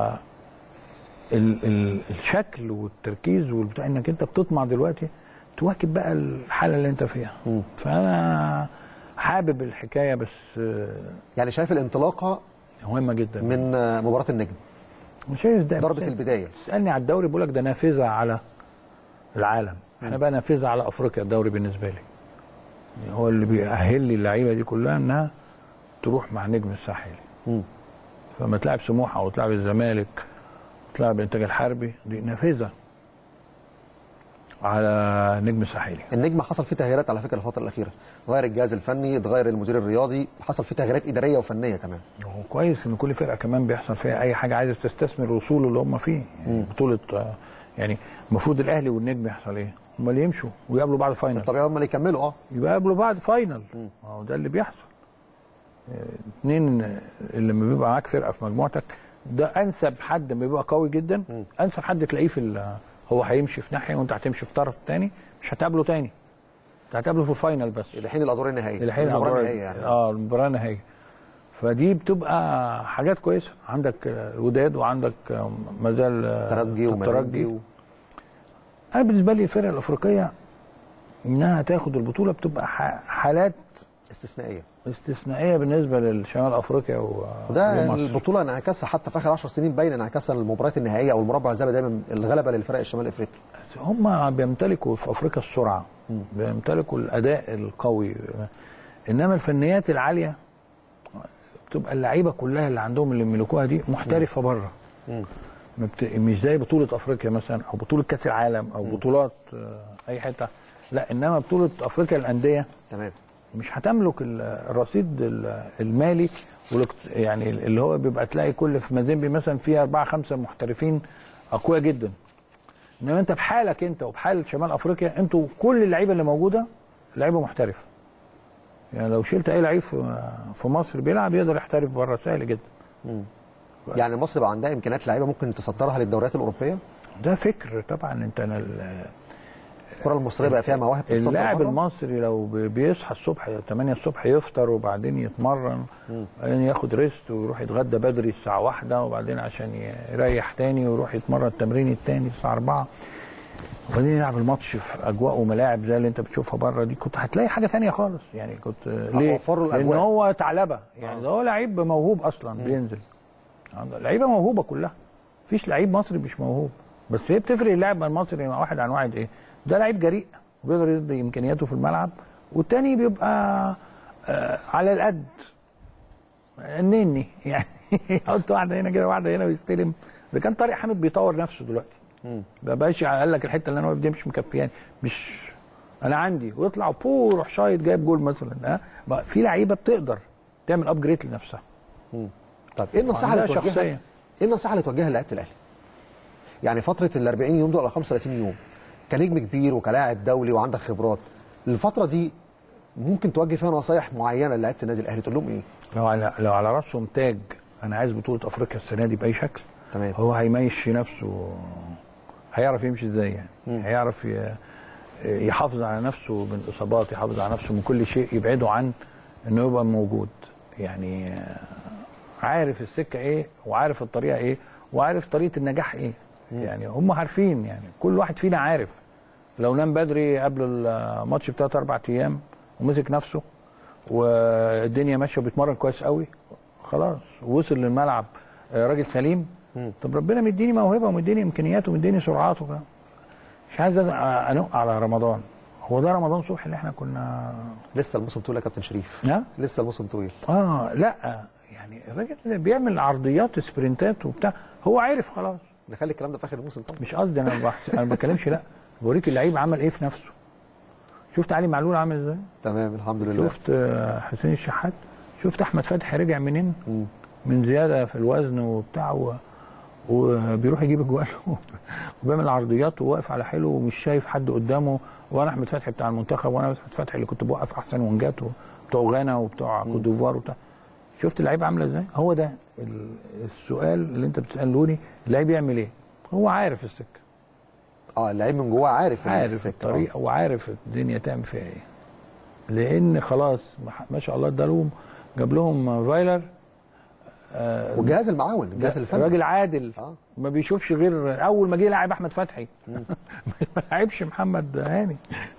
ال ال الشكل والتركيز والبتاع انك انت بتطمع دلوقتي تواكب بقى الحاله اللي انت فيها. م. فانا حابب الحكايه. بس يعني شايف الانطلاقه مهمه جدا من مباراه النجم. مش شايف ده ضربه البدايه. اسالني على الدوري بقول لك ده نافذه على العالم. م. احنا بقى نافذه على افريقيا. الدوري بالنسبه لي يعني هو اللي بيأهل لي اللعيبه دي كلها انها تروح مع النجم الساحلي. م. فما تلعب سموحه او تلعب الزمالك تلعب الانتاج الحربي، دي نافذه على نجم الساحلي. النجم حصل فيه تغييرات على فكره الفتره الاخيره، غير الجهاز الفني، اتغير المدير الرياضي، حصل فيه تغييرات اداريه وفنيه كمان. هو كويس ان كل فرقه كمان بيحصل فيها اي حاجه عايزه تستثمر الوصول اللي هم فيه. يعني بطوله يعني المفروض الاهلي والنجم يحصل ايه؟ هم اللي يمشوا ويقابلوا بعض فاينل. طبيعي هم اللي يكملوا. اه يبقى يقابلوا بعض فاينل. اهو ده اللي بيحصل. اثنين لما بيبقى معاك فرقه في مجموعتك ده انسب حد لما بيبقى قوي جدا. م. انسب حد تلاقيه في هو هيمشي في ناحيه وانت هتمشي في طرف ثاني، مش هتقابله ثاني، انت هتقابله في الفاينل بس. الحين الادوار النهائيه. الحين المباراه النهائيه يعني. اه المباراه النهائيه. فدي بتبقى حاجات كويسه. عندك الوداد وعندك مازال ترجي ومازال و... انا بالنسبه لي الفرق الافريقيه انها تاخد البطوله بتبقى حالات استثنائيه استثنائيه بالنسبه للشمال افريقيا و... وده البطوله انعكاسها حتى في اخر عشر سنين باين انعكاسها المباريات النهائيه او المربع الذهبي دايما الغلبه للفرق الشمال افريقي. هم بيمتلكوا في افريقيا السرعه، م. بيمتلكوا الاداء القوي، انما الفنيات العاليه بتبقى اللعيبه كلها اللي عندهم اللي يملكوها دي محترفه بره. بت... مش زي بطوله افريقيا مثلا او بطوله كاس العالم او م. بطولات اي حته، لا انما بطوله افريقيا الانديه تمام مش هتملك الرصيد المالي يعني اللي هو بيبقى تلاقي كل في مازيمبي مثلا فيها اربعه خمسه محترفين اقوياء جدا. انما انت بحالك انت وبحال شمال افريقيا انتوا كل اللعيبه اللي موجوده لعيبه محترفه. يعني لو شلت اي لعيب في مصر بيلعب يقدر يحترف بره سهل جدا. م. يعني مصر بقى عندها امكانيات لعيبه ممكن تصدرها للدوريات الاوروبيه؟ ده فكر طبعا. انت انا الكره المصريه بقى فيها مواهب. اللاعب المصري لو بيصحى الصبح تمانية الصبح يفطر وبعدين يتمرن، بعدين ياخد ريست ويروح يتغدى بدري الساعه واحدة، وبعدين عشان يريح تاني ويروح يتمرن التمرين التاني الساعه أربعة، وبعدين يلعب الماتش في اجواء وملاعب زي اللي انت بتشوفها بره دي، كنت هتلاقي حاجه ثانيه خالص. يعني كنت ليه؟ لان هو ثعلبه يعني. ده هو لعيب موهوب اصلا. م. بينزل لعيبه موهوبه كلها، مفيش لعيب مصري مش موهوب. بس هي بتفرق اللاعب المصري مع واحد عن واحد ايه؟ ده لعيب جريء وبيقدر يدي امكانياته في الملعب، والتاني بيبقى آه على القد النني يعني يحط واحده هنا كده واحده هنا ويستلم. ده كان طارق حامد بيطور نفسه دلوقتي. ما بقاش قال لك الحته اللي انا واقف دي مش مكفياني، مش انا عندي، ويطلع بو يروح شايط جايب جول مثلا. ها بقى في لعيبه بتقدر تعمل ابجريد لنفسها. امم طب ايه النصيحه اللي توجهها؟ ايه النصيحه اللي توجهها للاعيبه الاهلي؟ يعني فتره ال أربعين يوم دول ولا خمسة وثلاثين يوم كنجم كبير وكلاعب دولي وعندك خبرات، الفتره دي ممكن توجه فيها نصايح معينه للاعيبه النادي الاهلي تقول لهم ايه؟ لو على لو على راسهم تاج انا عايز بطوله افريقيا السنه دي باي شكل، تمام، هو هيمشي نفسه، هيعرف يمشي ازاي يعني. م. هيعرف يحافظ على نفسه من الاصابات، يحافظ على نفسه من كل شيء يبعده عن انه يبقى موجود. يعني عارف السكه ايه وعارف الطريقه ايه وعارف طريقه النجاح ايه. م. يعني هم عارفين، يعني كل واحد فينا عارف. لو نام بدري قبل الماتش بثلاث اربع ايام ومسك نفسه والدنيا ماشيه وبيتمرن كويس قوي، خلاص وصل للملعب راجل سليم. م. طب ربنا مديني موهبه ومديني امكانيات ومديني سرعات وكده. مش عايز انق على رمضان. هو ده رمضان صبحي اللي احنا كنا لسه الموسم طويل يا كابتن شريف. ها؟ لسه الموسم طويل. اه لا يعني الراجل اللي بيعمل عرضيات سبرنتات وبتاع هو عارف خلاص. نخلي الكلام ده في اخر الموسم طبعا. مش قصدي انا بحس... انا ما بتكلمش، لا بوريك اللعيب عمل ايه في نفسه. شفت علي معلول عامل ازاي؟ تمام الحمد لله. شفت حسين الشحات، شفت احمد فتحي رجع منين؟ م. من زياده في الوزن وبتاع و... وبيروح يجيب الجوال وبيعمل عرضيات وواقف على حلو ومش شايف حد قدامه. وانا احمد فتحي بتاع المنتخب، وانا احمد فتحي اللي كنت بوقف احسن وينجات بتوع غانا وبتوع كوت ديفوار وبتاع. شفت اللعيبه عامله ازاي؟ هو ده السؤال اللي انت بتسالوني، اللعيب يعمل ايه؟ هو عارف السكه. اه اللعيب من جواه عارف عارف الطريقه وعارف الدنيا تعمل فيها ايه. لان خلاص ما شاء الله ادالهم، جاب لهم فايلر آه والجهاز المعاون، الجهاز الفني راجل عادل. آه. ما بيشوفش غير اول ما جه لاعب احمد فتحي ما لعبش محمد هاني.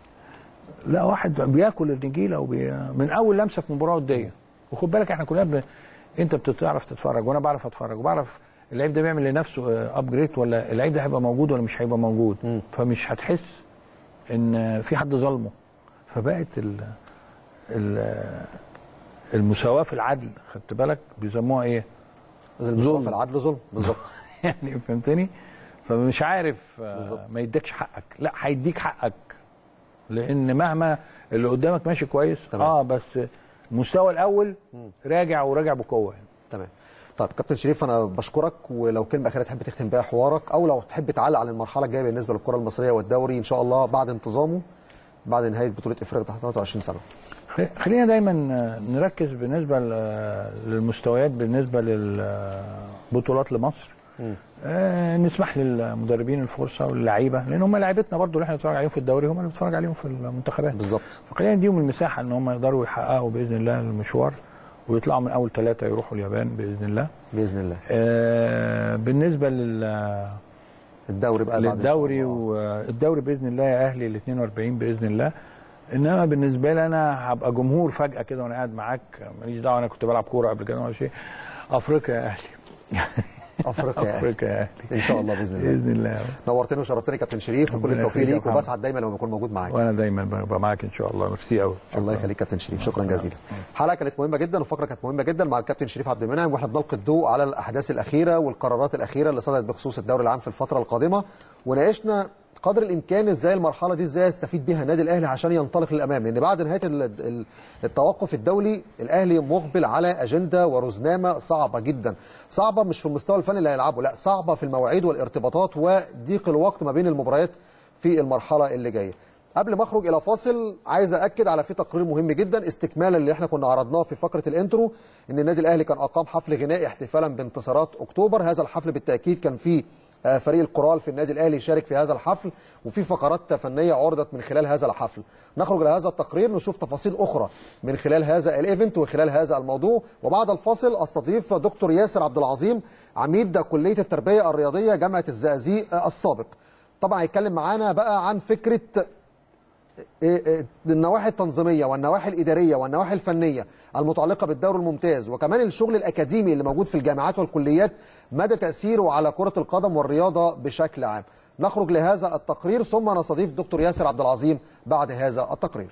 لا واحد بياكل النجيله وبي... من اول لمسه في مباراه وديه. وخد بالك احنا كلنا ب... انت بتعرف تتفرج وانا بعرف اتفرج وبعرف اللعيب ده بيعمل لنفسه ابجريد ولا اللعيب ده هيبقى موجود ولا مش هيبقى موجود. م. فمش هتحس ان في حد ظلمه. فبقت ال... ال... المساواه في العدل، خدت بالك بيسموها ايه؟ المساواه في العدل ظلم بالظبط. يعني فهمتني؟ فمش عارف بالزبط. ما يديكش حقك، لا هيديك حقك لان مهما اللي قدامك ماشي كويس. تمام. اه بس المستوى الاول م. راجع وراجع بقوه يعني. تمام. طيب كابتن شريف انا بشكرك، ولو كلمه اخيره تحب تختم بيها حوارك او لو تحب تعلق على المرحله الجايه بالنسبه للكره المصريه والدوري ان شاء الله بعد انتظامه بعد نهايه بطوله افريقيا تحت ثلاثة وعشرين سنه. خلينا دايما نركز بالنسبه للمستويات، بالنسبه للبطولات لمصر. آه نسمح للمدربين الفرصه واللعيبه، لان هم لعيبتنا برضو اللي احنا بنتفرج عليهم في الدوري هم اللي بنتفرج عليهم في المنتخبات بالظبط. فخلينا نديهم المساحه ان هم يقدروا يحققوا باذن الله المشوار ويطلعوا من اول ثلاثه يروحوا اليابان باذن الله. باذن الله. آه بالنسبه لل الدوري بقى للدوري والدوري باذن الله يا اهلي ال اثنين وأربعين باذن الله. انما بالنسبه لي انا هبقى جمهور فجاه كده وانا قاعد معاك، ماليش دعوه انا كنت بلعب كوره قبل كده ولا شيء. افريقيا يا اهلي. افريقيا يا افريقيا يا اهلي ان شاء الله باذن الله. باذن الله. نورتني وشرفتني كابتن شريف وكل التوفيق ليك، وبسعد دايما لما بكون موجود معاك. وانا دايما ببقى معاك ان شاء الله. ميرسي قوي. الله يخليك كابتن شريف، شكرا جزيلا. حلقه كانت مهمه جدا وفقره كانت مهمه جدا مع الكابتن شريف عبد المنعم، واحنا بنلقي الضوء على الاحداث الاخيره والقرارات الاخيره اللي صدرت بخصوص الدوري العام في الفتره القادمه، وناقشنا قدر الامكان ازاي المرحله دي ازاي يستفيد بيها النادي الاهلي عشان ينطلق للامام، لان بعد نهايه التوقف الدولي الاهلي مقبل على اجنده ورزنامه صعبه جدا، صعبه مش في المستوى الفني اللي هيلعبه، لا صعبه في المواعيد والارتباطات وضيق الوقت ما بين المباريات في المرحله اللي جايه. قبل ما اخرج الى فاصل عايز اكد على في تقرير مهم جدا استكمالا اللي احنا كنا عرضناه في فقره الانترو، ان النادي الاهلي كان اقام حفل غنائي احتفالا بانتصارات اكتوبر. هذا الحفل بالتاكيد كان فيه فريق الكورال في النادي الاهلي شارك في هذا الحفل، وفي فقرات فنيه عرضت من خلال هذا الحفل. نخرج لهذا التقرير نشوف تفاصيل اخرى من خلال هذا الايفنت وخلال هذا الموضوع، وبعد الفاصل استضيف دكتور ياسر عبد العظيم عميد كليه التربيه الرياضيه جامعه الزقازيق السابق. طبعا هيتكلم معانا بقى عن فكره النواحي التنظيميه والنواحي الاداريه والنواحي الفنيه المتعلقه بالدوري الممتاز، وكمان الشغل الاكاديمي اللي موجود في الجامعات والكليات، مدى تاثيره على كره القدم والرياضه بشكل عام. نخرج لهذا التقرير ثم نستضيف دكتور ياسر عبد العظيم بعد هذا التقرير.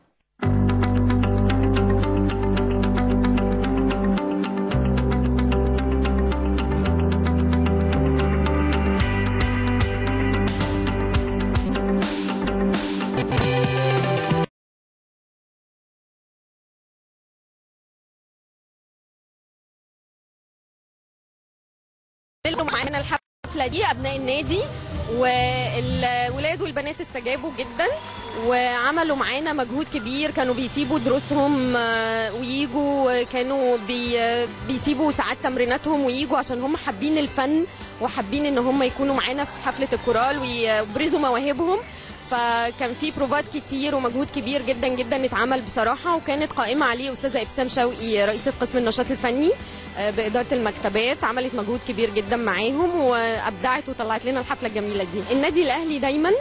معانا الحفله دي ابناء النادي والولاد والبنات استجابوا جدا وعملوا معانا مجهود كبير، كانوا بيسيبوا دروسهم وييجوا، كانوا بي بيسيبوا ساعات تمريناتهم وييجوا عشان هم حابين الفن وحابين ان هم يكونوا معانا في حفله الكورال ويبرزوا مواهبهم. فكان في بروفات كتير ومجهود كبير جدا جدا اتعمل بصراحه، وكانت قائمه عليه استاذه ابتسام شوقي رئيسه قسم النشاط الفني باداره المكتبات، عملت مجهود كبير جدا معاهم وابدعت وطلعت لنا الحفله الجميله دي. النادي الاهلي دايما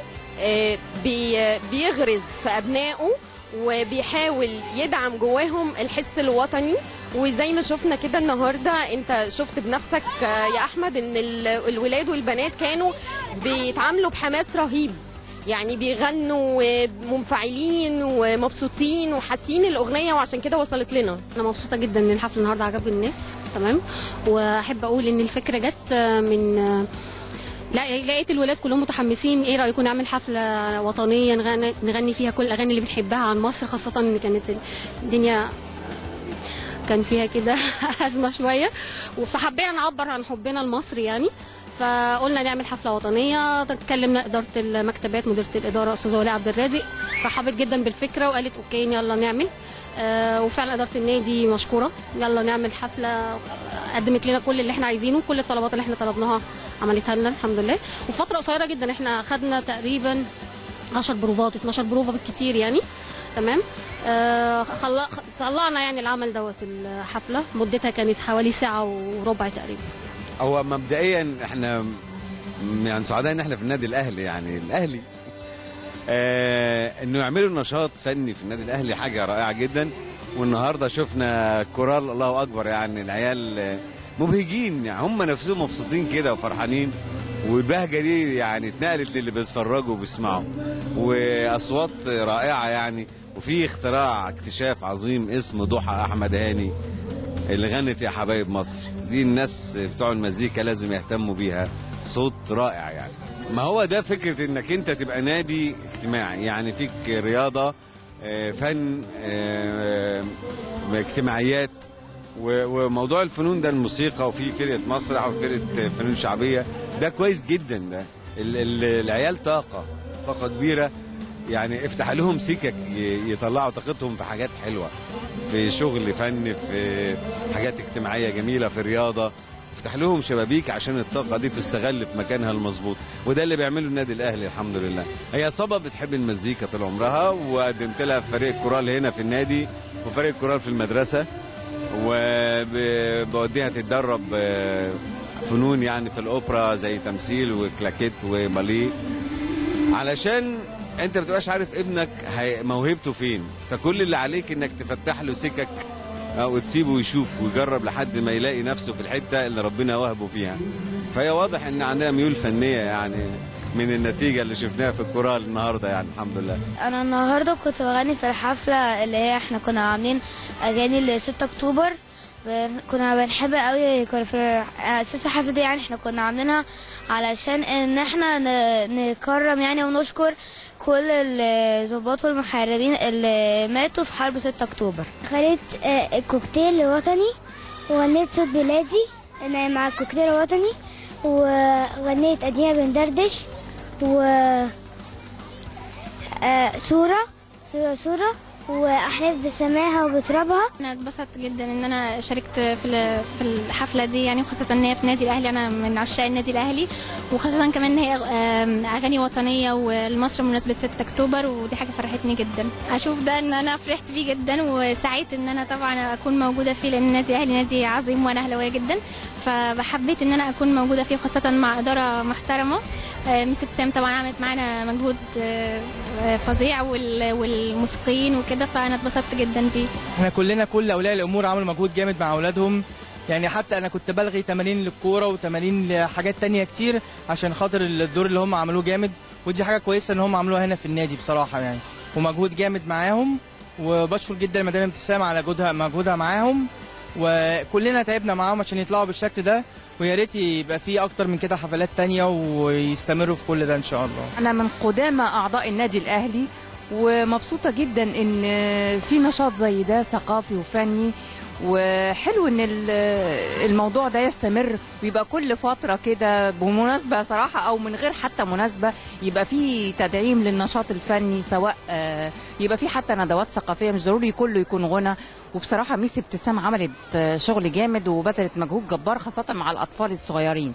بيغرز في ابنائه وبيحاول يدعم جواهم الحس الوطني، وزي ما شفنا كده النهارده انت شفت بنفسك يا احمد ان الولاد والبنات كانوا بيتعاملوا بحماس رهيب، يعني بيغنوا ومنفعلين ومبسوطين وحاسين الاغنيه، وعشان كده وصلت لنا. انا مبسوطه جدا ان الحفل النهارده عجب الناس تمام، واحب اقول ان الفكره جت من لا لقيت الولاد كلهم متحمسين، ايه رايكم نعمل حفله وطنيه نغني, نغني فيها كل الاغاني اللي بنحبها عن مصر، خاصه ان كانت الدنيا كان فيها كده ازمه شويه، فحبينا نعبر عن حبنا لمصر يعني، فقلنا نعمل حفله وطنيه. كلمنا اداره المكتبات، مديره الاداره استاذه ولاء عبد الرازق رحبت جدا بالفكره وقالت اوكي يلا نعمل، آه وفعلا اداره النادي مشكوره، يلا نعمل حفله، قدمت لنا كل اللي احنا عايزينه، كل الطلبات اللي احنا طلبناها عملتها لنا الحمد لله، وفتره قصيره جدا احنا خدنا تقريبا عشر بروفات اتناشر بروفه بالكتير يعني تمام. آه طلعنا يعني العمل دوت الحفله مدتها كانت حوالي ساعه وربع تقريبا. هو مبدئيا احنا يعني سعداء ان احنا في النادي الاهلي، يعني الاهلي آه انه يعملوا نشاط فني في النادي الاهلي حاجه رائعه جدا. والنهارده شفنا كورال الله اكبر، يعني العيال مبهجين، يعني هم نفسهم مبسوطين كده وفرحانين، والبهجه دي يعني اتنقلت للي بيتفرجوا وبيسمعوا، واصوات رائعه يعني. وفي اختراع اكتشاف عظيم اسمه ضحى احمد هاني اللي غنت يا حبايب مصر، دي الناس بتوع المزيكا لازم يهتموا بيها، صوت رائع يعني. ما هو ده فكرة انك انت تبقى نادي اجتماعي، يعني فيك رياضة فن اجتماعيات، وموضوع الفنون ده الموسيقى، وفي فرقة مسرح وفرقة فنون شعبية، ده كويس جدا. ده العيال طاقة طاقة كبيرة، يعني افتح لهم سكك يطلعوا طاقتهم في حاجات حلوة، في شغل فن، في حاجات اجتماعية جميلة، في الرياضة، افتح لهم شبابيك عشان الطاقة دي تستغل في مكانها المظبوط، وده اللي بيعمله النادي الأهلي الحمد لله. هي صبا بتحب المزيكا طول عمرها، وقدمت لها فريق كورال هنا في النادي وفريق كورال في المدرسة، وبوديها تتدرب فنون يعني في الأوبرا زي تمثيل وكلاكيت وباليه، علشان انت ما بتبقاش عارف ابنك موهبته فين، فكل اللي عليك انك تفتح له سكك وتسيبه يشوف ويجرب لحد ما يلاقي نفسه في الحته اللي ربنا وهبه فيها. فهي واضح ان عندها ميول فنيه يعني من النتيجه اللي شفناها في الكورال النهارده يعني الحمد لله. انا النهارده كنت بغني في الحفله اللي هي احنا كنا عاملين اغاني ل ستة اكتوبر، كنا بنحب قوي في اساس الحفله دي، يعني احنا كنا عاملينها علشان ان احنا نكرم يعني ونشكر كل الضباط والمحاربين اللي ماتوا في حرب ستة اكتوبر. خليت الكوكتيل الوطني وغنيت صوت بلادي مع الكوكتيل الوطني، وغنيت ادينا بندردش، و آه صورة صورة صورة واحلف بسماها وبترابها. انا اتبسطت جدا ان انا شاركت في في الحفله دي يعني، وخاصه ان هي في النادي الاهلي، انا من عشاق النادي الاهلي، وخاصه كمان ان هي اغاني وطنيه ولمصر بمناسبه ستة اكتوبر، ودي حاجه فرحتني جدا. اشوف ده ان انا فرحت بيه جدا وسعيت ان انا طبعا اكون موجوده فيه، لان النادي الاهلي نادي عظيم وانا اهلاويه جدا، فحبيت ان انا اكون موجوده فيه، خاصه مع اداره محترمه. مس ابتسام طبعا عملت معانا مجهود فظيع والموسيقيين وكده، فانا اتبسطت جدا بيه. احنا كلنا كل اولياء الامور عملوا مجهود جامد مع اولادهم يعني، حتى انا كنت بلغي تمارين للكوره وتمارين لحاجات تانية كتير عشان خاطر الدور اللي هم عملوه جامد، ودي حاجه كويسه ان هم عملوها هنا في النادي بصراحه يعني، ومجهود جامد معاهم. وبشكر جدا مدام ابتسام على جهودها مجهودها معاهم، وكلنا تعبنا معاهم عشان يطلعوا بالشكل ده، ويا ريت يبقى في اكتر من كده حفلات تانية ويستمروا في كل ده ان شاء الله. انا من قدامى اعضاء النادي الاهلي، ومبسوطه جدا ان في نشاط زي ده ثقافي وفني، وحلو ان الموضوع ده يستمر ويبقى كل فتره كده بمناسبه صراحه او من غير حتى مناسبه، يبقى في تدعيم للنشاط الفني، سواء يبقى في حتى ندوات ثقافيه، مش ضروري كله يكون غنى. وبصراحه ميس ابتسام عملت شغل جامد وبذلت مجهود جبار، خاصه مع الاطفال الصغيرين.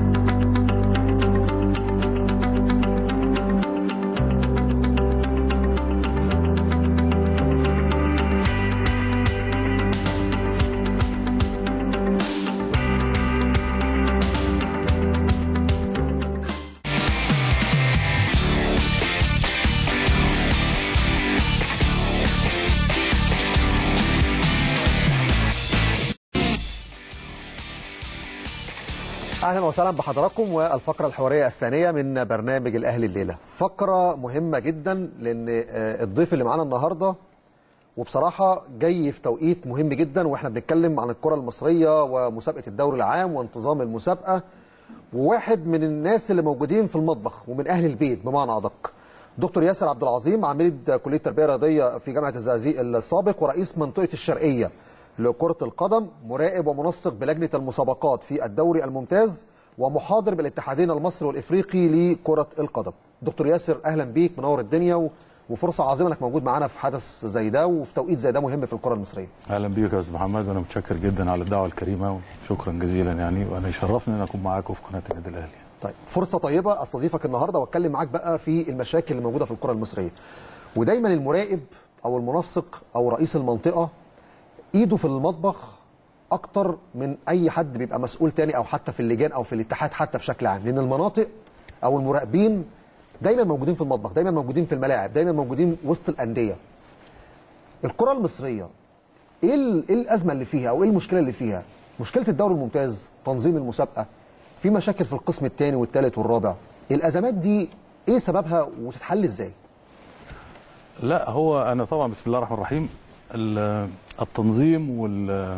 اهلا وسهلا بحضراتكم والفقره الحواريه الثانيه من برنامج الاهلي الليله. فقره مهمه جدا لان الضيف اللي معانا النهارده وبصراحه جاي في توقيت مهم جدا، واحنا بنتكلم عن الكره المصريه ومسابقه الدوري العام وانتظام المسابقه، وواحد من الناس اللي موجودين في المطبخ ومن اهل البيت بمعنى ادق. دكتور ياسر عبد العظيم، عميد كليه التربيه الرياضيه في جامعه الزقازيق السابق ورئيس منطقه الشرقيه لكرة القدم، مراقب ومنسق بلجنة المسابقات في الدوري الممتاز، ومحاضر بالاتحادين المصري والإفريقي لكرة القدم. دكتور ياسر أهلا بيك، منور الدنيا، وفرصة عظيمة انك موجود معانا في حدث زي ده وفي توقيت زي ده مهم في الكرة المصرية. أهلا بيك يا أستاذ محمد، وأنا متشكر جدا على الدعوة الكريمة وشكرا جزيلا يعني، وأنا يشرفني أن أكون معاكم في قناة النادي الأهلي. طيب فرصة طيبة أستضيفك النهاردة وأتكلم معاك بقى في المشاكل اللي موجودة في الكرة المصرية. ودايما المراقب أو المنسق أو رئيس المنطقة ايده في المطبخ اكتر من اي حد بيبقى مسؤول تاني، او حتى في اللجان او في الاتحاد حتى بشكل عام، لان المناطق او المراقبين دايما موجودين في المطبخ، دايما موجودين في الملاعب، دايما موجودين وسط الانديه. الكره المصريه ايه ايه الازمه اللي فيها او ايه المشكله اللي فيها؟ مشكله الدوري الممتاز، تنظيم المسابقه، في مشاكل في القسم الثاني والثالث والرابع. الازمات دي ايه سببها وتتحل ازاي؟ لا هو انا طبعا بسم الله الرحمن الرحيم، التنظيم وال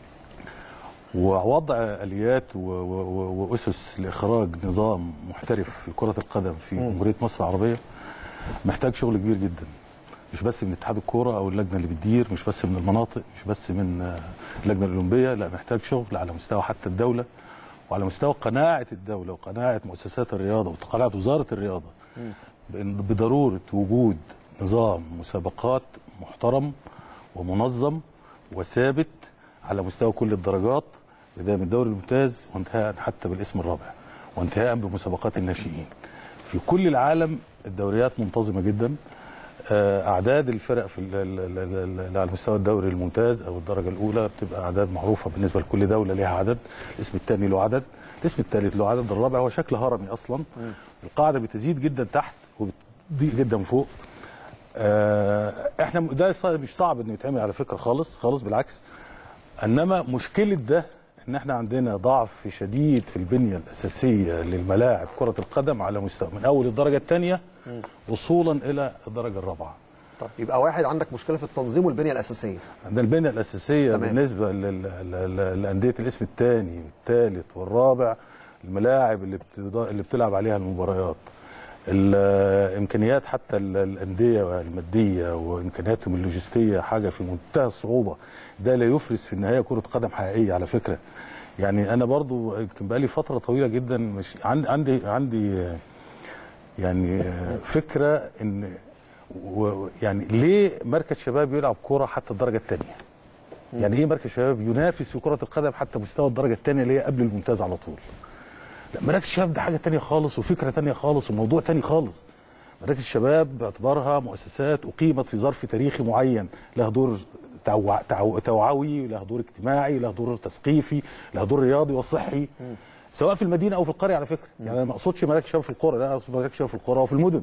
ووضع اليات واسس لاخراج نظام محترف في كره القدم في جمهوريه مصر العربيه محتاج شغل كبير جدا، مش بس من اتحاد الكوره او اللجنه اللي بتدير، مش بس من المناطق، مش بس من اللجنه الاولمبيه، لا محتاج شغل على مستوى حتى الدوله، وعلى مستوى قناعه الدوله وقناعه مؤسسات الرياضه وقناعه وزاره الرياضه بضروره وجود نظام مسابقات محترم ومنظم وثابت على مستوى كل الدرجات، بدايه من الدوري الممتاز وانتهاء حتى بالاسم الرابع، وانتهاء بمسابقات الناشئين. في كل العالم الدوريات منتظمه جدا، اعداد الفرق في على مستوى الدوري الممتاز او الدرجه الاولى بتبقى اعداد معروفه بالنسبه لكل دوله ليها عدد، الاسم الثاني له عدد، الاسم الثالث له عدد، الرابع هو شكل هرمي اصلا. القاعده بتزيد جدا تحت وبتضيق جدا فوق. احنا ده مش صعب انه يتعمل على فكره خالص خالص، بالعكس. انما مشكله ده ان احنا عندنا ضعف شديد في البنيه الاساسيه للملاعب كره القدم على مستوى من اول الدرجه الثانيه وصولا الى الدرجه الرابعه. طب يبقى واحد عندك مشكله في التنظيم والبنيه الاساسيه. عندنا البنيه الاساسيه تمام. بالنسبه لانديه الاسم الثاني والثالث والرابع، الملاعب اللي اللي بتلعب عليها المباريات، الامكانيات حتى الانديه الماديه وامكانياتهم اللوجستيه حاجه في منتهى الصعوبه. ده لا يفرز في النهايه كره قدم حقيقيه على فكره. يعني انا برضو يمكن بقى لي فتره طويله جدا مش عندي عندي يعني فكره ان ويعني ليه مركز شباب يلعب كوره حتى الدرجه الثانيه؟ يعني ايه مركز شباب ينافس في كره القدم حتى مستوى الدرجه الثانيه اللي هي قبل الممتاز على طول؟ لا، مراكز الشباب ده حاجه ثانيه خالص وفكره ثانيه خالص وموضوع ثاني خالص. مراكز الشباب باعتبارها مؤسسات اقيمت في ظرف تاريخي معين، لها دور توع... توع... توعوي، لها دور اجتماعي، لها دور تثقيفي، لها دور رياضي وصحي، سواء في المدينه او في القريه على فكره. يعني انا ما اقصدش مراكز شباب في القرى، لا، انا اقصد مراكز شباب في القرى وفي المدن.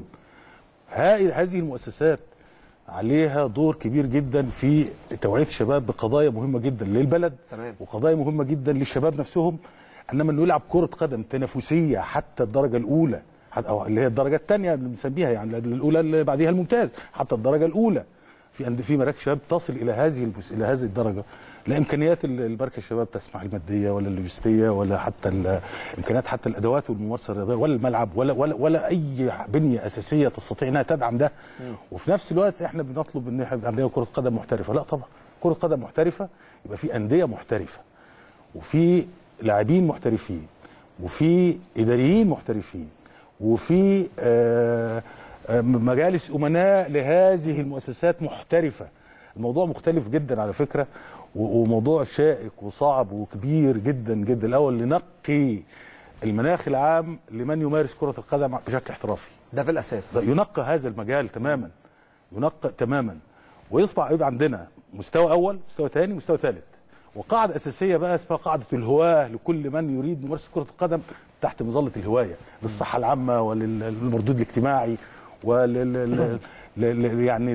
هذه المؤسسات عليها دور كبير جدا في توعيه الشباب بقضايا مهمه جدا للبلد، تمام. وقضايا مهمه جدا للشباب نفسهم. انما انه يلعب كره قدم تنافسيه حتى الدرجه الاولى، او اللي هي الدرجه الثانيه اللي بنسميها، يعني الاولى اللي بعديها الممتاز، حتى الدرجه الاولى في في مراكز شباب تصل الى هذه الى هذه الدرجه. لا امكانيات المركز الشباب تسمح، الماديه ولا اللوجستيه ولا حتى الامكانيات، حتى الادوات والممارسه الرياضيه ولا الملعب ولا ولا ولا اي بنيه اساسيه تستطيع انها تدعم ده. وفي نفس الوقت احنا بنطلب ان احنا عندنا كره قدم محترفه. لا طبعا، كره قدم محترفه يبقى في انديه محترفه، وفي لاعبين محترفين، وفي اداريين محترفين، وفي آه مجالس امناء لهذه المؤسسات محترفه. الموضوع مختلف جدا على فكره، وموضوع شائك وصعب وكبير جدا جدا. الاول لنقي المناخ العام لمن يمارس كره القدم بشكل احترافي، ده في الاساس ينقى هذا المجال تماما، ينقى تماما، ويصبح يبقى عندنا مستوى اول، مستوى ثاني، مستوى ثالث، وقاعده اساسيه بقى اسمها قاعده الهواه لكل من يريد ممارسه كره القدم تحت مظله الهوايه، للصحه العامه وللمردود الاجتماعي ولل يعني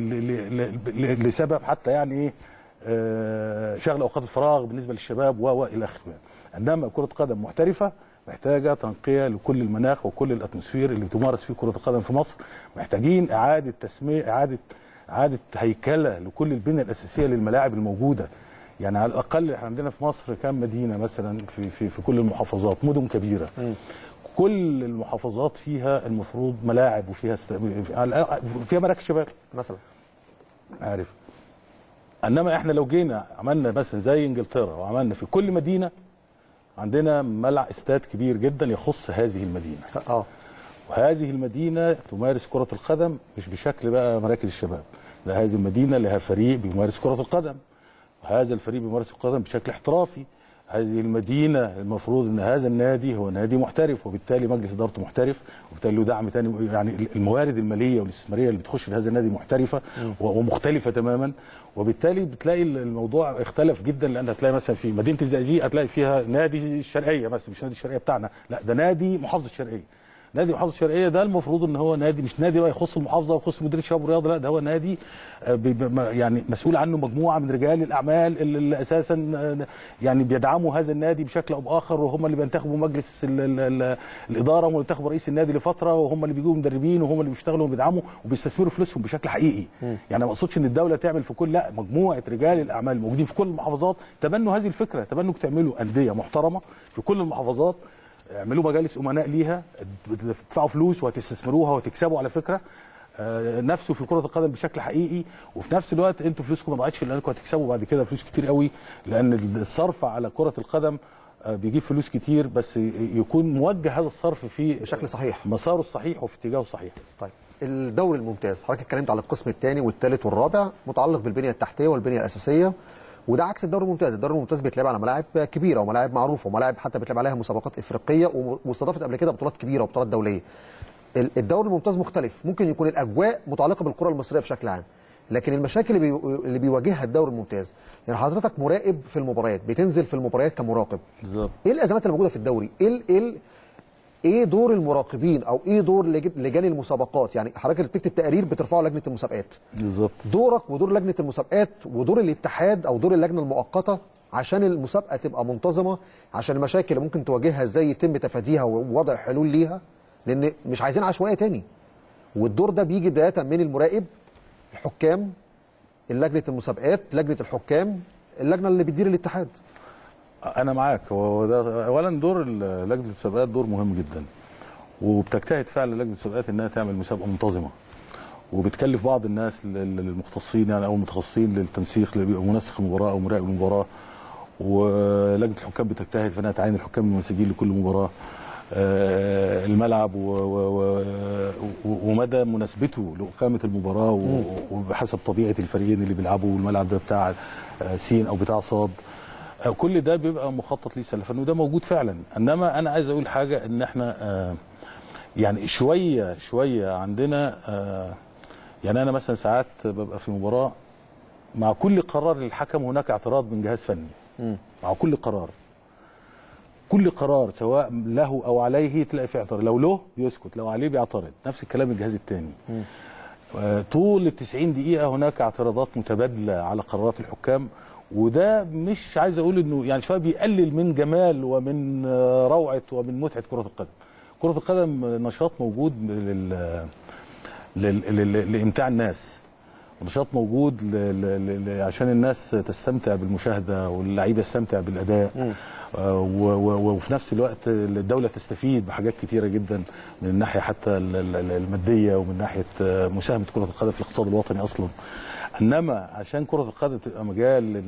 لسبب حتى يعني ايه شغل اوقات الفراغ بالنسبه للشباب والى اخره. انما كره قدم محترفه محتاجه تنقيه لكل المناخ وكل الاتموسفير اللي بتمارس فيه كره القدم في مصر. محتاجين اعاده تسميه، اعاده اعاده هيكله لكل البنيه الاساسيه للملاعب الموجوده. يعني على الاقل احنا عندنا في مصر كام مدينه مثلا في في في كل المحافظات، مدن كبيره. م. كل المحافظات فيها المفروض ملاعب وفيها است... فيها مراكز شباب مثلا، عارف. انما احنا لو جينا عملنا مثلا زي انجلترا وعملنا في كل مدينه عندنا ملعب استاد كبير جدا يخص هذه المدينه. اه وهذه المدينه تمارس كره القدم مش بشكل بقى مراكز الشباب، لا، هذه المدينه لها فريق بيمارس كره القدم، وهذا الفريق بيمارس القدم بشكل احترافي. هذه المدينه المفروض ان هذا النادي هو نادي محترف، وبالتالي مجلس ادارته محترف، وبالتالي له دعم ثاني. يعني الموارد الماليه والاستثماريه اللي بتخش لهذا النادي محترفه ومختلفه تماما. وبالتالي بتلاقي الموضوع اختلف جدا، لان هتلاقي مثلا في مدينه الزقازيق هتلاقي فيها نادي الشرقيه مثلا، مش نادي الشرقيه بتاعنا، لا ده نادي محافظه الشرقيه. نادي محافظه الشرقيه ده المفروض ان هو نادي، مش نادي بقى يخص المحافظه ويخص مدير الشباب والرياضه، لا ده هو نادي يعني مسؤول عنه مجموعه من رجال الاعمال اللي اساسا يعني بيدعموا هذا النادي بشكل او باخر، وهم اللي بينتخبوا مجلس ال ال ال الاداره، وهم اللي بينتخبوا رئيس النادي لفتره، وهم اللي بيجيبوا مدربين، وهم اللي بيشتغلوا وبيدعموا وبيستثمروا فلوسهم بشكل حقيقي. م. يعني ما اقصدش ان الدوله تعمل في كل، لا، مجموعه رجال الاعمال الموجودين في كل المحافظات تبنوا هذه الفكره، تبنوا تعملوا انديه محترمه في كل المحافظات، اعملوا مجالس امناء ليها، تدفعوا فلوس وهتستثمروها وتكسبوا على فكره آه نفسه في كره القدم بشكل حقيقي. وفي نفس الوقت انتوا فلوسكم ما ضاعتش، لانكم هتكسبوا بعد كده فلوس كتير قوي، لان الصرف على كره القدم آه بيجيب فلوس كتير، بس يكون موجه هذا الصرف في بشكل صحيح، مساره الصحيح وفي اتجاهه الصحيح. طيب الدوري الممتاز، حضرتك اتكلمت على القسم الثاني والثالث والرابع متعلق بالبنيه التحتيه والبنيه الاساسيه، وده عكس الدوري الممتاز. الدوري الممتاز بيتلعب على ملاعب كبيره وملاعب معروفه وملاعب حتى بيتلعب عليها مسابقات افريقيه واستضافت قبل كده بطولات كبيره وبطولات دوليه. الدوري الممتاز مختلف، ممكن يكون الاجواء متعلقه بالكره المصريه بشكل عام، لكن المشاكل اللي, بي... اللي بيواجهها الدوري الممتاز، يعني حضرتك مراقب في المباريات، بتنزل في المباريات كمراقب، بالظبط، ايه الازمات اللي موجوده في الدوري؟ ايه ايه ايه دور المراقبين او ايه دور لجان المسابقات؟ يعني حضرتك اللي بتكتب تقارير بترفعه لجنه المسابقات، بالظبط، دورك ودور لجنه المسابقات ودور الاتحاد او دور اللجنه المؤقته عشان المسابقه تبقى منتظمه، عشان المشاكل اللي ممكن تواجهها ازاي يتم تفاديها ووضع حلول ليها، لان مش عايزين عشوائيه تاني. والدور ده بيجي بدايه من المراقب، الحكام، لجنه المسابقات، لجنه الحكام، اللجنه اللي بتدير الاتحاد. انا معاك، هو ده اولا دور لجنه المسابقات دور مهم جدا، وبتجتهد فعلا لجنه المسابقات انها تعمل مسابقه منتظمه، وبتكلف بعض الناس المختصين يعني او المتخصصين للتنسيق اللي بيبقى منسق المباراه او مراقب المباراه، ولجنه الحكام بتجتهد في انها تعين الحكام المنسجين لكل مباراه. الملعب ومدى مناسبته لاقامه المباراه وبحسب طبيعه الفريقين اللي بيلعبوا، الملعب ده بتاع سين او بتاع صاد، كل ده بيبقى مخطط ليه سلفا وده موجود فعلا. انما انا عايز اقول حاجه، ان احنا يعني شويه شويه عندنا، يعني انا مثلا ساعات ببقى في مباراه مع كل قرار للحكم هناك اعتراض من جهاز فني. م. مع كل قرار كل قرار سواء له او عليه تلاقي فيه اعتراض، لو له بيسكت، لو عليه بيعترض، نفس الكلام الجهاز الثاني. آه طول ال تسعين دقيقه هناك اعتراضات متبادله على قرارات الحكام، وده مش عايز اقول انه يعني شويه بيقلل من جمال ومن آه روعه ومن متعه كره القدم. كره القدم نشاط موجود لل... لل... لل... لامتاع الناس، نشاط موجود ل... ل... ل... عشان الناس تستمتع بالمشاهده واللعيبه يستمتع بالاداء، آه و... و... وفي نفس الوقت الدوله تستفيد بحاجات كتيره جدا من الناحيه حتى الماديه ومن ناحيه مساهمه كره القدم في الاقتصاد الوطني اصلا. انما عشان كره القدم تبقى مجال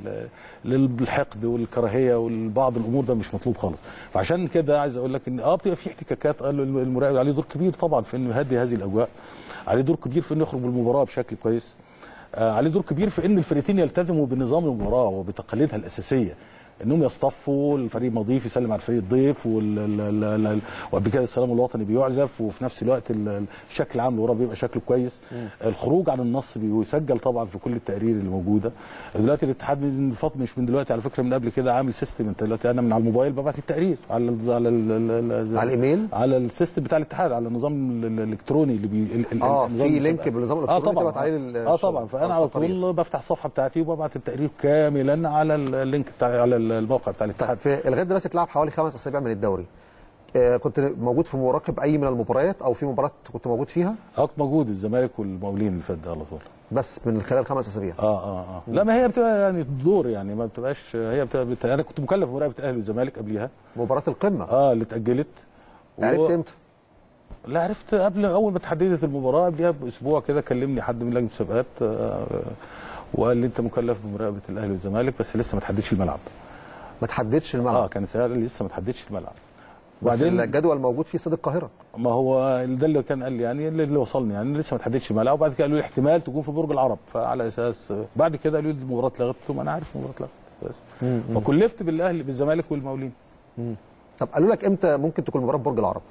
للحقد والكراهيه والبعض الامور ده مش مطلوب خالص. فعشان كده عايز اقول لك ان اه بتبقى في احتكاكات، المراقب عليه دور كبير طبعا في انه يهدي هذه الاجواء، عليه دور كبير في انه يخرج بالمباراه بشكل كويس، آه عليه دور كبير في ان الفريقين يلتزموا بنظام المباراه وبتقاليدها الاساسيه، انهم يصطفوا، الفريق مضيف يسلم على الفريق الضيف، وقبل كده السلام الوطني بيعزف، وفي نفس الوقت الشكل العام اللي وراه بيبقى شكله كويس. م. الخروج عن النص بيسجل طبعا في كل التقارير اللي موجوده. دلوقتي الاتحاد من فتره، مش من دلوقتي على فكره، من قبل كده عامل سيستم. انت دلوقتي انا من على الموبايل ببعت التقرير على ال على ال على الايميل، على السيستم بتاع الاتحاد، على النظام الالكتروني اللي بي اه في لينك بالنظام الالكتروني اه طبعا عليه اه طبعا فانا على طول بفتح الصفحه بتاعتي وببعت التقرير كاملا على اللينك بتاع على الموقع بتاع الاتحاد. في لغايه دلوقتي اتلعب حوالي خمس اسابيع من الدوري، آه كنت موجود في مراقب اي من المباريات او في مباراه كنت موجود فيها؟ اه كنت موجود، الزمالك والمقاولين اللي فات ده على طول، بس من خلال خمس اسابيع. اه اه اه لا ما هي بتبقى يعني دور، يعني ما بتبقاش هي بتبقى بت... انا كنت مكلف بمراقبه الاهلي والزمالك قبليها، مباراه القمه اه اللي اتاجلت. عرفت و... امتى؟ لا عرفت قبل، اول ما اتحددت المباراه قبلها باسبوع كده كلمني حد من لجنه المسابقات آه وقال لي انت مكلف بمراقبه الاهلي والزمالك بس لسه ما تحددش الملعب. ما تحددش الملعب؟ اه كان سؤال لسه ما تحددش الملعب. وبعدين الجدول موجود في استاد القاهره. ما هو ده اللي كان قال لي، يعني اللي وصلني يعني لسه ما تحددش الملعب، وبعد كده قالوا لي احتمال تكون في برج العرب، فعلى اساس بعد كده قالوا لي المباراه اتلغت، قلت لهم انا عارف المباراه اتلغت بس. فكلفت بالاهلي بالزمالك والمقاولين. طب قالوا لك امتى ممكن تكون المباراه في برج العرب؟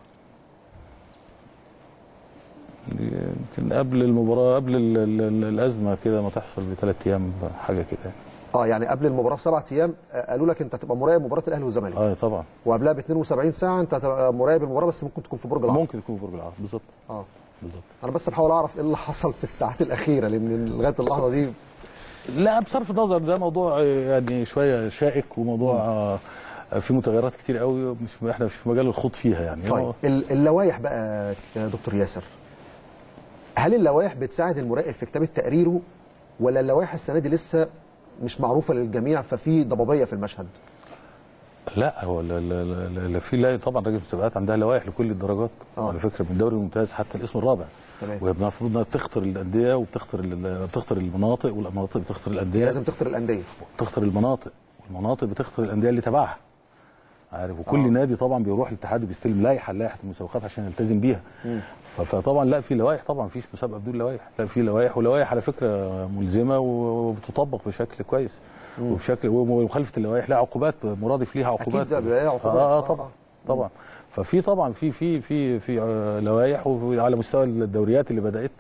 يمكن قبل المباراه، قبل ال ال ال الازمه كده ما تحصل بثلاث ايام حاجه كده. اه يعني قبل المباراه بسبع ايام قالوا لك انت هتبقى مراقب مباراه الاهلي والزمالك. اه طبعا. وقبلها ب اثنين وسبعين ساعه انت هتبقى مراقب المباراه بس ممكن تكون في برج العرب. ممكن تكون في برج العرب بالظبط. اه بالظبط. انا بس بحاول اعرف ايه اللي حصل في الساعات الاخيره، لان لغايه اللحظه دي لا بصرف النظر ده موضوع يعني شويه شائك، وموضوع آه في متغيرات كتير قوي، مش احنا مش في مجال الخوض فيها يعني. طيب اللوائح بقى يا دكتور ياسر، هل اللوائح بتساعد المراقب في كتابه تقريره، ولا اللوائح السنه دي لسه مش معروفه للجميع ففي ضبابيه في المشهد؟ لا هو لا لا لا, لا في لا طبعا لجنه المسابقات عندها لوائح لكل الدرجات آه. على فكره من الدوري الممتاز حتى الاسم الرابع. تمام. وهي المفروض انها بتختار الانديه وبتختار بتختار المناطق، والمناطق بتختار الانديه. لازم تختار الانديه. بتختار المناطق، والمناطق بتختار الانديه اللي تبعها. عارف، وكل آه. نادي طبعا بيروح الاتحاد بيستلم لائحه لائحه المسابقات عشان يلتزم بيها. م. فطبعا لا في لوائح، طبعا مفيش مسابقه بدون لوائح، لا في لوائح، ولوائح على فكره ملزمه وبتطبق بشكل كويس. مم. وبشكل ومخالفه اللوائح لها عقوبات، مرادف ليها عقوبات. اكيد بقى لها عقوبات. اه, آه طبعا طبعا. ففي طبعا في في في في لوائح، وعلى مستوى الدوريات اللي بدات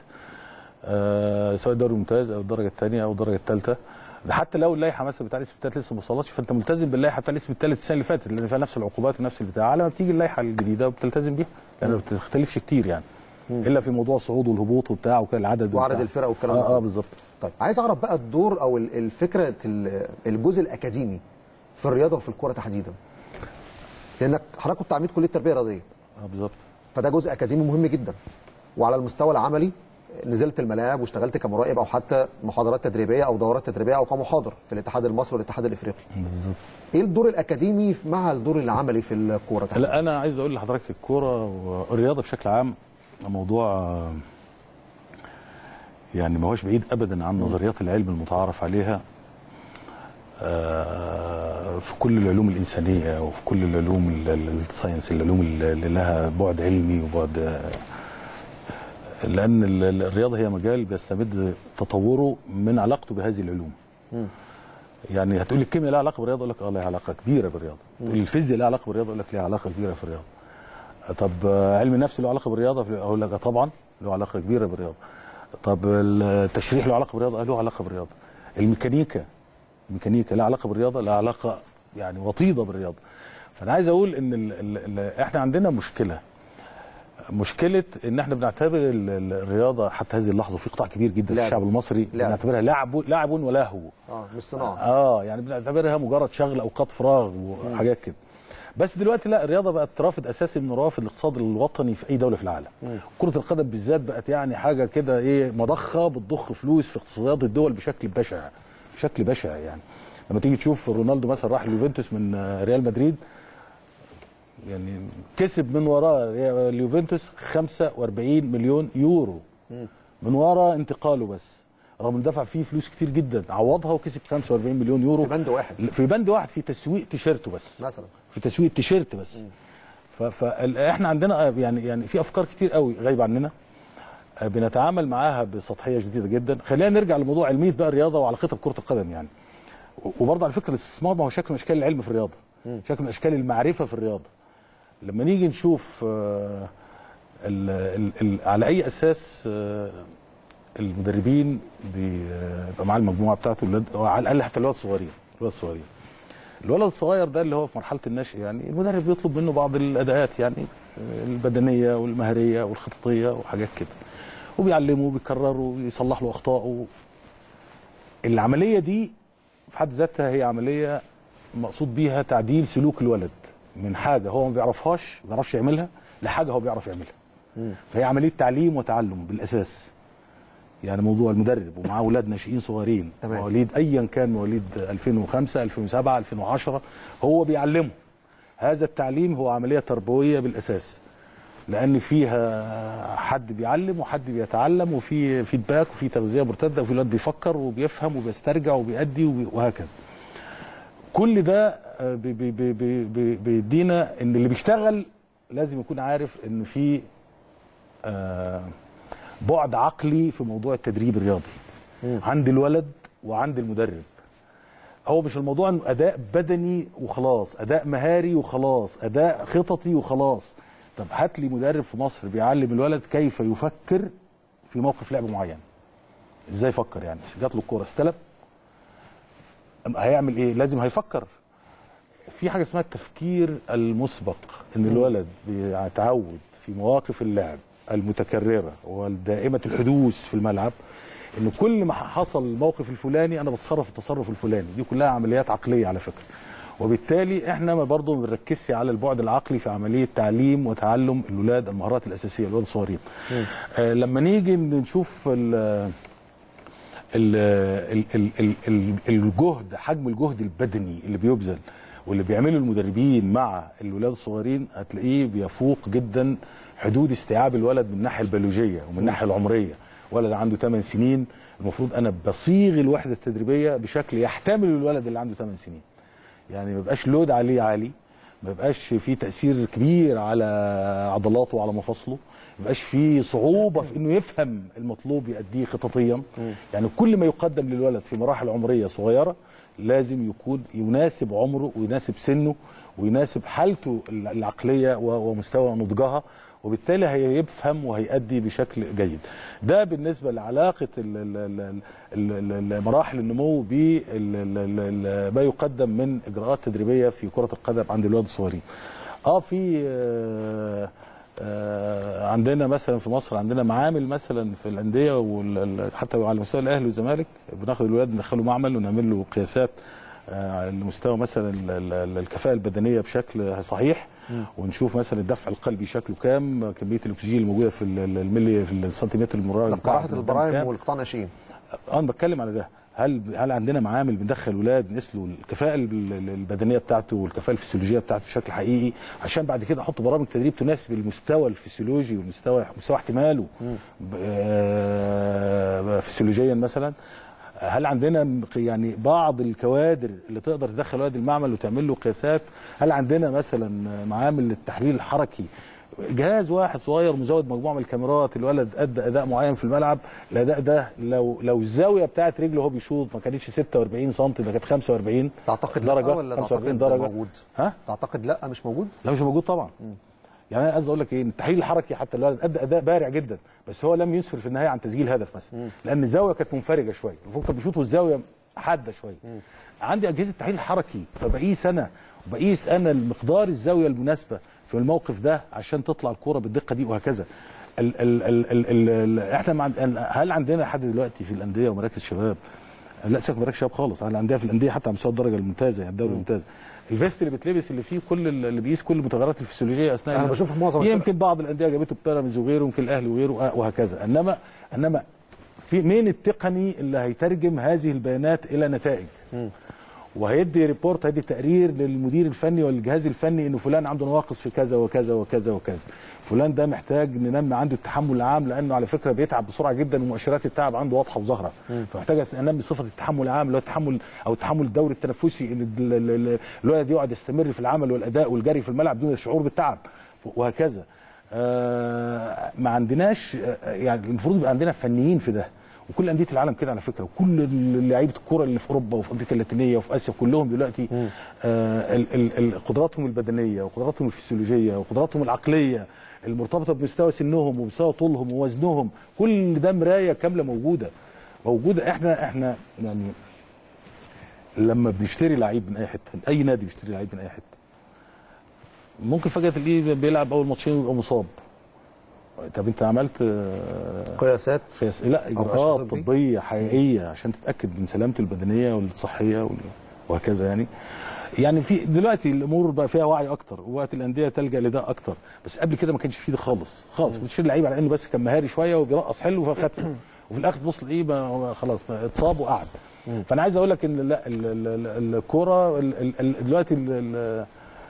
آه سواء الدوري الممتاز او الدرجه الثانيه او الدرجه الثالثه، ده حتى لو اللائحه مثلا بتاع الاسم الثالث لسه ما وصلتش، فانت ملتزم باللائحه بتاع الاسم الثالث السنه اللي فاتت لان فيها نفس العقوبات ونفس البتاع، على ما بتيجي اللائحه الجديده وبتلتزم بيها لان ما بتختلفش كتير يعني. مم. الا في موضوع الصعود والهبوط وبتاع وكده العدد وعدد الفرق والكلام ده. اه, آه بالظبط. طيب عايز اعرف بقى الدور او الفكره الجزء الاكاديمي في الرياضه وفي الكوره تحديدا، لانك حضرتك كنت عميد كليه التربيه الرياضيه. اه بالظبط. فده جزء اكاديمي مهم جدا، وعلى المستوى العملي نزلت الملاعب واشتغلت كمراقب او حتى محاضرات تدريبيه او دورات تدريبيه او كمحاضر في الاتحاد المصري والاتحاد الافريقي. بالظبط. ايه الدور الاكاديمي مع الدور العملي في الكوره تحديدا؟ لا انا عايز اقول لحضرتك الكوره والرياضه بشكل عام موضوع يعني ما هوش بعيد ابدا عن نظريات العلم المتعارف عليها. في كل العلوم الانسانيه وفي كل العلوم الساينس، العلوم اللي لها بعد علمي وبعد، لان الرياضه هي مجال بيستمد تطوره من علاقته بهذه العلوم. م. يعني هتقول لي الكيمياء لها علاقه بالرياضه، اقول لك اه لها علاقه كبيره بالرياضه. تقول لي الفيزياء لها علاقه بالرياضه، اقول لك لها علاقه كبيره في الرياضه. طب علم النفس له علاقه بالرياضه، اقول لك طبعا له علاقه كبيره بالرياضه. طب التشريح له علاقه بالرياضه، له علاقه بالرياضه. الميكانيكا الميكانيكا لها علاقه بالرياضه، لها علاقه يعني وطيده بالرياضه. فانا عايز اقول ان ال ال ال احنا عندنا مشكله مشكله ان احنا بنعتبر الرياضه حتى هذه اللحظه في قطاع كبير جدا في الشعب المصري لعب. بنعتبرها لعب لعب ولهو، اه مش صناعه، اه يعني بنعتبرها مجرد شغل اوقات فراغ وحاجات كده. بس دلوقتي لا، الرياضه بقت رافد اساسي من روافد الاقتصاد الوطني في اي دوله في العالم. مم. كره القدم بالذات بقت يعني حاجه كده ايه، مضخه بتضخ فلوس في اقتصادات الدول بشكل بشع بشكل بشع. يعني لما تيجي تشوف رونالدو مثلا راح اليوفنتوس من ريال مدريد، يعني كسب من وراه اليوفنتوس خمسة وأربعين مليون يورو من ورا انتقاله، بس رغم ان دفع فيه فلوس كتير جدا عوضها وكسب خمسة وأربعين مليون يورو في بند واحد في بند واحد في تسويق تيشيرته بس مثلا، في تسويق تيشيرت بس. فاحنا عندنا يعني يعني في افكار كتير قوي غايبه عننا بنتعامل معاها بسطحيه شديده جدا. خلينا نرجع لموضوع علميه بقى الرياضه وعلاقتها بكره القدم. يعني وبرضه على فكره الاستثمار ما هو شكل من اشكال العلم في الرياضه، شكل من اشكال المعرفه في الرياضه. لما نيجي نشوف ال ال ال على اي اساس المدربين بيبقى معاه المجموعه بتاعته، على الاقل حتى الولاد الصغيرين الولاد الصغيرين الولد الصغير ده اللي هو في مرحله النشء، يعني المدرب بيطلب منه بعض الاداءات يعني البدنيه والمهريه والخططيه وحاجات كده، وبيعلمه وبيكرره ويصلح له اخطائه. العمليه دي في حد ذاتها هي عمليه مقصود بيها تعديل سلوك الولد من حاجه هو ما بيعرفهاش ما بيعرفش يعملها لحاجه هو بيعرف يعملها. م. فهي عمليه تعليم وتعلم بالاساس. يعني موضوع المدرب ومعاه اولاد ناشئين صغيرين مواليد ايا كان، مواليد ألفين وخمسة ألفين وسبعة ألفين وعشرة، هو بيعلمه. هذا التعليم هو عمليه تربويه بالاساس، لان فيها حد بيعلم وحد بيتعلم وفي فيدباك وفي تغذيه مرتده وفي الولاد بيفكر وبيفهم وبيسترجع وبيأدي وهكذا. كل ده بيدينا ان اللي بيشتغل لازم يكون عارف ان في آه بعد عقلي في موضوع التدريب الرياضي عند الولد وعند المدرب. هو مش الموضوع انه اداء بدني وخلاص، اداء مهاري وخلاص، اداء خططي وخلاص. طب هات لي مدرب في مصر بيعلم الولد كيف يفكر في موقف لعب معين. ازاي يفكر؟ يعني جات له الكوره استلم، هيعمل ايه؟ لازم هيفكر. في حاجه اسمها التفكير المسبق، ان الولد بيتعود في مواقف اللعب المتكرره والدائمه الحدوث في الملعب ان كل ما حصل الموقف الفلاني انا بتصرف التصرف الفلاني. دي كلها عمليات عقليه على فكره، وبالتالي احنا ما برضه ما بنركزش على البعد العقلي في عمليه تعليم وتعلم الاولاد المهارات الاساسيه الولاد الصغيرين. آه لما نيجي نشوف ال ال ال ال ال الجهد، حجم الجهد البدني اللي بيبذل واللي بيعمله المدربين مع الولاد الصغيرين، هتلاقيه بيفوق جدا حدود استيعاب الولد من الناحيه البيولوجيه ومن الناحيه العمريه. ولد عنده ثمان سنين المفروض انا بصيغ الوحده التدريبيه بشكل يحتمل الولد اللي عنده ثمان سنين. يعني ما يبقاش لود عليه عالي، ما يبقاش فيه تاثير كبير على عضلاته وعلى مفاصله، ما يبقاش فيه صعوبه في انه يفهم المطلوب يأديه خططيا. يعني كل ما يقدم للولد في مراحل عمريه صغيره لازم يكون يناسب عمره ويناسب سنه ويناسب حالته العقليه ومستوى نضجها، وبالتالي هيفهم وهيأدي بشكل جيد. ده بالنسبه لعلاقه مراحل النمو بما يقدم من اجراءات تدريبيه في كره القدم عند الولاد الصغيرين. اه في آه آه عندنا مثلا في مصر عندنا معامل مثلا في الانديه حتى على مستوى الاهلي والزمالك، بناخد الولاد ندخله معمل ونعمل له قياسات آه لمستوى مثلا الكفاءه البدنيه بشكل صحيح، ونشوف مثلا الدفع القلبي شكله كام، كميه الاكسجين الموجوده في الملي في السنتيمتر المربع لقاحه البرايم والقطاع الناشئين. انا بتكلم على ده. هل هل عندنا معامل بندخل ولاد نسلوا الكفاءه البدنيه بتاعته والكفاءه الفسيولوجيه بتاعته بشكل حقيقي، عشان بعد كده احط برامج تدريب تناسب المستوى الفسيولوجي والمستوى مستوى احتماله آه فسيولوجيا مثلا. هل عندنا يعني بعض الكوادر اللي تقدر تدخل واد المعمل وتعمل له قياسات؟ هل عندنا مثلا معامل للتحليل الحركي؟ جهاز واحد صغير مزود مجموعه من الكاميرات، الولد ادى اداء معين في الملعب، الاداء ده لو لو الزاويه بتاعت رجله وهو بيشوط ما كانتش ستة وأربعين سم، ده كانت خمسة وأربعين تعتقد درجه لا ولا خمسة وأربعين تعتقد درجه موجود؟ ها؟ تعتقد لا مش موجود؟ لا مش موجود طبعا. م. يعني انا عايز اقول لك ايه، التحليل الحركي حتى الولد ادى اداء بارع جدا، بس هو لم يسفر في النهايه عن تسجيل هدف مثلا، لان الزاويه كانت منفرجه شويه، المفروض كان بيشوط والزاويه حاده شويه. م. عندي اجهزه تحليل حركي، فبقيس انا وبقيس انا مقدار الزاويه المناسبه في الموقف ده عشان تطلع الكوره بالدقه دي وهكذا. ال ال ال ال ال احنا مع هل عندنا لحد دلوقتي في الانديه ومراكز الشباب، لا سيبك مراكز الشباب خالص، على الانديه في الانديه حتى على مستوى الدرجه الممتازه يعني الدوري الممتاز، الفيست اللي بيتلبس اللي فيه كل اللي بيقيس كل المتغيرات الفسيولوجيه اثناء انا بشوف معظم يمكن بعض الانديه جابته بيراميدز وغيره، يمكن الاهلي وغيره وهكذا، انما انما في مين التقني اللي هيترجم هذه البيانات الى نتائج؟ م. وهيدي ريبورت، هيدي تقرير للمدير الفني والجهاز الفني انه فلان عنده نواقص في كذا وكذا وكذا وكذا، فلان ده محتاج ننمي عنده التحمل العام لانه على فكره بيتعب بسرعه جدا ومؤشرات التعب عنده واضحه وظاهره، فمحتاج انمي صفه التحمل العام اللي هو التحمل او التحمل الدوري التنفسي، ان الولد يقعد يستمر في العمل والاداء والجري في الملعب دون الشعور بالتعب وهكذا. آه ما عندناش يعني المفروض يبقى عندنا فنيين في ده، وكل انديه العالم كده على فكره، وكل لعيبه الكوره اللي في اوروبا وفي امريكا اللاتينيه وفي اسيا كلهم دلوقتي آه ال ال ال قدراتهم البدنيه وقدراتهم الفسيولوجيه وقدراتهم العقليه المرتبطه بمستوى سنهم ومستوى طولهم ووزنهم، كل ده مرايه كامله موجوده موجوده. احنا احنا يعني لما بنشتري لعيب من اي حته، اي نادي بيشتري لعيب من اي حته، ممكن فجاه تلاقيه بيلعب اول ماتشين ويبقى مصاب. طب انت عملت قياسات قياس لا اجراءات طبيه حقيقيه عشان تتاكد من سلامته البدنيه والصحيه وهكذا يعني. يعني في دلوقتي الامور بقى فيها وعي اكتر، ووقت الانديه تلجا لده اكتر، بس قبل كده ما كانش فيه ده خالص خالص، بتشيل لعيب على انه بس كان مهاري شويه وبيرقص حلو فخدته، وفي الاخر تبص لايه خلاص اتصاب وقعد. فانا عايز اقول لك ان لا الكوره دلوقتي ال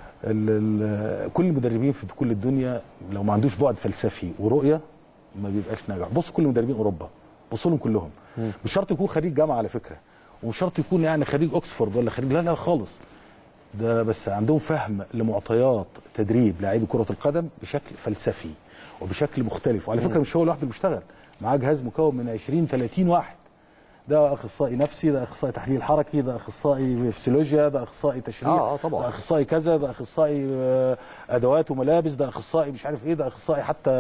ال كل المدربين في كل الدنيا لو ما عندوش بعد فلسفي ورؤيه ما بيبقاش ناجح. بص كل مدربين اوروبا بص لهم كلهم، مش شرط يكون خريج جامعه على فكره، ومش شرط يكون يعني خريج اوكسفورد ولا خريج، لا لا خالص، ده بس عندهم فهم لمعطيات تدريب لاعبي كره القدم بشكل فلسفي وبشكل مختلف. وعلى فكره مش هو لوحده اللي بيشتغل، معاه جهاز مكون من عشرين ثلاثين واحد، ده اخصائي نفسي، ده اخصائي تحليل حركي، ده اخصائي فسيولوجيا، ده اخصائي تشريح، اه طبعا، ده اخصائي كذا، ده اخصائي ادوات وملابس، ده اخصائي مش عارف ايه، ده اخصائي حتى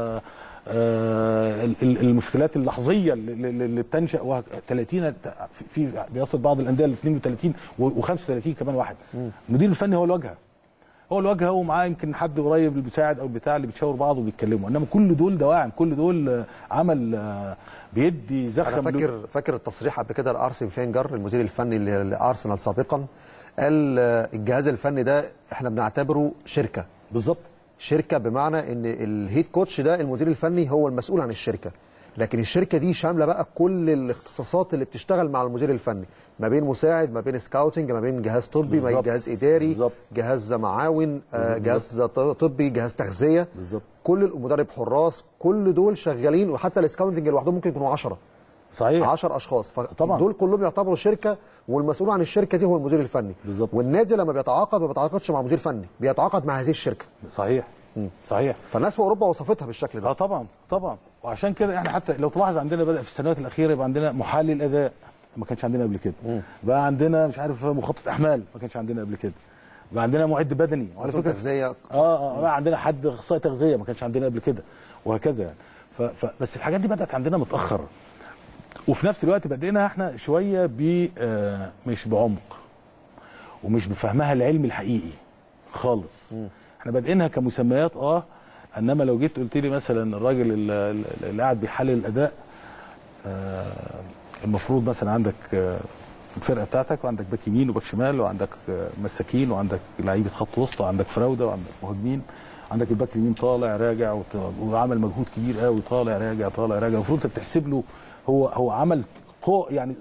المشكلات اللحظيه اللي بتنشا ثلاثين، في بيصل بعض الانديه ل اثنين وثلاثين وخمسة وثلاثين كمان واحد. المدير الفني هو الواجهه، هو الواجهه ومعاه يمكن حد قريب المساعد او بتاع اللي بتشاور بعض وبيتكلموا، انما كل دول دواعم، كل دول عمل بيدي زخم. انا فاكر فاكر التصريح قبل كده لارسن فينجر المدير الفني لارسنال سابقا، قال الجهاز الفني ده احنا بنعتبره شركه. بالظبط، شركه بمعنى ان الهيد كوتش ده المدير الفني هو المسؤول عن الشركه، لكن الشركه دي شامله بقى كل الاختصاصات اللي بتشتغل مع المدير الفني، ما بين مساعد، ما بين سكاوتنج، ما بين جهاز طبي، ما بين جهاز اداري، بالزبط. جهاز معاون، بالزبط. جهاز طبي، جهاز تغذيه، بالظبط، كل المدرب حراس، كل دول شغالين، وحتى السكاوتنج لوحدهم ممكن يكونوا عشرة صحيح عشرة اشخاص، فدول كلهم يعتبروا شركه، والمسؤول عن الشركه دي هو المدير الفني. بالظبط. والنادي لما بيتعاقد ما بيتعاقدش مع مدير فني، بيتعاقد مع هذه الشركه. صحيح م. صحيح. فالناس في اوروبا وصفتها بالشكل ده. اه طبعا طبعا، وعشان كده احنا حتى لو تلاحظ عندنا بدا في السنوات الاخيره يبقى عندنا محلل اداء، ما كانش عندنا قبل كده. م. بقى عندنا مش عارف مخطط احمال، ما كانش عندنا قبل كده. بقى عندنا معد بدني، وعلى فكره تغذيه، اه اه بقى عندنا حد اخصائي تغذيه، ما كانش عندنا قبل كده وهكذا يعني. ف... ف... بس الحاجات دي بدات عندنا متاخر، وفي نفس الوقت بدينا احنا شويه ب آه مش بعمق ومش بفهمها العلمي الحقيقي خالص. م. احنا بادئينها كمسميات اه انما لو جيت قلت لي مثلا الراجل اللي, اللي قاعد بيحلل الاداء، آه المفروض مثلا عندك آه الفرقه بتاعتك، وعندك باك يمين وباك شمال، وعندك آه مساكين، وعندك لعيبه خط وسط، وعندك فراوده، وعندك مهاجمين، عندك الباك اليمين طالع راجع وعمل مجهود كبير قوي، طالع راجع طالع راجع، المفروض انت بتحسب له هو هو عمل قو يعني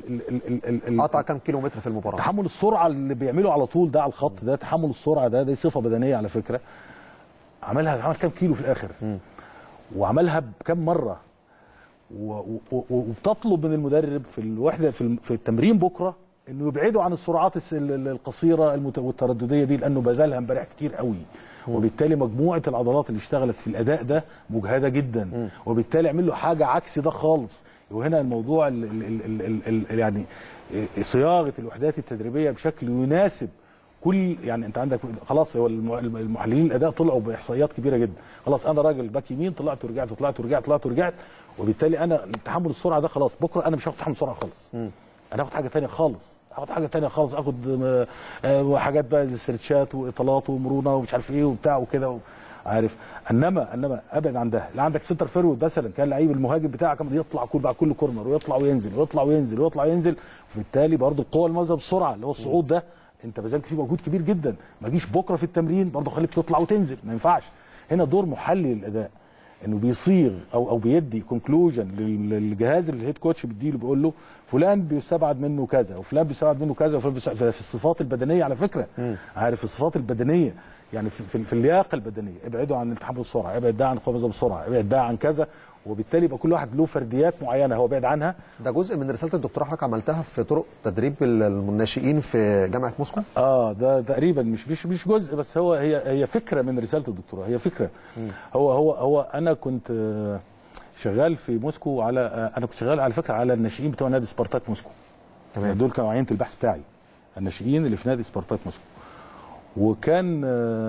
قطع كام كيلو متر في المباراه، تحمل السرعه اللي بيعمله على طول ده على الخط ده، تحمل السرعه ده دي صفه بدنيه على فكره، عملها عمل كام كيلو في الاخر، م. وعملها بكام مره، وبتطلب من المدرب في الوحده في التمرين بكره انه يبعدوا عن السرعات القصيره والتردديه دي، لانه بذلها امبارح كتير قوي، وبالتالي مجموعه العضلات اللي اشتغلت في الاداء ده مجهده جدا، وبالتالي عمل له حاجه عكس ده خالص. وهنا الموضوع ال ال ال ال يعني صياغه الوحدات التدريبيه بشكل يناسب كل، يعني انت عندك خلاص هو المحللين الاداء طلعوا باحصائيات كبيره جدا، خلاص انا راجل باك يمين طلعت ورجعت وطلعت ورجعت طلعت ورجعت، وبالتالي انا تحمل السرعه ده خلاص بكره انا مش هاخد تحمل سرعه خالص. م. انا هاخد حاجه ثانيه خالص، هاخد حاجه ثانيه خالص، اخد حاجات بقى استرتشات واطالات ومرونه ومش عارف ايه وبتاع وكده، عارف. انما انما ابعد عن ده. لا عندك سنتر فيرود مثلا كان لعيب المهاجم بتاعك يطلع كل بعد كل كورنر ويطلع وينزل ويطلع وينزل ويطلع وينزل، وبالتالي برضه القوه الموازيه بالسرعه اللي هو الصعود ده انت بذلت فيه مجهود كبير جدا، ما جيش بكره في التمرين برضه خليك تطلع وتنزل، ما ينفعش. هنا دور محلل الاداء انه بيصيغ او او بيدي كونكلوجن للجهاز اللي الهيد كوتش بيديله، بيقول له فلان بيستبعد منه كذا وفلان بيستبعد منه كذا، وفلان في الصفات البدنيه على فكره. م. عارف الصفات البدنيه يعني في, في, في اللياقه البدنيه، ابعدوا عن تحمل السرعه، ابعد ده عن القفزه بالسرعه، ابعد ده عن كذا، وبالتالي يبقى كل واحد له فرديات معينه هو بعد عنها. ده جزء من رساله الدكتور حضرتك عملتها في طرق تدريب الناشئين في جامعه موسكو؟ اه ده تقريبا مش مش مش جزء بس، هو هي هي فكره من رساله الدكتوراه، هي فكره. م. هو هو هو انا كنت شغال في موسكو على انا كنت شغال على فكره على الناشئين بتوع نادي سبارتاك موسكو. تمام. دول كانوا عينه البحث بتاعي، الناشئين اللي في نادي سبارتاك موسكو. وكان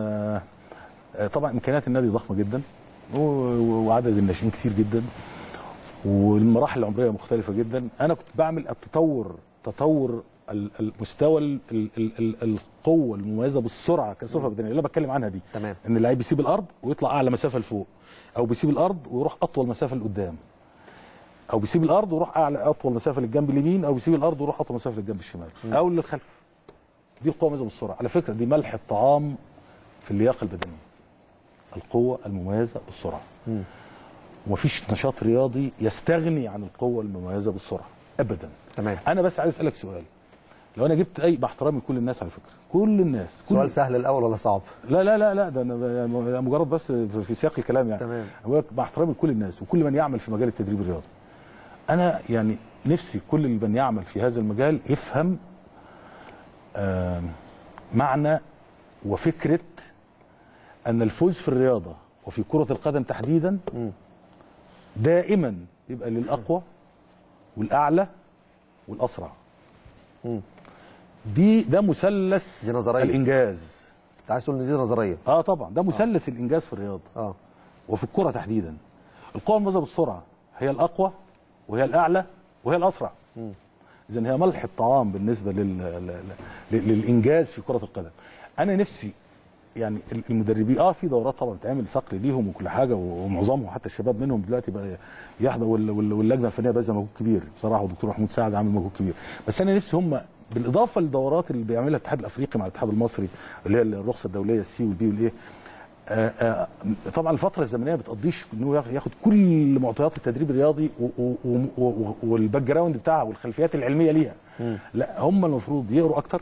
طبعا امكانيات النادي ضخمه جدا، وعدد الناشئين كتير جدا، والمراحل العمريه مختلفه جدا. انا كنت بعمل التطور تطور المستوى القوه المميزه بالسرعه كصفه بدنيه اللي بتكلم عنها دي. تمام. ان اللعيب بيسيب الارض ويطلع اعلى مسافه لفوق، او بيسيب الارض ويروح اطول مسافه لقدام، او بيسيب الارض ويروح اعلى اطول مسافه للجنب اليمين، او بيسيب الارض ويروح اطول مسافه للجنب الشمال، م. او للخلف. دي القوه المميزه بالسرعه، على فكره دي ملح الطعام في اللياقه البدنيه. القوه المميزه بالسرعه. م. ومفيش نشاط رياضي يستغني عن القوه المميزه بالسرعه ابدا. تمام. انا بس عايز اسالك سؤال، لو انا جبت اي، مع احترامي كل الناس على فكره، كل الناس كل سؤال سهل الاول ولا صعب؟ لا لا لا لا ده انا مجرد بس في سياق الكلام يعني. تمام. مع احترامي لكل الناس وكل من يعمل في مجال التدريب الرياضي، انا يعني نفسي كل من يعمل في هذا المجال يفهم آه معنى وفكره ان الفوز في الرياضه وفي كره القدم تحديدا م. دائما يبقى للاقوى والاعلى والاسرع. م. دي ده مثلث دي نظريه الانجاز. انت عايز تقول ان دي نظريه؟ اه طبعا ده مثلث آه. الانجاز في الرياضه. اه وفي الكره تحديدا القوه المميزه بالسرعه هي الاقوى وهي الاعلى وهي الاسرع. اذا هي ملح الطعام بالنسبه لل... للانجاز في كره القدم. انا نفسي يعني المدربين اه في دورات طبعا بتعمل صقل ليهم وكل حاجه، ومعظمهم حتى الشباب منهم دلوقتي بقى يحضر، واللجنه الفنيه باذله مجهود كبير بصراحه، والدكتور محمود سعد عامل مجهود كبير. بس انا نفسي هم بالاضافه للدورات اللي بيعملها الاتحاد الافريقي مع الاتحاد المصري اللي هي الرخصه الدوليه السي والبي والايه، آآ آآ طبعا الفتره الزمنيه ما بتقضيش انه ياخد كل معطيات التدريب الرياضي والباك جراوند بتاعها والخلفيات العلميه ليها. م. لا هم المفروض يقروا اكتر،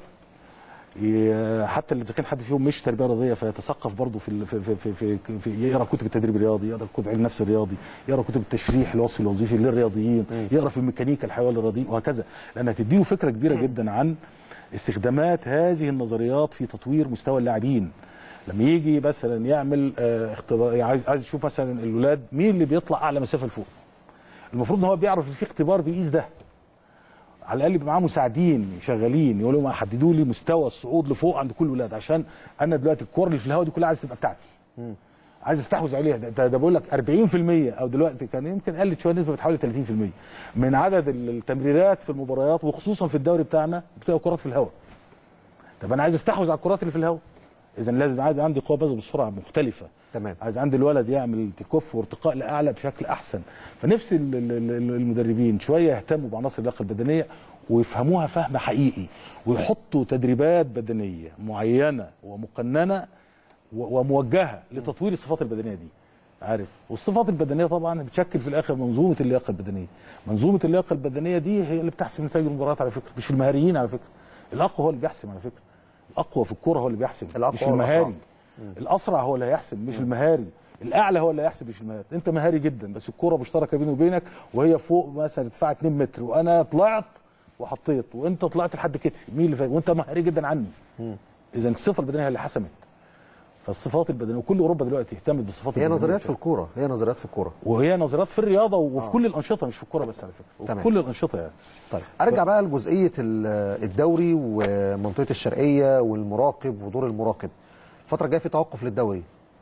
حتى اذا كان حد فيهم مش تربيه رياضيه فيتثقف برضه في في في, في, في, في يقرا كتب التدريب الرياضي، يقرا كتب علم النفس الرياضي، يقرا كتب التشريح الوصفي الوظيفي للرياضيين، م. يقرا في الميكانيكا الحيويه للرياضيين وهكذا، لانها تديله فكره كبيره م. جدا عن استخدامات هذه النظريات في تطوير مستوى اللاعبين. لما يجي مثلا يعمل اختبار، عايز عايز يشوف مثلا الاولاد مين اللي بيطلع اعلى مسافه لفوق، المفروض ان هو بيعرف في اختبار بيقيس ده، على الاقل يبقى معاه مساعدين شغالين يقولوا لهم حددوا لي مستوى الصعود لفوق عند كل ولاد، عشان انا دلوقتي الكور اللي في الهواء دي كلها عايز تبقى بتاعتي. م. عايز استحوذ عليها. ده, ده بقول لك أربعين في المية او دلوقتي كان يمكن قلت شويه نسبه بتحوالي ثلاثين في المية من عدد التمريرات في المباريات وخصوصا في الدوري بتاعنا بتبقى كرات في الهواء. طب انا عايز استحوذ على الكرات اللي في الهواء، اذا لازم عندي قوه بذل بالسرعه مختلفه. تمام. عايز عندي الولد يعمل تكف وارتقاء لاعلى بشكل احسن. فنفس المدربين شويه يهتموا بعناصر اللياقه البدنيه ويفهموها فهم حقيقي، ويحطوا تدريبات بدنيه معينه ومقننه وموجهه لتطوير الصفات البدنيه دي. عارف، والصفات البدنيه طبعا بتشكل في الاخر منظومه اللياقه البدنيه. منظومه اللياقه البدنيه دي هي اللي بتحسم نتائج المباريات على فكره، مش المهاريين على فكره. الاقوى هو اللي بيحسم على فكره. الاقوى في الكوره هو اللي بيحسم، مش المهاري. الاسرع هو اللي هيحسم مش م. المهاري. الاعلى هو اللي هيحسب الشمالات. انت مهاري جدا بس الكوره مشتركه بيني وبينك وهي فوق مثلا ارتفاع اتنين متر وانا طلعت وحطيت وانت طلعت لحد كتفي، مين اللي فاهم؟ وانت مهاري جدا عني. اذا الصفه البدنيه هي اللي حسمت. فالصفات البدنيه وكل اوروبا دلوقتي اهتمت بالصفات هي البدنيه. نظريات في الكوره، هي نظريات في الكوره. وهي نظريات في الرياضه وفي آه. كل الانشطه مش في الكوره بس على فكره، وفي تمام. كل الانشطه يعني. طيب ارجع بقى لجزئيه الدوري ومنطقه الشرقيه والمراقب ودور المراقب. الفتره الجايه في توقف للدوري.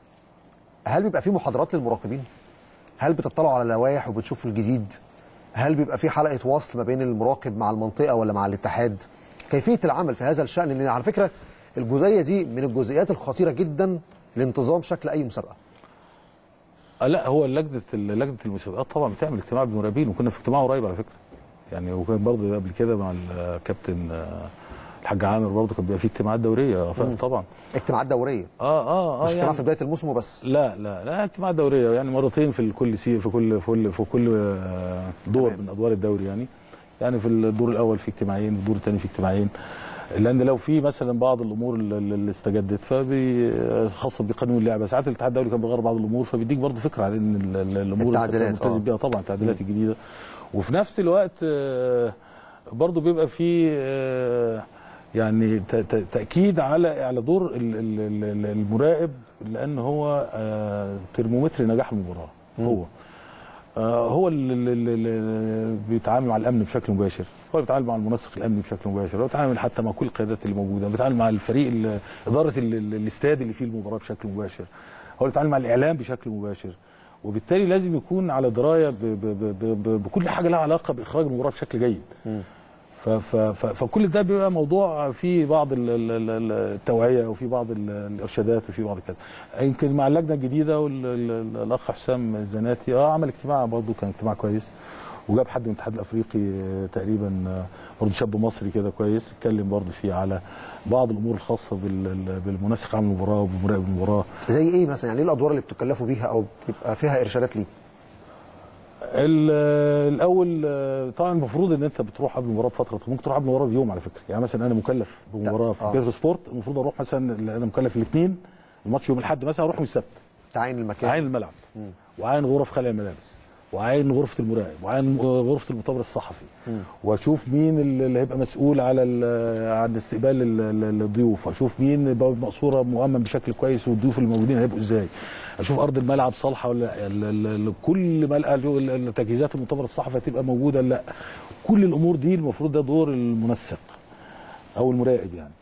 هل بيبقى في محاضرات للمراقبين؟ هل بتطلعوا على لوائح وبتشوفوا الجديد؟ هل بيبقى في حلقه وصل ما بين المراقب مع المنطقه ولا مع الاتحاد؟ كيفيه العمل في هذا الشان؟ لان على فكره الجزئيه دي من الجزئيات الخطيره جدا لانتظام شكل اي مسابقه. آه لا هو لجنه لجنه المسابقات طبعا بتعمل اجتماع بالمراقبين، وكنا في اجتماع قريب على فكره يعني، وكان برضه قبل كده مع الكابتن الحاج عامر برضه كان بيبقى في اجتماعات دوريه طبعا. اجتماعات دوريه؟ اه اه اه مش اجتماع يعني في بدايه الموسم وبس؟ لا لا لا اجتماعات دوريه يعني مرتين في كل سي في كل في كل, في كل دور من ادوار الدوري يعني. يعني في الدور الاول في اجتماعين، في الدور الثاني في اجتماعين. لان لو في مثلا بعض الامور اللي استجدت خاصه بقانون اللعبه، ساعات الاتحاد الدولي كان بيغير بعض الامور، فبيديك برضه فكره على ان الامور اللي ملتزم بيها طبعا التعديلات الجديده. وفي نفس الوقت برضه بيبقى في يعني تاكيد على على دور المراقب، لان هو ترمومتر نجاح المباراه. هو هو اللي بيتعامل مع الامن بشكل مباشر، هو اللي بيتعامل مع المنسق الامني بشكل مباشر، هو بيتعامل حتى مع كل القيادات اللي موجوده، بيتعامل مع الفريق اداره الاستاد اللي فيه المباراه بشكل مباشر، هو اللي بيتعامل مع الاعلام بشكل مباشر. وبالتالي لازم يكون على درايه ب ب ب ب بكل حاجه لها علاقه باخراج المباراه بشكل جيد. م. فكل ده بيبقى موضوع فيه بعض التوعيه وفي بعض الارشادات وفي بعض كذا. يمكن مع اللجنه الجديده والاخ حسام الزناتي اه عمل اجتماع برضه كان اجتماع كويس، وجاب حد من الاتحاد الافريقي تقريبا برضه شاب مصري كده كويس، اتكلم برضه فيه على بعض الامور الخاصه بالمنسق عام المباراه وبمراقب المباراه. زي ايه مثلا؟ يعني ايه الادوار اللي بتكلفوا بيها او بيبقى فيها ارشادات ليه؟ الاول طبعا المفروض ان انت بتروح قبل المباراه بفتره، ممكن تروح قبل المباراه بيوم على فكره. يعني مثلا انا مكلف بمباراه في بيترو سبورت، المفروض اروح مثلا انا مكلف الاثنين الماتش يوم الاحد مثلا، اروح يوم السبت. تعاين المكان، عاين الملعب، وعاين غرف خلع الملابس، وعاين غرفه المراقب، وعاين غرفه المؤتمر الصحفي، واشوف مين اللي هيبقى مسؤول على عن استقبال الضيوف، واشوف مين بوابه مقصوره مؤمن بشكل كويس والضيوف الموجودين هيبقوا ازاي، اشوف ارض الملعب صالحه ولا كل تجهيزات المؤتمر الصحفي هتبقى موجوده ولا لا. كل الامور دي المفروض ده دور المنسق او المراقب يعني.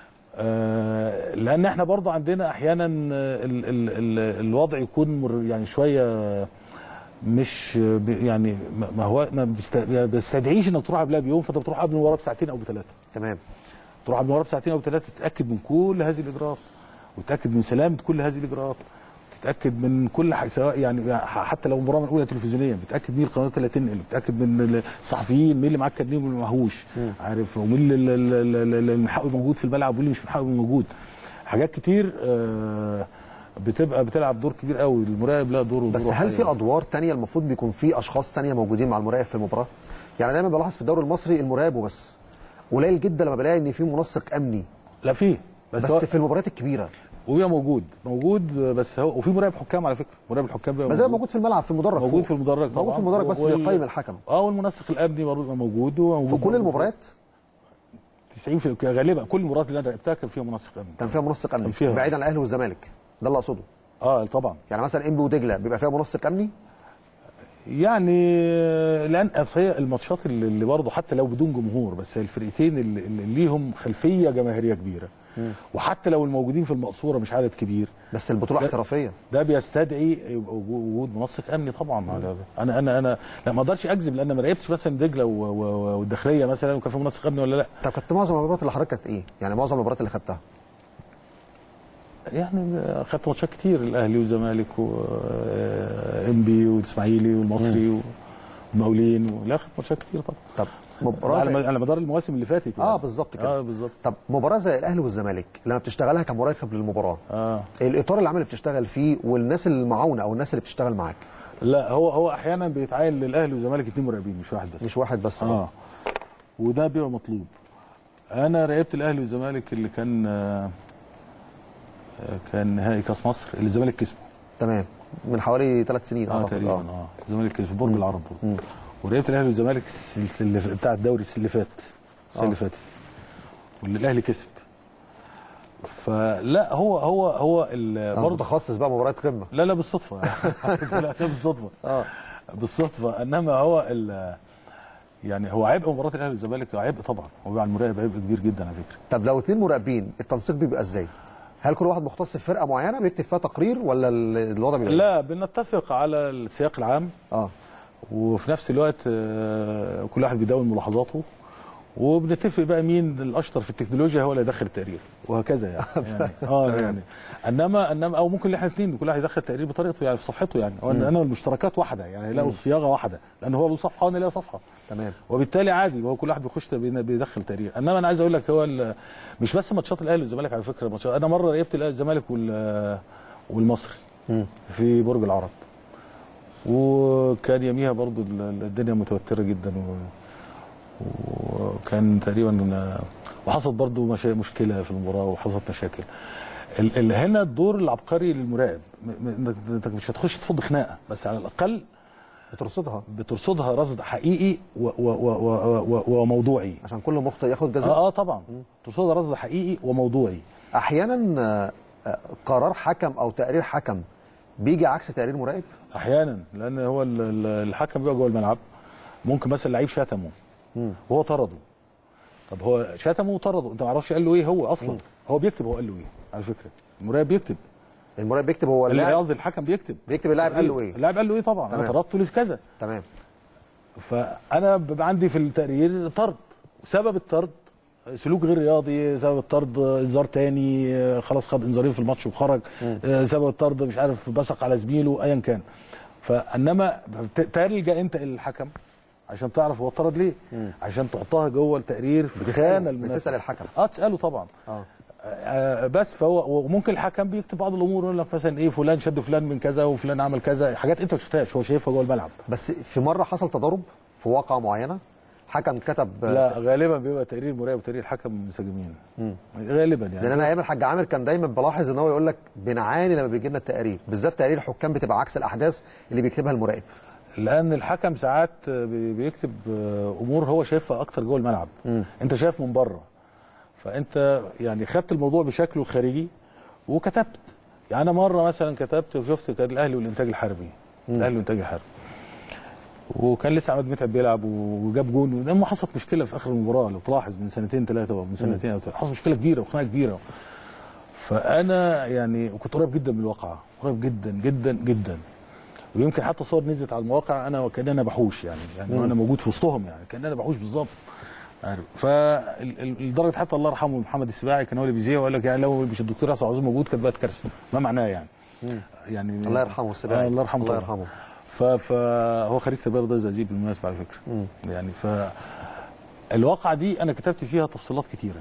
آه لان احنا برضه عندنا احيانا ال ال ال الوضع يكون يعني شويه مش يعني ما هو ما بيستدعيش انك تروح قبلها بيوم، فانت بتروح قبل المباراه بساعتين او بثلاثه. تمام. تروح قبل المباراه بساعتين او بثلاثه، تتاكد من كل هذه الاجراءات، وتتاكد من سلامه كل هذه الاجراءات، تتاكد من كل حاجه، سواء يعني حتى لو مباراه منقوله تلفزيونيا بتاكد مين القنوات اللي هتنقل، بتاكد من الصحفيين مين اللي معاك كارنيه ومين اللي معهوش، عارف، ومين اللي من حقه موجود في الملعب واللي مش من حقه موجود. حاجات كتير آه بتبقى بتلعب دور كبير قوي. المراقب له دور. بس هل في ادوار ثانيه المفروض بيكون في اشخاص ثانيه موجودين مع المراقب في المباراه؟ يعني دايما بلاحظ في الدوري المصري المراقب وبس، قليل جدا لما بلاقي ان في منسق امني. لا فيه، بس, بس في المباريات الكبيره وبيبقى موجود موجود بس هو، وفي مراقب حكام على فكره، مراقب الحكام بيبقى موجود. موجود في الملعب في المدرج، موجود فوق. في المدرج طبعا، موجود في المدرج بس بيقيم الحكم. اه والمنسق الامني برضه موجود وموجود في كل المباريات تسعين في غالبا كل المباريات اللي انا لعبتها كان فيها منسق امني. كان فيها منسق امني بعيد عن الاهلي والزمالك، ده اللي اقصده. اه طبعا. يعني مثلا انبي ودجله بيبقى فيها منسق امني؟ يعني لان اصل هي الماتشات اللي, اللي برضه حتى لو بدون جمهور، بس الفرقتين اللي, اللي ليهم خلفيه جماهيريه كبيره، م. وحتى لو الموجودين في المقصوره مش عدد كبير، بس البطوله احترافيه، ده بيستدعي وجود منسق امني طبعا. م. انا انا انا لا ما اقدرش اكذب لان ما لعبتش مثلا دجله والداخليه مثلا وكان في منسق امني ولا لا. طب كانت معظم المباريات اللي حضرتك كانت ايه؟ يعني معظم المباريات اللي خدتها؟ يعني خدت ماتشات كتير، الاهلي والزمالك وانبي والاسماعيلي والمصري والمقاولين، لا خدت ماتشات كتير طبعا. طب مباراه على, على مدار المواسم اللي فاتت يعني. اه بالظبط كده. اه بالظبط. طب مباراه زي الاهلي والزمالك لما بتشتغلها كمراقب للمباراه، اه الاطار العام اللي بتشتغل فيه والناس المعاونه او الناس اللي بتشتغل معاك؟ لا هو هو احيانا بيتعين للاهلي والزمالك اثنين مراقبين مش واحد بس. مش واحد بس. اه وده بيبقى مطلوب. انا راقبت الاهلي والزمالك اللي كان آه كان نهائي كاس مصر اللي الزمالك كسبه. تمام. من حوالي ثلاث سنين اه تقريبا اه الزمالك كسب في برج العرب ولعبت الاهلي والزمالك اللي بتاع الدوري اللي فات السنه اللي فاتت واللي الاهلي كسب. فلا هو هو هو برضه متخصص بقى مباريات قمه. لا لا بالصدفه لا بالصدفه اه بالصدفه انما هو يعني هو عبء مباراه الاهلي والزمالك عبء طبعا، هو على المراقب عبء كبير جدا على فكره. طب لو اثنين مراقبين التنسيق بيبقى ازاي؟ هل كل واحد مختص في فرقه معينه بيكتب فيها تقرير ولا الوضع بيبقى؟ لا بنتفق على السياق العام اه وفي نفس الوقت آه كل واحد بيدون ملاحظاته وبنتفق بقى مين الاشطر في التكنولوجيا هو اللي يدخل التقرير وهكذا يعني, يعني اه يعني انما انما او ممكن احنا الاثنين كل واحد يدخل التقرير بطريقته يعني في صفحته يعني انا المشتركات واحده يعني هيلاقوا الصياغه واحده لان هو له صفحه وانا ليا صفحه تمام وبالتالي عادي هو كل واحد بيخش بيدخل تقرير. انما انا عايز اقول لك هو مش بس ماتشات الاهلي والزمالك على فكره ماتشات انا مره راقبت الزمالك والمصري في برج العرب وكان يوميها برضو الدنيا متوتره جدا و وكان تقريبا وحصلت برضو مشكله في المباراه وحصلت مشاكل. اللي هنا الدور العبقري للمراقب انت مش هتخش تفض خناقه بس على الاقل بترصدها بترصدها رصد حقيقي و و و وموضوعي عشان كل مخطئ ياخد جزاء. اه, آه طبعا ترصدها رصد حقيقي وموضوعي. احيانا قرار حكم او تقرير حكم بيجي عكس تقرير مراقب احيانا لان هو الحكم بيبقى جوه الملعب ممكن مثلا لعيب شتمه وهو طرده. طب هو شتمه وطرده انت ما تعرفش قال له ايه هو اصلا مم. هو بيكتب هو قال له ايه على فكره المراقب بيكتب المراقب بيكتب هو اللاعب قصدي الحكم بيكتب بيكتب اللاعب قال له ايه اللاعب قال له ايه طبعا تمام. انا طردته لكذا تمام. فانا بيبقى عندي في التقرير طرد سبب الطرد سلوك غير رياضي سبب الطرد انذار تاني خلاص خد انذارين في الماتش وخرج مم. سبب الطرد مش عارف بصق على زميله ايا كان. فانما تلجا انت الحكم عشان تعرف هو طرد ليه مم. عشان تحطها جوه التقرير في خانه المناسبه بتسال الحكم اه تساله طبعا اه, آه بس فهو وممكن الحكم بيكتب بعض الامور يقول لك مثلا ايه فلان شد فلان من كذا وفلان عمل كذا حاجات انت ما شفتهاش هو شايفها جوه الملعب. بس في مره حصل تضارب في واقعه معينه حكم كتب لا غالبا بيبقى تقرير مراقب وتقرير حكم منسجمين غالبا يعني. لان انا ايام الحاج عامر كان دايما بلاحظ ان هو يقول لك بنعاني لما بيجي لنا التقارير بالذات تقارير الحكام بتبقى عكس الاحداث اللي بيكتبها المراقب لان الحكم ساعات بيكتب امور هو شايفها اكتر جوه الملعب م. انت شايف من بره فانت يعني خدت الموضوع بشكله الخارجي وكتبت. يعني انا مره مثلا كتبت وشفت كان الاهلي والانتاج الحربي الاهلي والانتاج الحربي وكان لسه عماد متعب بيلعب وجاب جون ولما حصلت مشكله في اخر المباراه لو تلاحظ من سنتين ثلاثه من سنتين او ثلاثه حصلت مشكله كبيره وخناقه كبيره. فانا يعني كنت قريب جدا من الواقعه قريب جدا جدا جدا ويمكن حتى صور نزلت على المواقع انا وكان انا بحوش يعني يعني انا موجود في وسطهم يعني كان انا بحوش بالظبط عارف. فلدرجه حتى الله يرحمه محمد السباعي كان هو اللي بيذيع وقال لك يعني لو مش الدكتور ياسر عظيم موجود كانت بقت كارثه ما معناه يعني مم. يعني الله يرحمه السباعي آه الله يرحمه الله يرحمه فهو خريج تربيه رياضيه زقازيق بالمناسبه على فكره مم. يعني فالواقعه دي انا كتبت فيها تفصيلات كتيره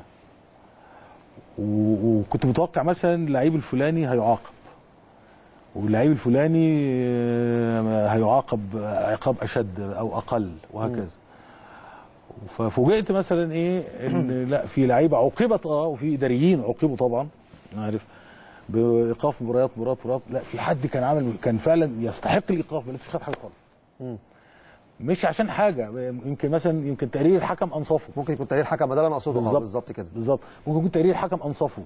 وكنت متوقع مثلا اللعيب الفلاني هيعاقب واللعيب الفلاني هيعاقب عقاب اشد او اقل وهكذا. ففوجئت مثلا ايه ان لا في لعيبه عوقبت اه وفي اداريين عوقبوا طبعا عارف بايقاف مباريات مباريات مباريات لا في حد كان عامل كان فعلا يستحق الايقاف ما خد حاجه خالص مش عشان حاجه يمكن مثلا يمكن تقرير الحكم انصفه ممكن يكون تقرير الحكم ده اللي انا اقصده بالظبط كده بالظبط ممكن يكون تقرير الحكم انصفه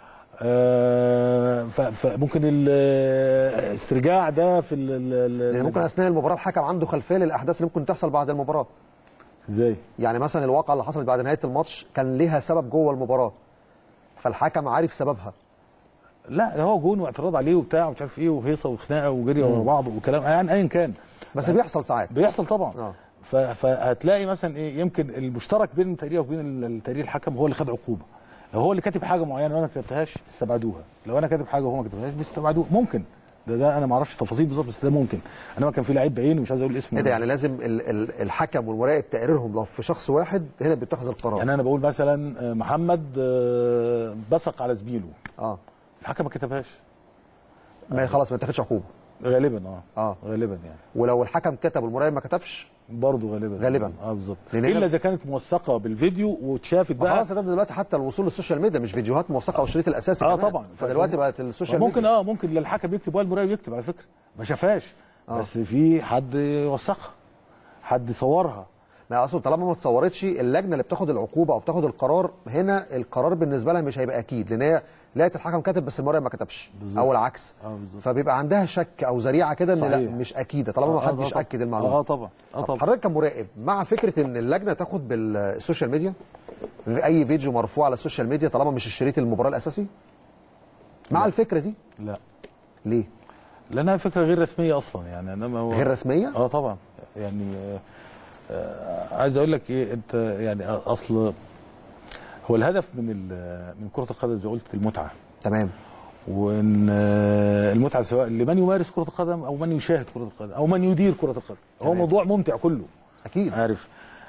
آه فممكن الاسترجاع ده في يعني ممكن اثناء المباراه الحكم عنده خلفيه للاحداث اللي ممكن تحصل بعد المباراه. ازاي؟ يعني مثلا الواقعه اللي حصلت بعد نهايه الماتش كان ليها سبب جوه المباراه فالحكم عارف سببها. لا هو جون واعتراض عليه وبتاع ومش عارف ايه وهيصه وخناقه وجري ورا بعض وكلام يعني ايا كان بس يعني بيحصل ساعات بيحصل طبعا اه فهتلاقي مثلا ايه يمكن المشترك بين التقرير وبين التقرير الحكم هو اللي خد عقوبه. لو هو اللي كاتب حاجه معينه وانا ما كتبتهاش استبعدوها لو انا كاتب حاجه وهو ما كتبهاش بيستبعدوها ممكن ده ده انا ما اعرفش التفاصيل بالظبط بس ده ممكن. انما كان في لعيب بعينه مش عايز اقول اسمه ايه ده يعني لازم ال ال الحكم والمراقب تقريرهم لو في شخص واحد هنا بيتخذ القرار. يعني انا بقول مثلا محمد بصق على زميله اه الحكم ما كتبهاش ما خلاص ما تاخدش عقوبه غالبا اه اه غالبا يعني ولو الحكم كتب والمراقب ما كتبش برضه غالبا غالبا اه بالظبط الا اذا كانت موثقه بالفيديو واتشافت بقى خلاص ده دلوقتي حتى الوصول للسوشيال ميديا مش فيديوهات موثقه او الشريط الاساسي اه كمان. طبعا فدلوقتي بقت السوشيال ميديا ممكن اه ممكن لا الحكم يكتب ولا المراقب يكتب على فكره ما شافهاش آه. بس في حد وثقها، حد صورها. ما اصلا طالما ما اتصورتش اللجنه اللي بتاخد العقوبه او بتاخد القرار، هنا القرار بالنسبه لها مش هيبقى اكيد، لان هي لقيت الحكم كاتب بس المراقب ما كتبش او العكس. اه بالظبط. فبيبقى عندها شك او ذريعه كده ان لا مش اكيده طالما ما حدش آه اكد المعلومه. اه طبعا اه طبعا. حضرتك كمراقب مع فكره ان اللجنه تاخد بالسوشيال ميديا في اي فيديو مرفوع على السوشيال ميديا طالما مش الشريط المباراه الاساسي؟ مع لا. الفكره دي؟ لا. ليه؟ لانها فكره غير رسميه اصلا يعني. انما هو غير رسميه؟ اه طبعا يعني. آه آه عايز اقول لك ايه، انت يعني اصل هو الهدف من من كره القدم زي ما قلت المتعه. تمام. وان المتعه سواء لمن يمارس كره القدم او من يشاهد كره القدم او من يدير كره القدم. هو موضوع ممتع كله. اكيد. عارف.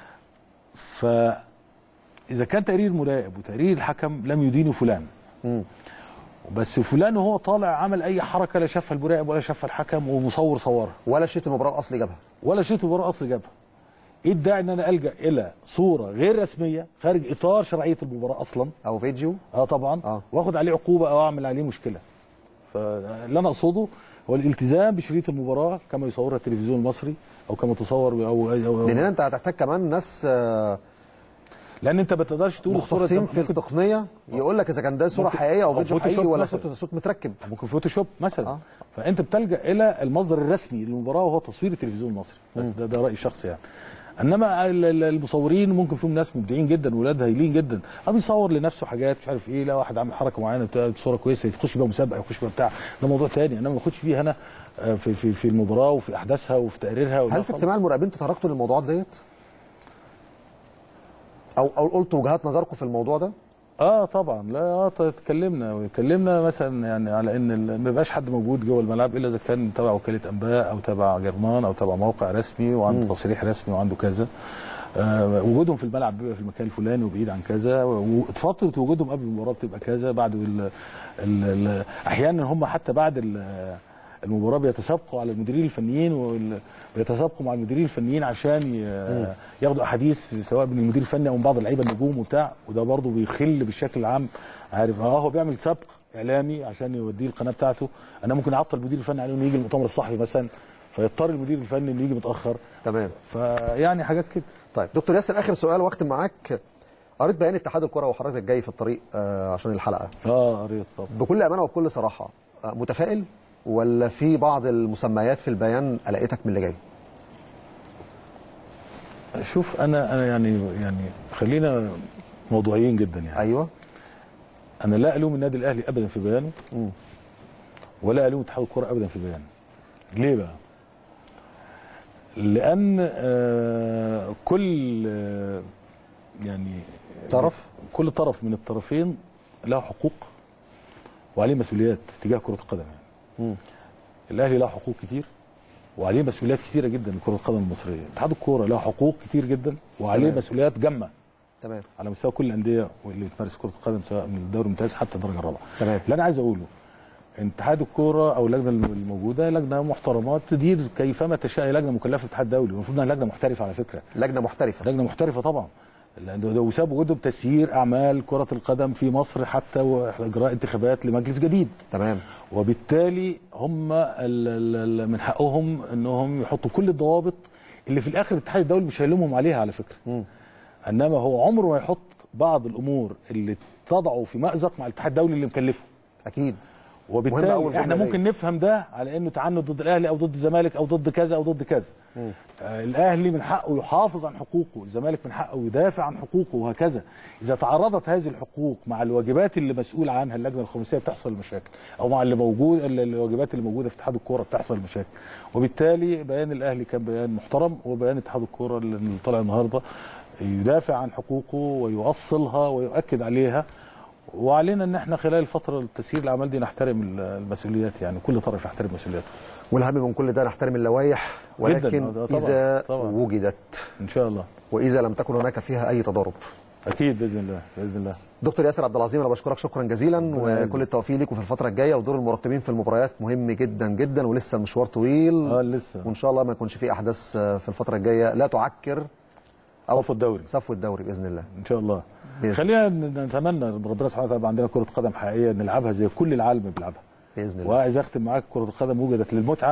فاذا كان تقرير مراقب وتقرير الحكم لم يدين فلان. امم بس فلان وهو طالع عمل اي حركه لا شافها المراقب ولا شافها الحكم ومصور صورها. ولا شريط المباراه الاصلي جابها. ولا شريط المباراه الاصلي جابها. ايه الداعي ان انا الجا الى صوره غير رسميه خارج اطار شرعيه المباراه اصلا او فيديو؟ اه طبعا. آه. واخد عليه عقوبه او اعمل عليه مشكله. فاللي انا اقصده هو الالتزام بشريط المباراه كما يصورها التلفزيون المصري او كما تصور او او, أو لان انت هتحتاج كمان ناس آه لان انت ما تقدرش تقول مختصين في التقنيه يقول لك اذا كان ده صوره حقيقيه او فيديو حقيقي ولا صوت صوت متركب. ممكن فوتوشوب مثلا. آه. فانت بتلجا الى المصدر الرسمي للمباراه وهو تصوير التلفزيون المصري. بس ده, ده رايي الشخصي يعني. انما المصورين ممكن فيهم ناس مبدعين جدا واولاد هايلين جدا، اه بيصور لنفسه حاجات مش عارف ايه، لا واحد عامل حركه معينه بصوره كويسه يخش بيها مسابقه يخش بيها بتاع، ده موضوع ثاني. انما ما اخدش فيه انا في في في المباراه وفي احداثها وفي تقريرها. هل في اجتماع المراقبين تطرقتوا للموضوعات ديت؟ او او قلتوا وجهات نظركم في الموضوع ده؟ اه طبعا. لا اه اتكلمنا واتكلمنا مثلا يعني على ان ما يبقاش حد موجود جوه الملعب الا اذا كان تبع وكاله انباء او تبع جرمان او تبع موقع رسمي وعنده م. تصريح رسمي وعنده كذا. آه وجودهم في الملعب بيبقى في المكان الفلاني وبعيد عن كذا، وفتره وجودهم قبل المباراه بتبقى كذا، بعد ال ال ال احيانا هم حتى بعد المباراه بيتسابقوا على المديرين الفنيين وبيتسابقوا مع المديرين الفنيين عشان ياخدوا احاديث سواء من المدير الفني او من بعض اللعيبه النجوم وبتاع، وده برضه بيخل بالشكل العام. عارف اه هو بيعمل سبق اعلامي عشان يوديه القناه بتاعته. انا ممكن اعطل المدير الفني عليه انه يجي المؤتمر الصحفي مثلا، فيضطر المدير الفني انه يجي متاخر. تمام. فيعني حاجات كده. طيب دكتور ياسر، اخر سؤال واختم معاك. قريت بيان اتحاد الكره وحضرتك جاي في الطريق آه عشان الحلقه. اه قريت طبعا. بكل امانه وبكل صراحه آه متفائل ولا في بعض المسميات في البيان قلقتك من اللي جاي؟ شوف انا انا يعني يعني خلينا موضوعيين جدا يعني. ايوه. انا لا الوم النادي الاهلي ابدا في بيانه م. ولا الوم اتحاد الكره ابدا في بيانه. ليه بقى؟ لان آه كل آه يعني طرف كل طرف من الطرفين له حقوق وعليه مسؤوليات تجاه كره القدم يعني. م. الاهلي له حقوق كتير وعليه مسؤوليات كتيره جدا لكره القدم المصريه. اتحاد الكوره له حقوق كتير جدا وعليه تمام. مسؤوليات جامه. تمام. على مستوى كل الانديه واللي بتمارس كره القدم سواء من الدوري الممتاز حتى الدرجه الرابعه. تمام. اللي انا عايز اقوله اتحاد الكوره او اللجنه الموجوده لجنه محترمه تدير كيفما تشاء، لجنه مكلفه الاتحاد الدولي، المفروض انها لجنه محترفه على فكره. لجنه محترفه. لجنه محترفه طبعا. وساب وجودهم تسيير اعمال كره القدم في مصر حتى واجراء انتخابات لمجلس جديد. تمام. وبالتالي هم من حقهم انهم يحطوا كل الضوابط اللي في الاخر الاتحاد الدولي مش هيلومهم عليها على فكره. م. انما هو عمره ما يحط بعض الامور اللي تضعه في مأزق مع الاتحاد الدولي اللي مكلفه. اكيد. وبالتالي احنا ممكن نفهم ده على انه تعنت ضد الاهلي او ضد الزمالك او ضد كذا او ضد كذا. آه الاهلي من حقه يحافظ عن حقوقه، الزمالك من حقه يدافع عن حقوقه وهكذا. اذا تعارضت هذه الحقوق مع الواجبات اللي مسؤول عنها اللجنه الخماسيه بتحصل مشاكل، او مع اللي موجود الواجبات اللي موجوده في اتحاد الكوره بتحصل مشاكل. وبالتالي بيان الاهلي كان بيان محترم، وبيان اتحاد الكوره اللي طلع النهارده يدافع عن حقوقه ويؤصلها ويؤكد عليها. وعلينا ان احنا خلال الفتره التسيير الاعمال دي نحترم المسؤوليات، يعني كل طرف يحترم مسؤولياته. والهم من كل ده نحترم اللوائح، ولكن طبعًا اذا طبعًا وجدت ان شاء الله، واذا لم تكن هناك فيها اي تضارب. اكيد باذن الله باذن الله. دكتور ياسر عبد العظيم انا بشكرك شكرا جزيلا، وكل التوفيق ليكم في الفتره الجايه، ودور المراقبين في المباريات مهم جدا جدا، ولسه المشوار طويل. اه لسه. وان شاء الله ما يكونش في احداث في الفتره الجايه لا تعكر او صفو الدوري صفو الدوري باذن الله ان شاء الله. خلينا نتمنى ربنا سبحانه وتعالى عندنا كره قدم حقيقيه نلعبها زي كل العالم بيلعبها باذن الله. وعايز اختم معاك، كره القدم وجدت للمتعه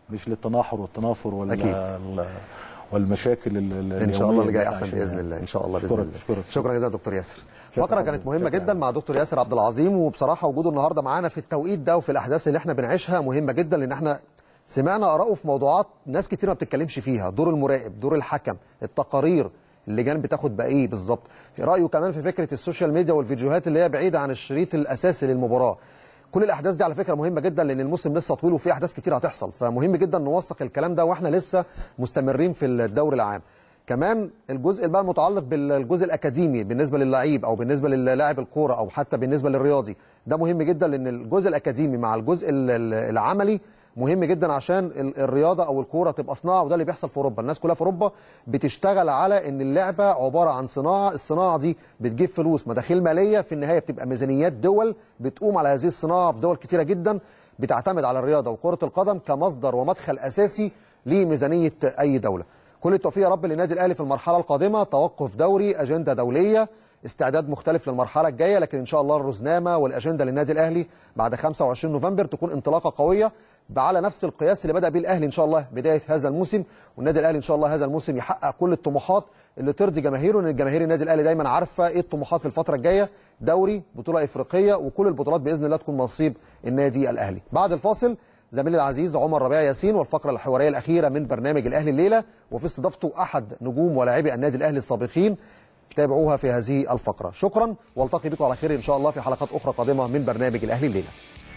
مش للتناحر والتنافر ولا ال- والمشاكل ال- ان شاء الله اليومية اللي جاي احنا احسن عايشينها. باذن الله، ان شاء الله باذن شكراً، الله. شكراً. شكرا جزيلا دكتور ياسر. الفقره كانت مهمه جدا مع دكتور ياسر عبد العظيم، وبصراحه وجوده النهارده معانا في التوقيت ده وفي الاحداث اللي احنا بنعيشها مهمه جدا، لان احنا سمعنا اراءه في موضوعات ناس كتير ما بتتكلمش فيها، دور المراقب، دور الحكم، التقارير، اللجان بتاخد بايه بالظبط، رايه كمان في فكره السوشيال ميديا والفيديوهات اللي هي بعيده عن الشريط الاساسي للمباراه. كل الاحداث دي على فكره مهمه جدا، لان الموسم لسه طويل وفي احداث كتير هتحصل، فمهم جدا نوثق الكلام ده واحنا لسه مستمرين في الدوري العام. كمان الجزء بقى المتعلق بالجزء الاكاديمي بالنسبه للعيب او بالنسبه للاعب الكوره او حتى بالنسبه للرياضي، ده مهم جدا، لان الجزء الاكاديمي مع الجزء ال- ال- العملي مهم جدا عشان ال- الرياضه او الكوره تبقى صناعه، وده اللي بيحصل في اوروبا. الناس كلها في اوروبا بتشتغل على ان اللعبه عباره عن صناعه، الصناعه دي بتجيب فلوس، مداخيل ماليه، في النهايه بتبقى ميزانيات دول بتقوم على هذه الصناعه في دول كتيره جدا بتعتمد على الرياضه وكره القدم كمصدر ومدخل اساسي لميزانيه اي دوله. كل التوفيق يا رب للنادي الاهلي في المرحله القادمه، توقف دوري، اجنده دوليه، استعداد مختلف للمرحله الجايه، لكن ان شاء الله الرزنامه والاجنده للنادي الاهلي بعد خمسة وعشرين نوفمبر تكون انطلاقه قويه على نفس القياس اللي بدا به الاهلي ان شاء الله بدايه هذا الموسم، والنادي الاهلي ان شاء الله هذا الموسم يحقق كل الطموحات اللي ترضي جماهيره، لان جماهير النادي الاهلي دايما عارفه ايه الطموحات في الفتره الجايه، دوري، بطوله افريقيه، وكل البطولات باذن الله تكون نصيب النادي الاهلي. بعد الفاصل زميلي العزيز عمر ربيع ياسين والفقره الحواريه الاخيره من برنامج الاهلي الليله، وفي استضافته احد نجوم ولاعبي النادي الاهلي السابقين، تابعوها في هذه الفقره. شكرا والتقي بكم على خير ان شاء الله في حلقات اخرى قادمه من برنامج الاهلي الليله.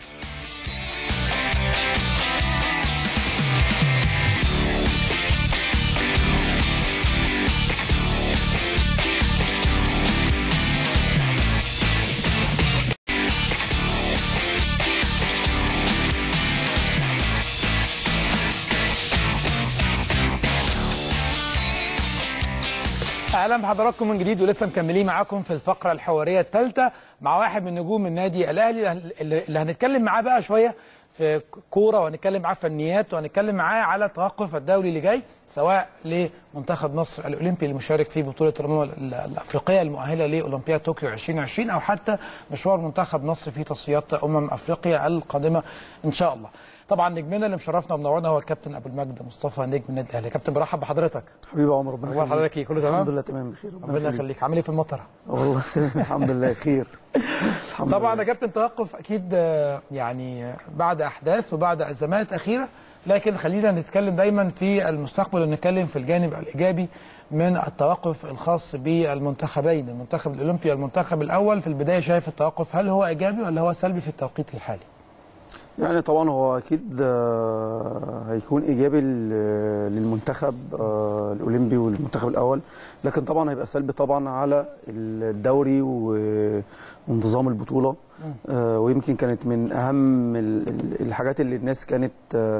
اهلا بحضراتكم من جديد، ولسه مكملين معاكم في الفقره الحواريه الثالثه مع واحد من نجوم النادي الاهلي اللي هنتكلم معاه بقى شويه في كوره، وهنتكلم معاه فنيات، وهنتكلم معاه على التوقف الدولي اللي جاي سواء لمنتخب مصر الاولمبي المشارك في بطوله الامم الافريقيه المؤهله لاولمبياد طوكيو ألفين وعشرين، او حتى مشوار منتخب مصر في تصفيات امم افريقيا القادمه ان شاء الله. طبعا نجمنا اللي مشرفنا ومنورنا هو الكابتن ابو المجد مصطفى نجم النادي الاهلي. كابتن برحب بحضرتك. حبيبي عمر، ربنا يخليك. حضرتك ايه؟ كله تمام؟ الحمد لله تمام بخير. ربنا يخليك. عامل ايه في المطر؟ والله الحمد لله خير. الحمد طبعا لله. يا كابتن توقف اكيد يعني بعد احداث وبعد ازمات اخيره، لكن خلينا نتكلم دايما في المستقبل ونتكلم في الجانب الايجابي من التوقف الخاص بالمنتخبين، المنتخب الاولمبي والمنتخب الاول. في البدايه شايف التوقف هل هو ايجابي ولا هو سلبي في التوقيت الحالي؟ يعني طبعا هو اكيد هيكون ايجابي للمنتخب الاولمبي والمنتخب الاول، لكن طبعا هيبقى سلبي طبعا على الدوري وانتظام البطوله. ويمكن كانت من اهم الحاجات اللي الناس كانت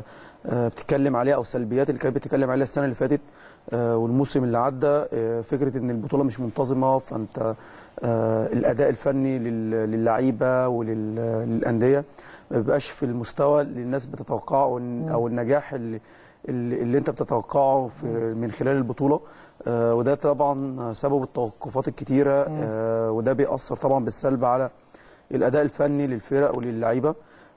بتتكلم عليها او السلبيات اللي كانت بتتكلم عليها السنه اللي فاتت والموسم اللي عدى، فكره ان البطوله مش منتظمه، فانت الاداء الفني للعيبه وللانديه ما بيبقاش في المستوى اللي الناس بتتوقعه، او النجاح اللي اللي انت بتتوقعه في من خلال البطوله. آه وده طبعا سبب التوقفات الكتيره، آه وده بيأثر طبعا بالسلب على الاداء الفني للفرق وللعيبه.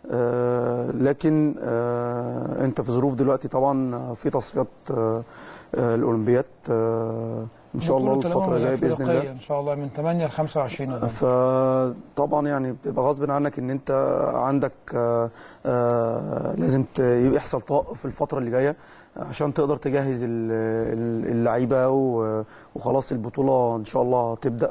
آه لكن آه انت في ظروف دلوقتي طبعا في تصفيات آه آه الاولمبياد آه ان شاء الله الفتره الجايه باذن الله ان شاء الله من ثمانية ل خمسة وعشرين نوفمبر. فطبعا يعني بتبقى غصب عنك ان انت عندك آآ آآ لازم يحصل توقف في الفتره اللي جايه عشان تقدر تجهز اللعيبه، وخلاص البطوله ان شاء الله تبدا.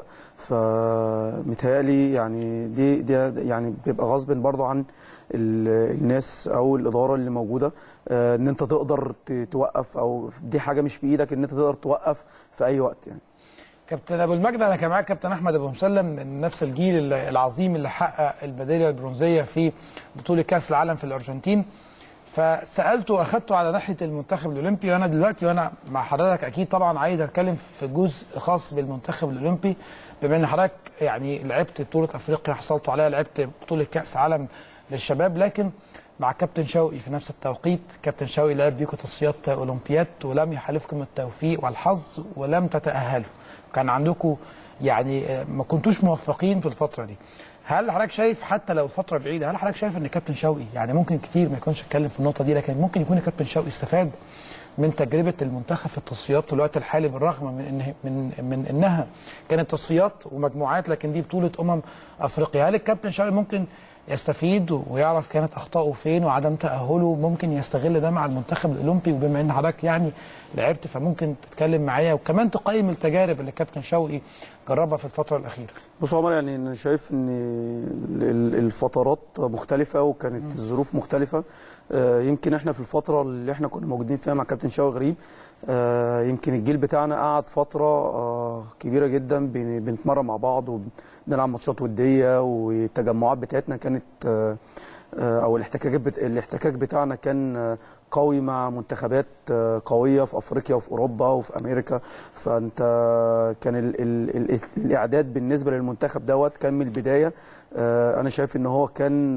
فمتهيألي يعني دي دي يعني بتبقى غصب برضو عن الناس او الاداره اللي موجوده، ان انت تقدر توقف، او دي حاجه مش بايدك ان انت تقدر توقف في اي وقت يعني. كابتن ابو المجد، انا كان معاك كابتن احمد ابو مسلم من نفس الجيل العظيم اللي حقق الميداليه البرونزيه في بطوله كاس العالم في الارجنتين، فسالته واخدته على ناحيه المنتخب الاولمبي. وانا دلوقتي وانا مع حضرتك اكيد طبعا عايز اتكلم في جزء خاص بالمنتخب الاولمبي، بما ان حضرتك يعني لعبت بطوله افريقيا حصلت عليها، لعبت بطوله كاس عالم للشباب، لكن مع كابتن شوقي في نفس التوقيت. كابتن شوقي لعب بيكم تصفيات اولمبياد ولم يحالفكم التوفيق والحظ ولم تتاهلوا، كان عندكم يعني ما كنتوش موفقين في الفتره دي. هل حضرتك شايف حتى لو فتره بعيده، هل حضرتك شايف ان كابتن شوقي يعني ممكن كتير ما يكونش اتكلم في النقطه دي، لكن ممكن يكون الكابتن شوقي استفاد من تجربه المنتخب في التصفيات في الوقت الحالي، بالرغم من إن من من انها كانت تصفيات ومجموعات لكن دي بطوله امم افريقيا؟ هل الكابتن شوقي ممكن يستفيد ويعرف كانت اخطائه فين وعدم تاهله، ممكن يستغل ده مع المنتخب الاولمبي؟ وبما ان حضرتك يعني لعبت فممكن تتكلم معايا وكمان تقيم التجارب اللي الكابتن شوقي جربها في الفتره الاخيره. بص يا عمر، يعني انا شايف ان الفترات مختلفه وكانت الظروف مختلفه. يمكن احنا في الفتره اللي احنا كنا موجودين فيها مع كابتن شوقي غريب، يمكن الجيل بتاعنا قعد فتره كبيره جدا بنتمرن مع بعض وبنلعب ماتشات وديه، والتجمعات بتاعتنا كانت او الاحتكاك الاحتكاك بتاعنا كان قوي مع منتخبات قويه في افريقيا وفي اوروبا وفي امريكا. فانت كان ال ال ال الاعداد بالنسبه للمنتخب دوت كان من البدايه. انا شايف ان هو كان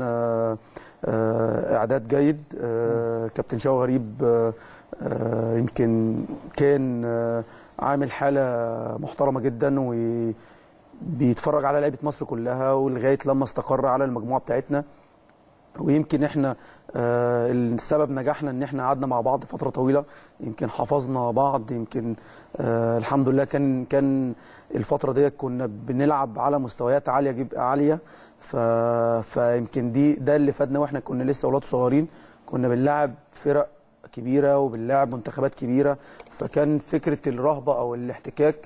اعداد جيد. كابتن شوقي غريب يمكن كان عامل حاله محترمه جدا وبيتفرج على لعيبه مصر كلها، ولغايه لما استقر على المجموعه بتاعتنا. ويمكن احنا آه السبب نجاحنا ان احنا قعدنا مع بعض فتره طويله، يمكن حفظنا بعض، يمكن آه الحمد لله كان كان الفتره ديت كنا بنلعب على مستويات عاليه جب عاليه. فيمكن دي ده اللي فادنا واحنا كنا لسه اولاد صغيرين، كنا بنلعب فرق كبيره وبنلعب منتخبات كبيره، فكان فكره الرهبه او الاحتكاك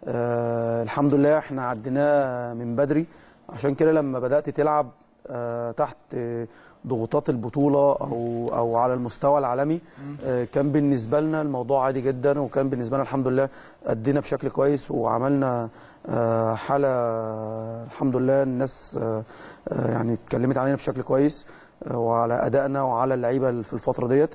آه الحمد لله احنا عديناه من بدري. عشان كده لما بدات تلعب آه تحت آه ضغوطات البطوله او او على المستوى العالمي، آه كان بالنسبه لنا الموضوع عادي جدا، وكان بالنسبه لنا الحمد لله ادينا بشكل كويس وعملنا آه حاله الحمد لله الناس آه يعني اتكلمت علينا بشكل كويس آه وعلى ادائنا وعلى اللعيبه في الفتره ديت.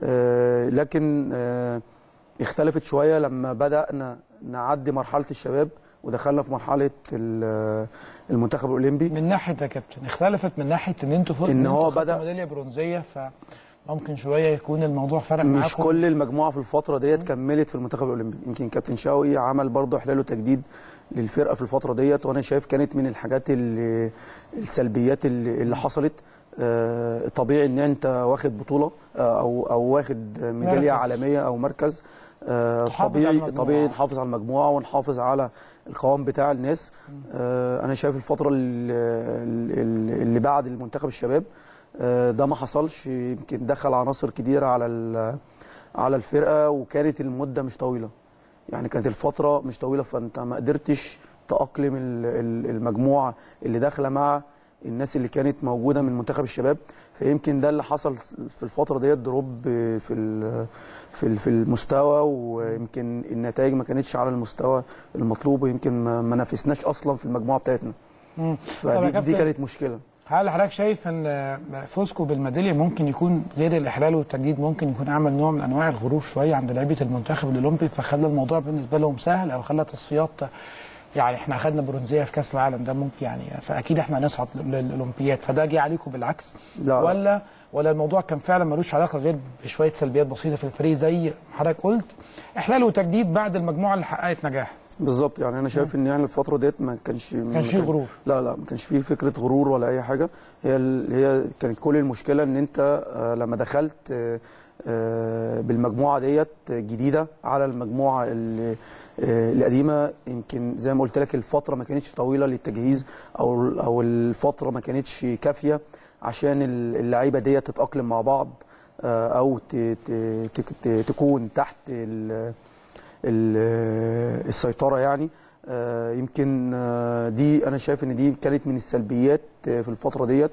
آه لكن آه اختلفت شويه لما بدانا نعدي مرحله الشباب ودخلنا في مرحله المنتخب الاولمبي. من ناحيه يا كابتن اختلفت من ناحيه ان انتوا فوق ان هو بدا ميداليه برونزيه، فممكن شويه يكون الموضوع فرق معاكم. مش كل المجموعه في الفتره ديت كملت في المنتخب الاولمبي. يمكن كابتن شوقي عمل برضه احلال وتجديد للفرقه في الفتره ديت، وانا شايف كانت من الحاجات اللي السلبيات اللي, اللي حصلت. آه طبيعي ان انت واخد بطوله آه او او واخد ميداليه عالميه او مركز، آه طبيعي طبيعي نحافظ على المجموعه ونحافظ على القوام بتاع الناس. آه انا شايف الفتره اللي, اللي بعد المنتخب الشباب آه ده ما حصلش. يمكن دخل عناصر كتيره على على الفرقه، وكانت المده مش طويله، يعني كانت الفتره مش طويله، فانت ما قدرتش تاقلم المجموعه اللي داخله مع الناس اللي كانت موجوده من منتخب الشباب. فيمكن ده اللي حصل في الفتره ديت، دروب في في في المستوى، ويمكن النتائج ما كانتش على المستوى المطلوب، ويمكن ما نافسناش اصلا في المجموعه بتاعتنا. فدي دي كانت مشكله. هل حضرتك شايف ان فوزكم بالميداليه ممكن يكون غير الاحلال والتجديد، ممكن يكون عمل نوع من انواع الغرور شويه عند لعيبه المنتخب الاولمبي، فخلى الموضوع بالنسبه لهم سهل، او خلى تصفيات يعني احنا اخذنا برونزيه في كاس العالم ده ممكن يعني فاكيد احنا هنصعد للاولمبياد، فده جه عليكم بالعكس؟ لا ولا ولا الموضوع كان فعلا ملوش علاقه غير بشويه سلبيات بسيطه في الفريق زي حضرتك قلت احلال وتجديد بعد المجموعه اللي حققت نجاح؟ بالظبط. يعني انا شايف ان يعني الفتره ديت ما كانش ما كانش فيه غرور. لا لا ما كانش فيه فكره غرور ولا اي حاجه. هي هي كانت كل المشكله ان انت لما دخلت بالمجموعه ديت جديده على المجموعه القديمه، يمكن زي ما قلت لك الفتره ما كانتش طويله للتجهيز، او او الفتره ما كانتش كافيه عشان اللعيبه ديت تتاقلم مع بعض او تكون تحت السيطره يعني. يمكن دي انا شايف ان دي كانت من السلبيات في الفتره ديت،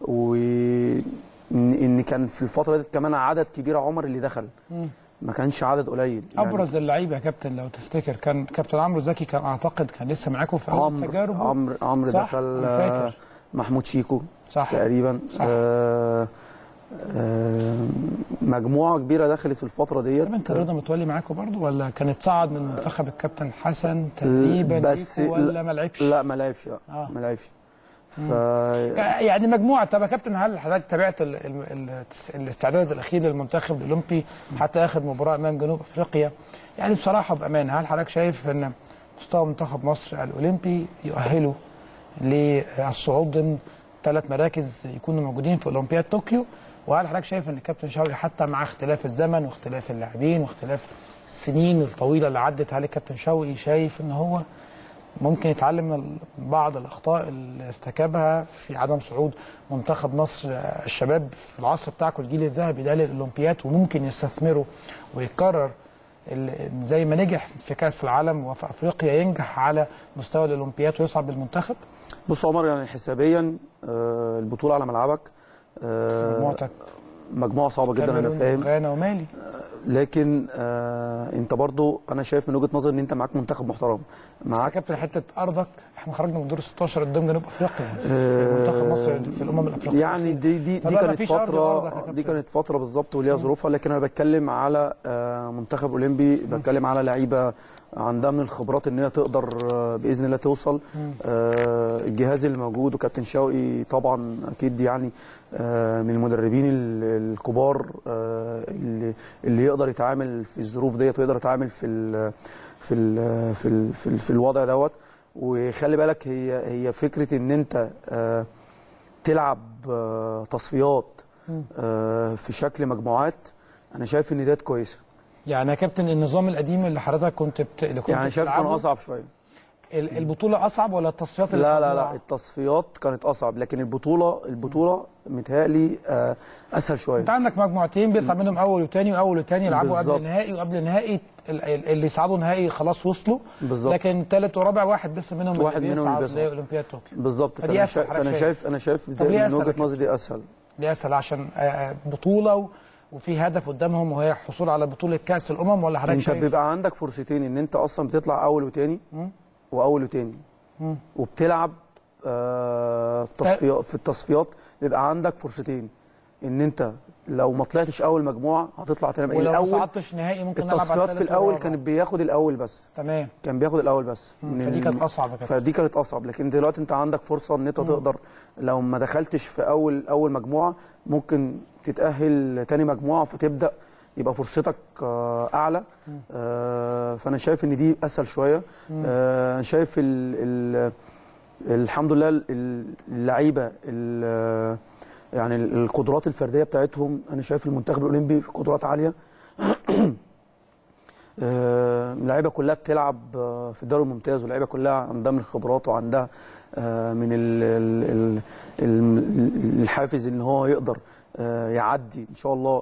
وان كان في الفتره ديت كمان عدد كبير عمر اللي دخل، ما كانش عدد قليل. ابرز يعني اللعيبه يا كابتن لو تفتكر كان كابتن عمرو زكي، كان اعتقد كان لسه معاكم في اول التجارب. عمرو عمرو دخل، محمود شيكو صح تقريبا صح. آه آه مجموعه كبيره دخلت في الفتره ديت. طب انت رضا متولي معاكم برضو، ولا كانت صعد من منتخب الكابتن حسن تقريبا بس ولا ما لعبش؟ لا ما لعبش لا آه. ما لعبش. ف... يعني مجموعه. طب يا كابتن هل حضرتك تابعت ال... ال... الاستعداد الاخير للمنتخب الاولمبي حتى اخر مباراه امام جنوب افريقيا؟ يعني بصراحه بامانه هل حضرتك شايف ان مستوى منتخب مصر الاولمبي يؤهله للصعود ضمن ثلاث مراكز يكونوا موجودين في اولمبياد طوكيو. وهل حضرتك شايف ان الكابتن شوقي حتى مع اختلاف الزمن واختلاف اللاعبين واختلاف السنين الطويله اللي عدت، هل الكابتن شوقي شايف ان هو ممكن يتعلم من بعض الاخطاء اللي ارتكبها في عدم صعود منتخب مصر الشباب في العصر بتاعكم الجيل الذهبي ده للاولمبياد، وممكن يستثمره ويكرر زي ما نجح في كاس العالم وفي افريقيا ينجح على مستوى الاولمبياد ويصعد بالمنتخب؟ بص عمر، يعني حسابيا البطوله على ملعبك، مجموعتك مجموعه صعبه جدا انا فاهم، غانا ومالي، لكن آه انت برضو انا شايف من وجهه نظري ان انت معاك منتخب محترم. معاك كابتن حته ارضك، احنا خرجنا من دور ستاشر قدام جنوب افريقيا في منتخب مصر في الامم الافريقيه. يعني دي دي دي كانت فتره دي كانت فتره بالظبط وليها ظروفها، لكن انا بتكلم على آه منتخب اولمبي، بتكلم على لعيبه عندها من الخبرات ان هي تقدر آه باذن الله توصل. آه الجهاز اللي موجود وكابتن شوقي طبعا اكيد يعني آه من المدربين الكبار آه اللي اللي يقدر يتعامل في الظروف ديت ويقدر يتعامل في ال في ال في ال في, ال في الوضع دوت. وخلي بالك هي هي فكره ان انت آه تلعب آه تصفيات آه في شكل مجموعات، انا شايف ان ديت كويسه. يعني يا كابتن النظام القديم اللي حضرتك كنت بت... اللي كنت يعني شايف كان اصعب شويه. البطوله اصعب ولا التصفيات اللي لا لا لا التصفيات كانت اصعب، لكن البطوله البطوله متهيألي اسهل شويه. انت عندك مجموعتين بيصعد منهم اول وثاني واول وثاني يلعبوا قبل النهائي، وقبل النهائي اللي يصعدوا نهائي خلاص وصلوا بالظبط، لكن ثالث ورابع واحد بس منهم واحد اللي بيصعد لاولمبياد طوكيو بالظبط. فانا شايف انا شايف انا شايف من وجهه نظري دي اسهل. دي اسهل عشان بطوله و... وفي هدف قدامهم وهي الحصول على بطوله كاس الامم، ولا حضرتك شايف انت بيبقى عندك فرصتين ان انت اصلا بتطلع اول وثاني واول وثاني وبتلعب آه في التصفيات في التصفيات بيبقى عندك فرصتين ان انت لو ما طلعتش اول مجموعه هتطلع تاني. ولو ما صعدتش نهائي ممكن نلعب على التصفيات في الاول كان بياخد الاول بس. تمام، كان بياخد الاول بس. فدي كانت اصعب كده. فدي كانت اصعب، لكن دلوقتي انت عندك فرصه ان انت تقدر لو ما دخلتش في اول اول مجموعه ممكن تتاهل تاني مجموعه فتبدا يبقى فرصتك اعلى. آه فانا شايف ان دي اسهل شويه. آه انا شايف ال ال الحمد لله اللعيبه يعني القدرات الفرديه بتاعتهم، انا شايف المنتخب الاولمبي في قدرات عاليه. آه اللعيبه كلها بتلعب في الدوري الممتاز، واللعيبه كلها عندها من الخبرات وعندها آه من ال ال ال الحافز ان هو يقدر آه يعدي ان شاء الله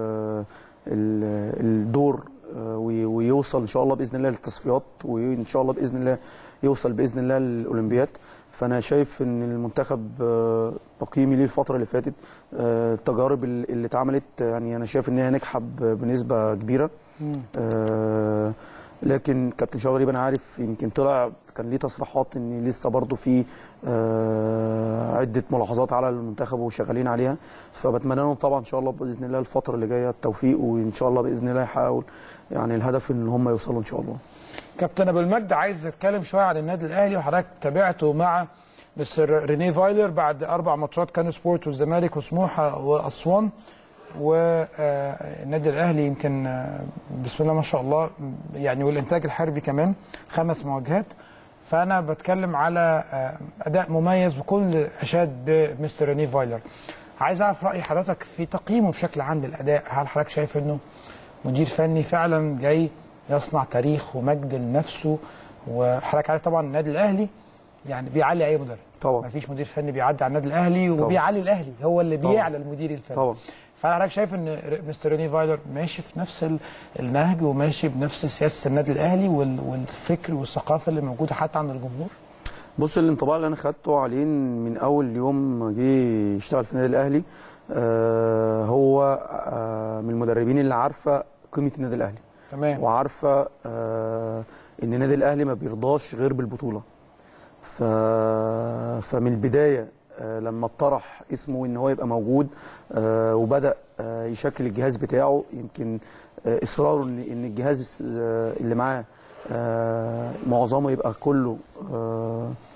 الدور ويوصل ان شاء الله باذن الله للتصفيات، وان شاء الله باذن الله يوصل باذن الله للاولمبياد. فانا شايف ان المنتخب تقييمي ليه الفتره اللي فاتت التجارب اللي اتعملت يعني انا شايف ان هي ناجحه بنسبه كبيره. آه لكن كابتن شوقي انا عارف يمكن طلع كان ليه تصريحات ان لسه برضه في آه عده ملاحظات على المنتخب وشغالين عليها، فبتمنى لهم طبعا ان شاء الله باذن الله الفتره اللي جايه التوفيق، وان شاء الله باذن الله يحققوا يعني الهدف ان هم يوصلوا ان شاء الله. كابتن ابو المجد، عايز اتكلم شويه عن النادي الاهلي، وحضرتك تابعته مع مستر رينيه فايلر بعد اربع ماتشات كانوا سبورت والزمالك وسموحه واسوان، والنادي الاهلي يمكن بسم الله ما شاء الله يعني والانتاج الحربي كمان خمس مواجهات. فانا بتكلم على اداء مميز وكل اشاد بمستر رينيه فايلر. عايز اعرف راي حضرتك في تقييمه بشكل عام للاداء، هل حضرتك شايف انه مدير فني فعلا جاي يصنع تاريخ ومجد لنفسه؟ وحضرتك عارف طبعا النادي الاهلي يعني بيعلي اي مدرب طبعا، ما فيش مدير فني بيعدي على النادي الاهلي وبيعلي الاهلي، هو اللي بيعلى المدير الفني طبعا. فحضرتك شايف ان مستر رينيه فايلر ماشي في نفس النهج وماشي بنفس سياسه النادي الاهلي والفكر والثقافه اللي موجوده حتى عند الجمهور؟ بص، الانطباع اللي انا خدته عليه من اول يوم جه يشتغل في النادي الاهلي آه هو آه من المدربين اللي عارفه قيمه النادي الاهلي، تمام، وعارفه آه ان النادي الاهلي ما بيرضاش غير بالبطوله. ف... فمن البدايه آه لما اطرح اسمه ان هو يبقى موجود آه وبدا آه يشكل الجهاز بتاعه، يمكن آه اصراره ان ان الجهاز آه اللي معاه آه معظمه يبقى كله آه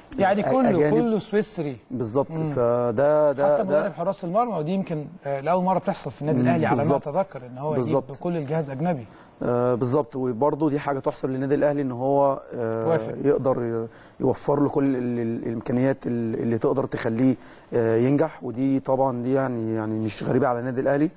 يعني كله أجانب. كله سويسري بالظبط. مم. فده ده حتى ده مدرب حراس المرمى، ودي يمكن آه، لاول مره بتحصل في النادي الاهلي على ما بالظبط. اتذكر ان هو يجيب بالظبط. كل الجهاز اجنبي. آه بالظبط. وبرضه دي حاجه تحسب للنادي الاهلي ان هو آه وافق. يقدر ي- يوفر له كل ال- ال- الامكانيات ال- اللي تقدر تخليه آه ينجح. ودي طبعا دي يعني يعني مش غريبه على النادي الاهلي.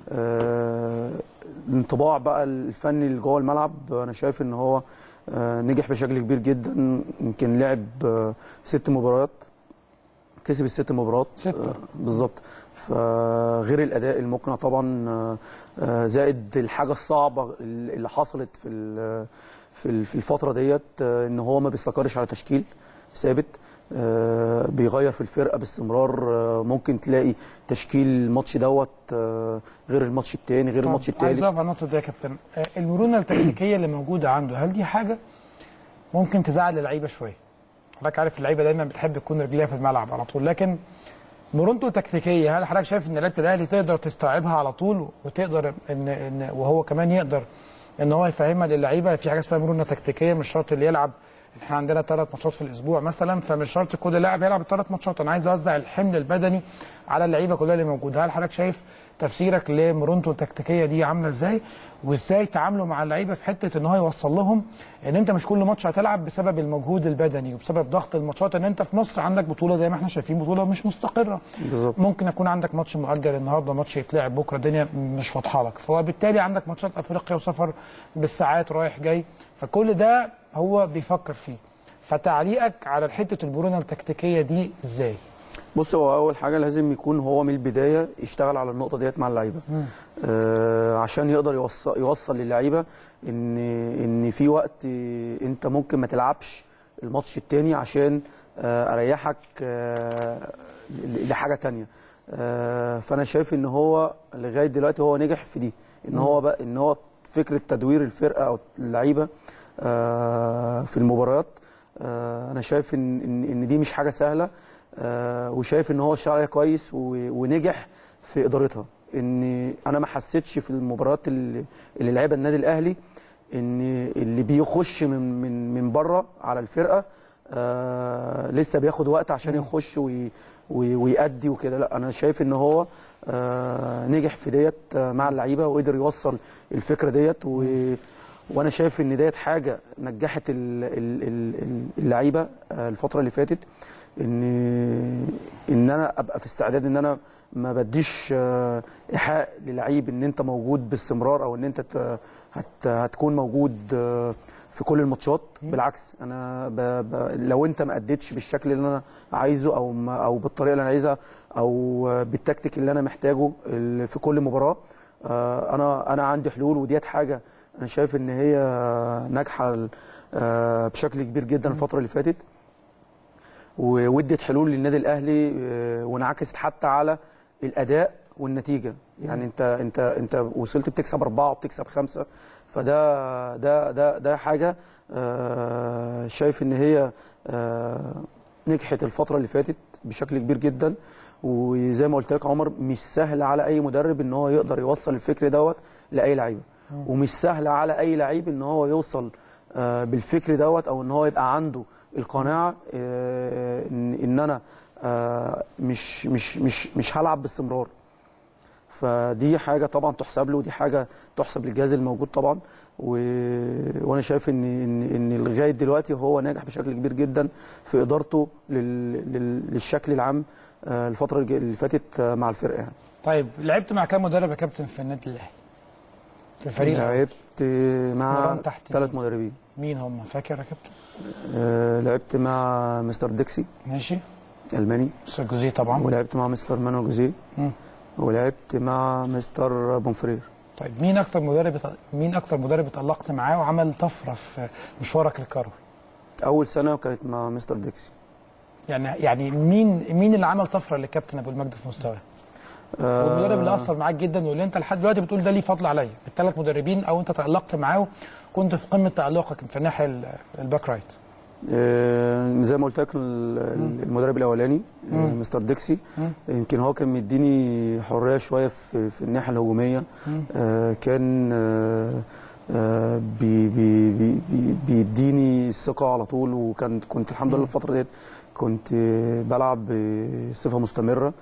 آه الانطباع بقى الفني اللي جوه الملعب، انا شايف ان هو آه نجح بشكل كبير جدا. يمكن لعب آه ست مباريات، كسب الست مباريات ستة. بالظبط. فغير الاداء المقنع طبعا، آه، آه، زائد الحاجه الصعبه اللي حصلت في ال- في ال- في الفتره ديت، آه، ان هو ما بيستقرش على تشكيل ثابت، آه، بيغير في الفرقه باستمرار. آه، ممكن تلاقي تشكيل الماتش دوت آه، غير الماتش الثاني غير الماتش طب عايز الثالث. اقف على النقطه دي يا كابتن. آه، المرونه التكتيكيه اللي موجوده عنده، هل دي حاجه ممكن تزعل اللعيبه شويه؟ حضرتك عارف اللعيبه دايما بتحب تكون رجليها في الملعب على طول، لكن مرونته التكتيكيه هل حضرتك شايف ان لعيبه الاهلي تقدر تستوعبها على طول، وتقدر ان ان وهو كمان يقدر ان هو يفهمها للعيبه؟ في حاجه اسمها مرونه تكتيكيه، مش شرط اللي يلعب، احنا عندنا ثلاث ماتشات في الاسبوع مثلا، فمش شرط كل لاعب يلعب الثلاث ماتشات، انا عايز اوزع الحمل البدني على اللعيبه كلها اللي موجوده. هل حضرتك شايف تفسيرك لمرونته التكتيكيه دي عامله ازاي، وازاي تعاملوا مع اللعيبه في حته ان هو يوصل لهم ان انت مش كل ماتش هتلعب بسبب المجهود البدني وبسبب ضغط الماتشات، ان انت في مصر عندك بطوله زي ما احنا شايفين، بطوله مش مستقره بالظبط. ممكن يكون عندك ماتش مؤجل النهارده، ماتش يتلعب بكره، الدنيا مش واضحه لك، فبالتالي عندك ماتشات افريقيا وسفر بالساعات رايح جاي، فكل ده هو بيفكر فيه. فتعليقك على حته المرونه التكتيكيه دي ازاي؟ بص، هو اول حاجه لازم يكون هو من البدايه يشتغل على النقطه ديت مع اللعيبه، آه عشان يقدر يوصل يوصل للعيبه ان ان في وقت انت ممكن ما تلعبش الماتش التاني عشان آه اريحك آه لحاجه تانيه. آه فانا شايف ان هو لغايه دلوقتي هو نجح في دي، ان هو بقى ان هو فكره تدوير الفرقه او اللعيبه آه في المباريات. آه انا شايف ان ان إن دي مش حاجه سهله، آه وشايف ان هو اشتغل عليها كويس ونجح في ادارتها. ان انا ما حسيتش في المباريات اللي, اللي لعبها النادي الاهلي ان اللي بيخش من من من بره على الفرقه آه لسه بياخد وقت عشان يخش وي ويأدي وكده. لا، انا شايف ان هو آه نجح في ديت مع اللعيبه وقدر يوصل الفكره ديت، و وانا شايف ان ديت حاجه نجحت اللعيبه الفتره اللي فاتت، ان ان انا ابقى في استعداد ان انا ما بديش ايحاء للعيب ان انت موجود باستمرار او ان انت هت هتكون موجود في كل الماتشات. بالعكس، انا ب ب لو انت ما اديتش بالشكل اللي انا عايزه او ما او بالطريقه اللي انا عايزها او بالتكتيك اللي انا محتاجه في كل مباراه، انا انا عندي حلول. وديت حاجه انا شايف ان هي ناجحه بشكل كبير جدا الفتره اللي فاتت، وودت حلول للنادي الاهلي وانعكست حتى على الاداء والنتيجه. يعني انت انت انت وصلت بتكسب اربعه وبتكسب خمسه، فده ده ده ده حاجه شايف ان هي نجحت الفتره اللي فاتت بشكل كبير جدا. وزي ما قلت لك عمر، مش سهل على اي مدرب ان هو يقدر يوصل الفكر دوت لاي لعيبه، ومش سهل على اي لعيب ان هو يوصل بالفكر دوت او ان هو يبقى عنده القناعه ان انا مش مش مش مش هلعب باستمرار. فدي حاجه طبعا تحسب له، ودي حاجه تحسب للجهاز الموجود طبعا. و... وانا شايف ان ان ان لغايه دلوقتي هو ناجح بشكل كبير جدا في ادارته لل... لل... للشكل العام الفتره اللي فاتت مع الفرقه يعني. طيب، لعبت مع كام مدرب يا كابتن في النادي الاهلي؟ في الفريق لعبت مع ثلاث مدربين. مين هم؟ فاكر يا كابتن؟ آه لعبت مع مستر ديكسي، ماشي، الماني، مستر جوزيه طبعا، ولعبت مع مستر مانو جوزيه، ولعبت مع مستر بونفرير. طيب، مين اكثر مدرب مين اكثر مدرب اتألقت معاه وعمل طفره في مشوارك الكروي؟ اول سنه كانت مع مستر ديكسي. يعني يعني مين مين اللي عمل طفره للكابتن ابو المجد في مستواه؟ آه والمدرب اللي اثر معاك جدا واللي انت لحد دلوقتي بتقول ده ليه فضل عليا، الثلاث مدربين او انت تألقت معاه كنت في قمه تألقك في الناحيه الباك رايت. آه زي ما قلت لك، المدرب الاولاني آه مستر ديكسي، يمكن هو كان مديني حريه شويه في, في الناحيه الهجوميه. آه كان آه آه بي بي بي بيديني الثقه على طول، وكان كنت الحمد لله الفتره ديت كنت بلعب بصفه مستمره.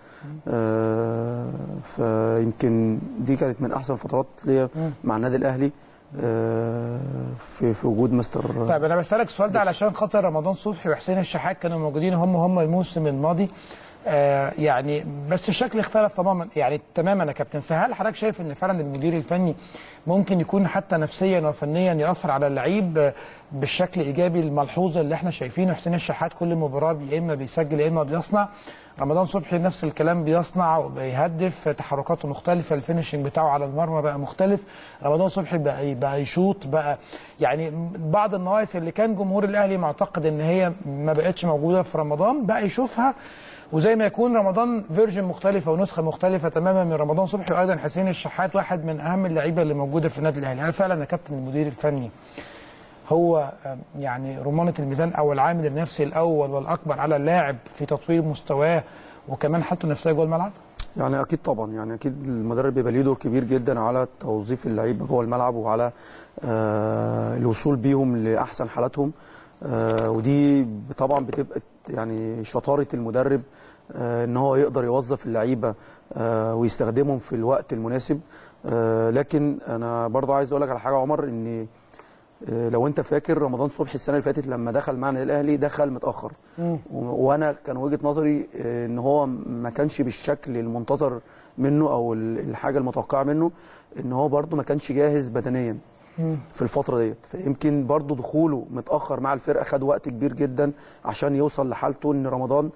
آه فيمكن دي كانت من احسن الفترات ليا مع النادي الاهلي آه في في وجود مستر. طيب انا بسالك السؤال ده علشان خاطر رمضان صبحي وحسين الشحات كانوا موجودين هم هم الموسم الماضي. آه يعني بس الشكل اختلف تماما يعني تماما يا كابتن. فهل حضرتك شايف ان فعلا المدير الفني ممكن يكون حتى نفسيا وفنيا ياثر على اللعيب بالشكل الايجابي الملحوظ اللي احنا شايفينه؟ حسين الشحات كل مباراه يا اما بيسجل يا اما بيصنع. رمضان صبحي نفس الكلام، بيصنع وبيهدف، تحركاته مختلفه، الفينشنج بتاعه على المرمى بقى مختلف. رمضان صبحي بقى بقى يشوط بقى يعني بعض النواقص اللي كان جمهور الاهلي معتقد ان هي ما بقتش موجوده في رمضان بقى يشوفها، وزي ما يكون رمضان فيرجن مختلفه ونسخه مختلفه تماما من رمضان صبحي. وايضا حسين الشحات واحد من اهم اللعيبه اللي موجوده في النادي الاهلي. هل فعلا يا كابتن المدير الفني هو يعني رمانه الميزان او العامل النفسي الاول والاكبر على اللاعب في تطوير مستواه وكمان حالته النفسيه جوه الملعب؟ يعني اكيد طبعا، يعني اكيد المدرب بيبقى ليه دور كبير جدا على توظيف اللعيبه جوه الملعب وعلى آه الوصول بيهم لاحسن حالاتهم. آه ودي طبعا بتبقى يعني شطاره المدرب آه ان هو يقدر يوظف اللعيبه آه ويستخدمهم في الوقت المناسب. آه لكن انا برضه عايز اقول لك على حاجه يا عمر، ان لو انت فاكر رمضان صبحي السنه اللي فاتت لما دخل معنا الاهلي دخل متاخر، وانا كان وجهه نظري ان هو ما كانش بالشكل المنتظر منه او الحاجه المتوقعه منه، ان هو برده ما كانش جاهز بدنيا في الفتره ديت. فيمكن برده دخوله متاخر مع الفرقه خد وقت كبير جدا عشان يوصل لحالته. ان رمضان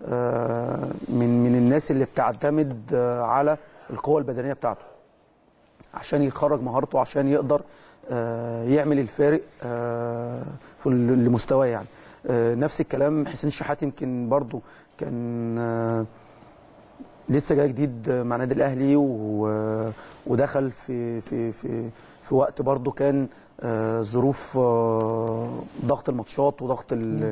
من من الناس اللي بتعتمد على القوه البدنيه بتاعته عشان يخرج مهارته، عشان يقدر يعمل الفارق في المستوى. يعني نفس الكلام حسين الشحات، يمكن برضو كان لسه جاي جديد مع النادي الاهلي ودخل في في في في وقت برضو كان ظروف ضغط الماتشات وضغط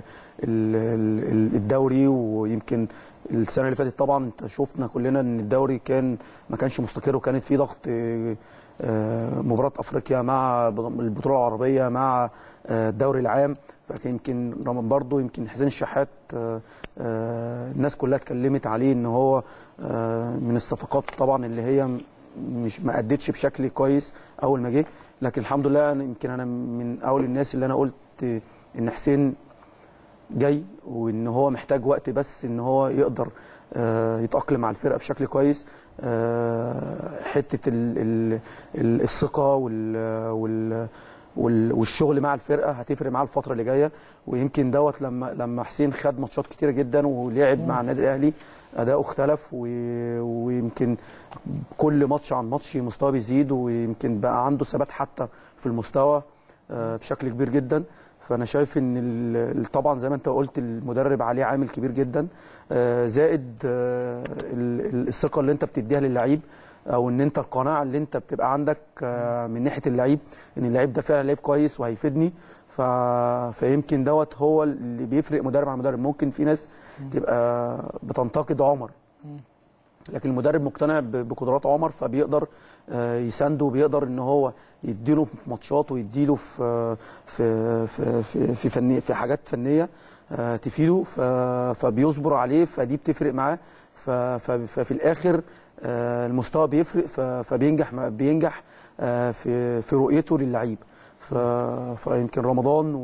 الدوري. ويمكن السنه اللي فاتت طبعا انت شفنا كلنا ان الدوري كان ما كانش مستقر وكانت في ضغط مباراة افريقيا مع البطوله العربيه مع الدوري العام. فيمكن برضه يمكن حسين الشحات الناس كلها اتكلمت عليه ان هو من الصفقات طبعا اللي هي مش ما ادتش بشكل كويس اول ما جه، لكن الحمد لله يمكن انا من اول الناس اللي انا قلت ان حسين جاي وان هو محتاج وقت بس ان هو يقدر يتاقلم مع الفرقه بشكل كويس. حته الثقه والشغل مع الفرقه هتفرق معاه الفتره اللي جايه. ويمكن دوت لما لما حسين خد ماتشات كتيره جدا ولعب مع النادي الاهلي اداؤه اختلف، ويمكن كل ماتش عن ماتش مستواه بيزيد، ويمكن بقى عنده ثبات حتى في المستوى بشكل كبير جدا. فانا شايف ان طبعا زي ما انت قلت المدرب عليه عامل كبير جدا، زائد الثقه اللي انت بتديها للعيب او ان انت القناعه اللي انت بتبقى عندك من ناحيه اللعيب ان اللعيب ده فعلا لعيب كويس وهيفيدني. ف... فيمكن دوت هو اللي بيفرق مدرب عن مدرب. ممكن في ناس تبقى بتنتقد عمر، لكن المدرب مقتنع بقدرات عمر فبيقدر يسانده وبيقدر ان هو يديله في ماتشات ويديله في في في في, في, فني في حاجات فنيه تفيده، فبيصبر عليه، فدي بتفرق معاه. ففي الاخر المستوى بيفرق، فبينجح بينجح في في رؤيته للعيب. فيمكن رمضان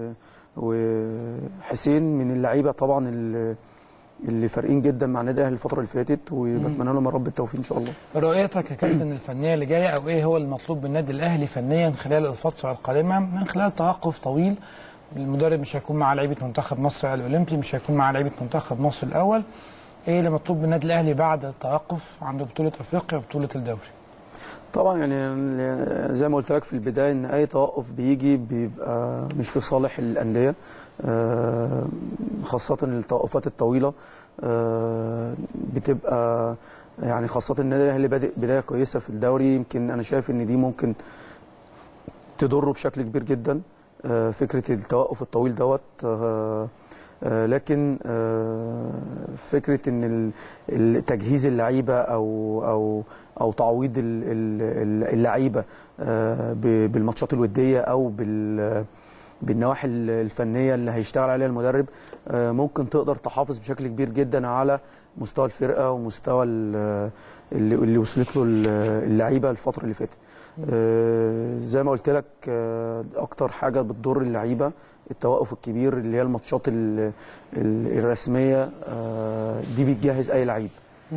وحسين من اللعيبه طبعا اللي اللي فارقين جدا مع النادي الاهلي الفتره اللي فاتت، وبتمنى لهم يا رب التوفيق ان شاء الله. رؤيتك يا كابتن الفنيه اللي جايه، او ايه هو المطلوب بالنادي الاهلي فنيا خلال الفتره القادمه من خلال توقف طويل؟ المدرب مش هيكون مع لعيبه منتخب مصر الاولمبي، مش هيكون مع لعيبه منتخب مصر الاول. ايه اللي مطلوب بالنادي الاهلي بعد التوقف عند بطوله افريقيا وبطوله الدوري؟ طبعا يعني زي ما قلت لك في البدايه ان اي توقف بيجي بيبقى مش في صالح الانديه، خاصه التوقفات الطويله بتبقى يعني خاصه النادي الاهلي بادئ بدايه كويسه في الدوري. يمكن انا شايف ان دي ممكن تضره بشكل كبير جدا فكره التوقف الطويل دوت. لكن فكره ان تجهيز اللعيبه او او او تعويض اللعيبه بالماتشات الوديه او بال بالنواحي الفنيه اللي هيشتغل عليها المدرب ممكن تقدر تحافظ بشكل كبير جدا على مستوى الفرقه ومستوى اللي, اللي وصلت له اللعيبه الفتره اللي فاتت. زي ما قلت لك اكتر حاجه بتضر اللعيبه التوقف الكبير اللي هي الماتشات الرسميه دي بتجهز اي لعيب.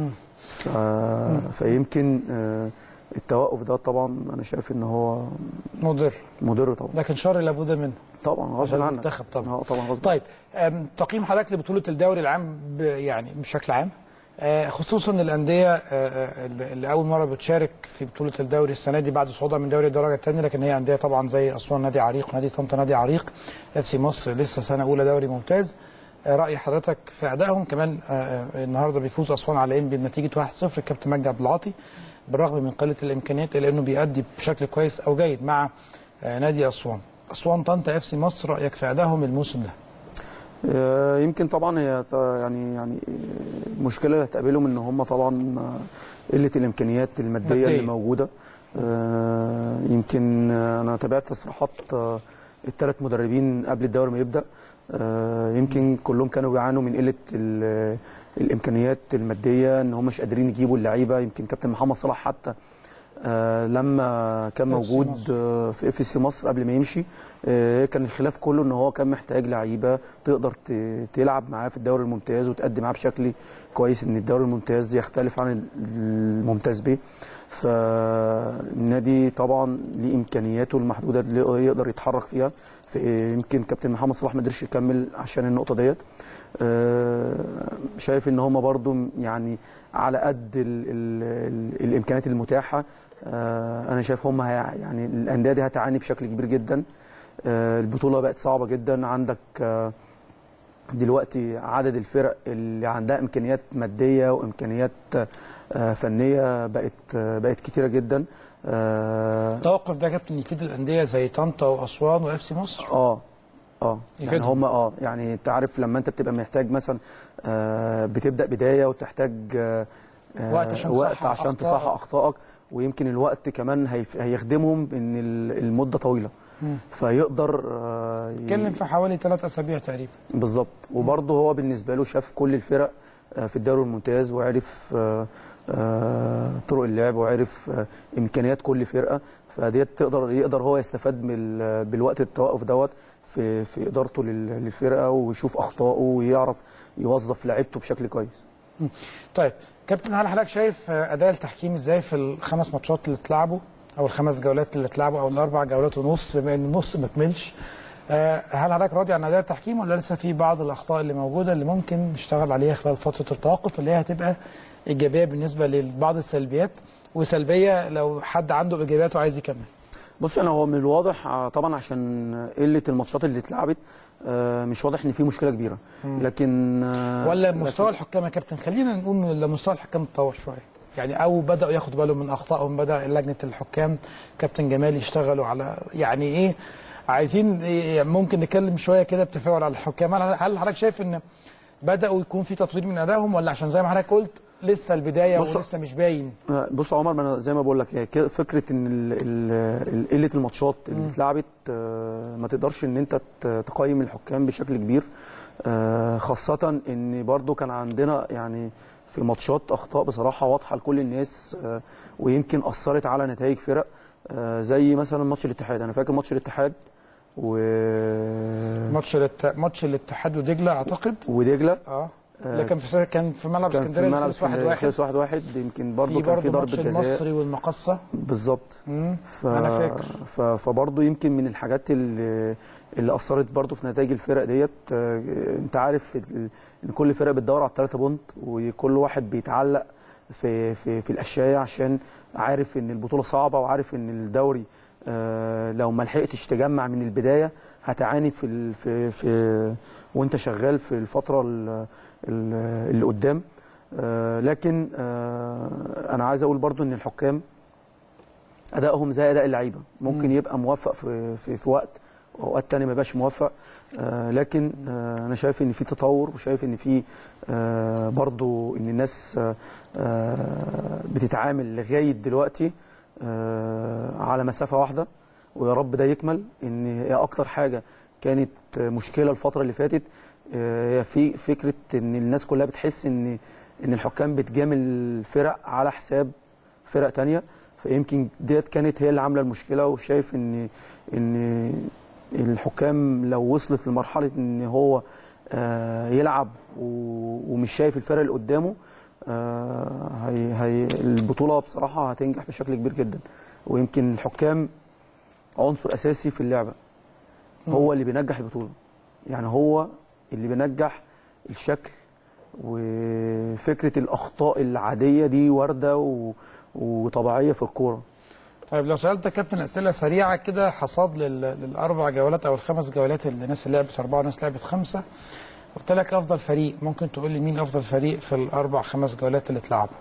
فيمكن التوقف ده طبعا انا شايف ان هو مضر مضر طبعا، لكن شر لابد منه طبعا غصب عنك المنتخب طبعا. اه طبعا غصب. طيب تقييم حضرتك لبطوله الدوري العام يعني بشكل عام، خصوصا الانديه اللي اول مره بتشارك في بطوله الدوري السنه دي بعد صعودها من دوري الدرجه الثانيه، لكن هي انديه طبعا زي اسوان نادي عريق ونادي طنطا نادي عريق، اف سي مصر لسه سنه اولى دوري ممتاز. راي حضرتك في ادائهم؟ كمان النهارده بيفوز اسوان على انبي بنتيجه واحد صفر، الكابتن مجدي عبد العاطي بالرغم من قله الامكانيات الا انه بيأدي بشكل كويس او جيد مع نادي اسوان. اسوان طنطا اف سي مصر، رايك في ادائهم الموسم ده؟ يمكن طبعا هي يعني يعني المشكله اللي هتقابلهم ان هم طبعا قله الامكانيات الماديه مدية. اللي موجوده. يمكن انا تابعت تصريحات الثلاث مدربين قبل الدوري ما يبدا، يمكن كلهم كانوا بيعانوا من قله الامكانيات الماديه ان هم مش قادرين يجيبوا اللعيبه. يمكن كابتن محمد صلاح حتى آه لما كان موجود آه في اف سي مصر قبل ما يمشي آه كان الخلاف كله ان هو كان محتاج لعيبه تقدر تلعب معاه في الدوري الممتاز وتقدم معاه بشكل كويس، ان الدوري الممتاز يختلف عن الممتاز ب. فالنادي طبعا ليه امكانياته المحدوده اللي يقدر يتحرك فيها، يمكن كابتن محمد صلاح ما قدرش يكمل عشان النقطه ديت. آه شايف ان هم برضو يعني على قد ال ال ال الامكانيات المتاحه. آه انا شايف هم يعني الانديه دي هتعاني بشكل كبير جدا. آه البطوله بقت صعبه جدا، عندك آه دلوقتي عدد الفرق اللي عندها امكانيات ماديه وامكانيات آه فنيه بقت آه بقت كتيره جدا. آه التوقف ده كابتن يفيد الانديه زي طنطا واسوان واف سي مصر؟ اه اه يعني هم اه يعني انت عارف لما انت بتبقى محتاج مثلا آه بتبدا بدايه وتحتاج آه وقت عشان وقت تصحح عشان تصحح اخطائك، ويمكن الوقت كمان هيخدمهم ان المده طويله. مم. فيقدر آه يتكلم في حوالي ثلاث اسابيع تقريبا بالظبط. وبرضه هو بالنسبه له شاف كل الفرق آه في الدوري الممتاز وعرف آه آه طرق اللعب وعرف آه امكانيات كل فرقه، فديت تقدر يقدر هو يستفاد من بالوقت التوقف دوت في في ادارته للفرقه ويشوف اخطائه ويعرف يوظف لعيبته بشكل كويس. طيب كابتن، هل حضرتك شايف اداء التحكيم ازاي في الخمس ماتشات اللي اتلعبوا او الخمس جولات اللي اتلعبوا او الاربع جولات ونص بما ان النص ما كملش؟ هل حضرتك راضي عن اداء التحكيم ولا لسه في بعض الاخطاء اللي موجوده اللي ممكن نشتغل عليها خلال فتره التوقف اللي هي هتبقى ايجابيه بالنسبه لبعض السلبيات وسلبيه لو حد عنده ايجابيات وعايز يكمل؟ بص انا هو من الواضح طبعا عشان قله الماتشات اللي اتلعبت مش واضح ان في مشكله كبيره، لكن ولا مستوى الحكام يا كابتن؟ خلينا نقول ان مستوى الحكام اتطور شويه يعني، او بداوا ياخدوا بالهم من اخطائهم، بدا لجنه الحكام كابتن جمال يشتغلوا على يعني ايه عايزين إيه ممكن نتكلم شويه كده بتفاعل على الحكام. هل حضرتك شايف ان بداوا يكون في تطوير من ادائهم ولا عشان زي ما حضرتك قلت لسه البدايه ولسه مش باين؟ بص يا عمر، ما انا زي ما بقول لك هي فكره ان قله الماتشات اللي اتلعبت ما تقدرش ان انت تقيم الحكام بشكل كبير، خاصه ان برضو كان عندنا يعني في ماتشات اخطاء بصراحه واضحه لكل الناس ويمكن اثرت على نتائج فرق، زي مثلا ماتش الاتحاد. انا فاكر ماتش الاتحاد و ماتش الات... ماتش الاتحاد ودجله اعتقد ودجله اه اللي كان في كان في ملعب اسكندريه كان في ملعب اسكندريه خلص واحد واحد. يمكن برضه كان في ضربه جزاء المصري والمقصه بالظبط. ف... انا فاكر ف... فبرضه يمكن من الحاجات اللي اللي اثرت برضه في نتائج الفرق ديت. انت عارف ان كل فرقه بتدور على الثلاثه بونت وكل واحد بيتعلق في في في الاشياء عشان عارف ان البطوله صعبه وعارف ان الدوري آه لو ما لحقتش تجمع من البدايه هتعاني في ال في في وانت شغال في الفتره اللي قدام. آه لكن آه انا عايز اقول برضو ان الحكام ادائهم زي اداء اللعيبه، ممكن م. يبقى موفق في في, في وقت واوقات ثانيه ما يبقاش موفق. آه لكن آه انا شايف ان في تطور وشايف ان في آه برضو ان الناس آه بتتعامل لغايه دلوقتي آه على مسافه واحده، ويا رب ده يكمل. ان هي اكتر حاجه كانت مشكله الفتره اللي فاتت. هي في فكره ان الناس كلها بتحس ان ان الحكام بتجامل فرق على حساب فرق تانية، فيمكن ديت كانت هي اللي عامله المشكله. وشايف ان ان الحكام لو وصلت لمرحله ان هو يلعب ومش شايف الفرق اللي قدامه، هي هي البطوله بصراحه هتنجح بشكل كبير جدا. ويمكن الحكام عنصر اساسي في اللعبه، هو اللي بينجح البطوله، يعني هو اللي بينجح الشكل. وفكره الاخطاء العاديه دي وارده وطبيعيه في الكوره. طيب لو سالت كابتن اسئله سريعه كده، حصاد للاربع جولات او الخمس جولات اللي ناس لعبت اربعه وناس لعبت خمسه، قلت لك افضل فريق، ممكن تقول لي مين افضل فريق في الاربع خمس جولات اللي اتلعبوا؟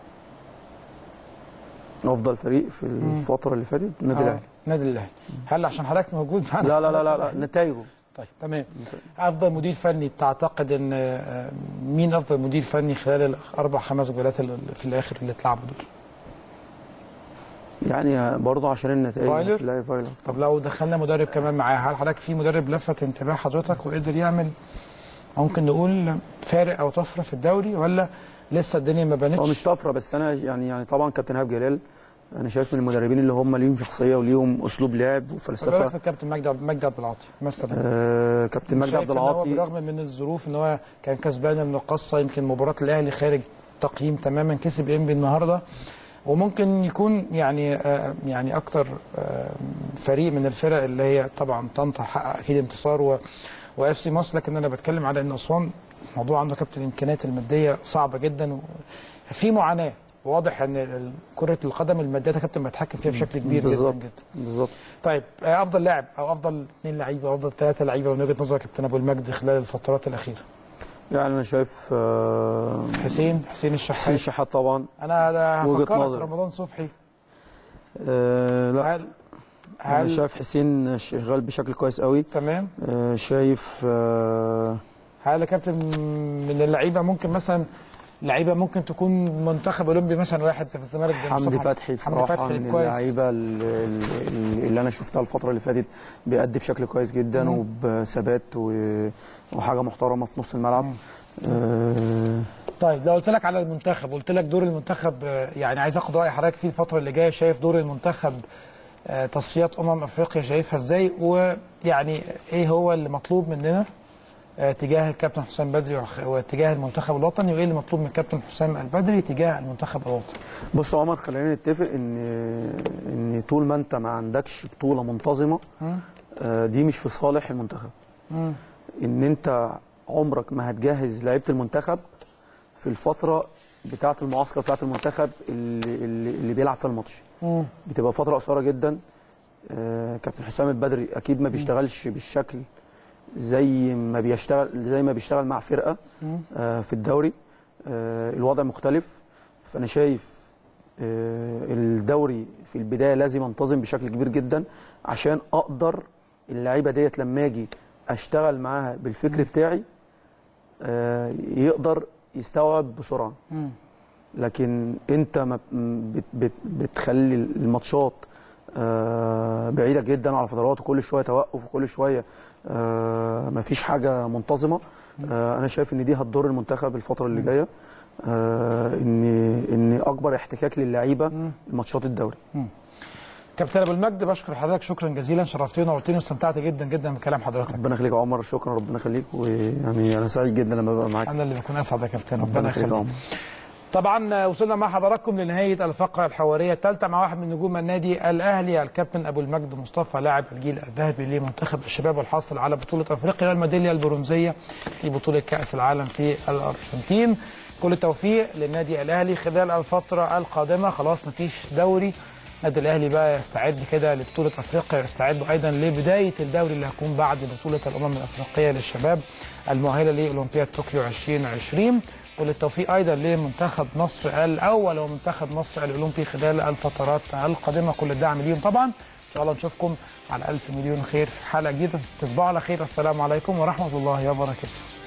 افضل فريق في الفتره اللي فاتت النادي الاهلي. النادي الاهلي. هل عشان حضرتك موجود معانا؟ لا لا لا لا, لا. نتائجه. طيب تمام. افضل مدير فني بتعتقد ان مين افضل مدير فني خلال الاربع خمس جولات اللي في الاخر اللي اتلعبوا دول؟ يعني برضه عشان النتائج. فايلر؟ لا فايلر. طب لو دخلنا مدرب كمان معاه، هل حضرتك في مدرب لفت انتباه حضرتك وقدر يعمل ممكن نقول فارق او طفره في الدوري، ولا لسه الدنيا ما بانتش؟ هو مش طفره، بس انا يعني يعني طبعا كابتن ايهاب جلال انا شايف من المدربين اللي هم ليهم شخصيه وليهم اسلوب لعب وفلسفه. ايه رايك في الكابتن مجدي مجدي عبد العاطي مثلا؟ آه كابتن مجدي عبد العاطي بالرغم من الظروف ان هو كان كسبان من القصه، يمكن مباراه الاهلي خارج تقييم تماما، كسب انبي النهارده، وممكن يكون يعني آه يعني اكتر آه فريق من الفرق اللي هي طبعا طنطا حقق اكيد انتصار و واف سي مصر، لكن انا بتكلم على ان اسوان موضوع عنده كابتن الامكانيات الماديه صعبه جدا وفي معاناه. واضح ان كره القدم الماديه كابتن بيتحكم فيها بشكل كبير بالزبط. جدا جدا. بالظبط. طيب افضل لاعب او افضل اثنين لعيبه او افضل ثلاثه لعيبه من وجهه نظرك كابتن ابو المجد خلال الفترات الاخيره؟ يعني انا شايف آه حسين حسين الشحات. حسين الشحات طبعا. انا هفكرك رمضان صبحي. آه لا هل انا شايف حسين شغال بشكل كويس قوي. تمام. آه شايف آه هل يا كابتن من اللعيبه ممكن مثلا لعيبه ممكن تكون منتخب اولمبي مثلا واحد في الزمالك زي حمدي فتحي بصراحه من اللعيبه اللي انا شفتها الفتره اللي فاتت بيأدي بشكل كويس جدا وبثبات وحاجه محترمه في نص الملعب. آه طيب لو قلت لك على المنتخب، قلت لك دور المنتخب، يعني عايز اخد راي حضرتك فيه الفتره اللي جايه، شايف دور المنتخب تصفيات امم افريقيا شايفها ازاي، ويعني ايه هو اللي مطلوب مننا تجاه الكابتن حسام بدري وتجاه المنتخب الوطني، وايه اللي مطلوب من الكابتن حسام البدري تجاه المنتخب الوطني؟ بص يا عمر، خلينا نتفق ان ان طول ما انت ما عندكش بطوله منتظمه دي مش في صالح المنتخب. م. ان انت عمرك ما هتجهز لعيبه المنتخب في الفتره بتاعه المعسكر بتاعه المنتخب اللي, اللي, اللي بيلعب فيها الماتش. م. بتبقى فتره قصيره جدا. كابتن حسام البدري اكيد ما بيشتغلش بالشكل زي ما بيشتغل زي ما بيشتغل مع فرقه آه في الدوري. آه الوضع مختلف. فانا شايف آه الدوري في البدايه لازم انتظم بشكل كبير جدا عشان اقدر اللعيبه ديت لما اجي اشتغل معاها بالفكر بتاعي آه يقدر يستوعب بسرعه. لكن انت ما بت بت بتخلي الماتشات آه بعيده جدا على فترات وكل شويه توقف وكل شويه آه مفيش حاجه منتظمه. آه انا شايف ان دي هتضر المنتخب الفتره اللي جايه. آه ان ان اكبر احتكاك للعيبه ماتشات الدوري. كابتن ابو المجد، بشكر حضرتك شكرا جزيلا، شرفتنا وقلتني واستمتعت جدا جدا بكلام حضرتك. ربنا يخليك يا عمر. شكرا، ربنا يخليك، ويعني انا سعيد جدا لما ببقى معاك. انا اللي بكون اسعد يا كابتن، ربنا يخليك. طبعا وصلنا مع حضراتكم لنهايه الفقره الحواريه الثالثه مع واحد من نجوم النادي الاهلي الكابتن ابو المجد مصطفى، لاعب الجيل الذهبي لمنتخب الشباب والحاصل على بطوله افريقيا والميداليه البرونزيه في بطوله كاس العالم في الارجنتين. كل التوفيق للنادي الاهلي خلال الفتره القادمه. خلاص مفيش دوري، النادي الاهلي بقى يستعد كده لبطوله افريقيا، يستعد ايضا لبدايه الدوري اللي هيكون بعد بطوله الامم الافريقيه للشباب المؤهله لاولمبياد طوكيو ألفين وعشرين. وللتوفيق ايضا لمنتخب مصر الاول ومنتخب مصر الاولمبي خلال الفترات القادمه. كل الدعم ليهم طبعا. ان شاء الله نشوفكم على الف مليون خير في حلقه جديده. تصبحوا على خير. السلام عليكم ورحمه الله وبركاته.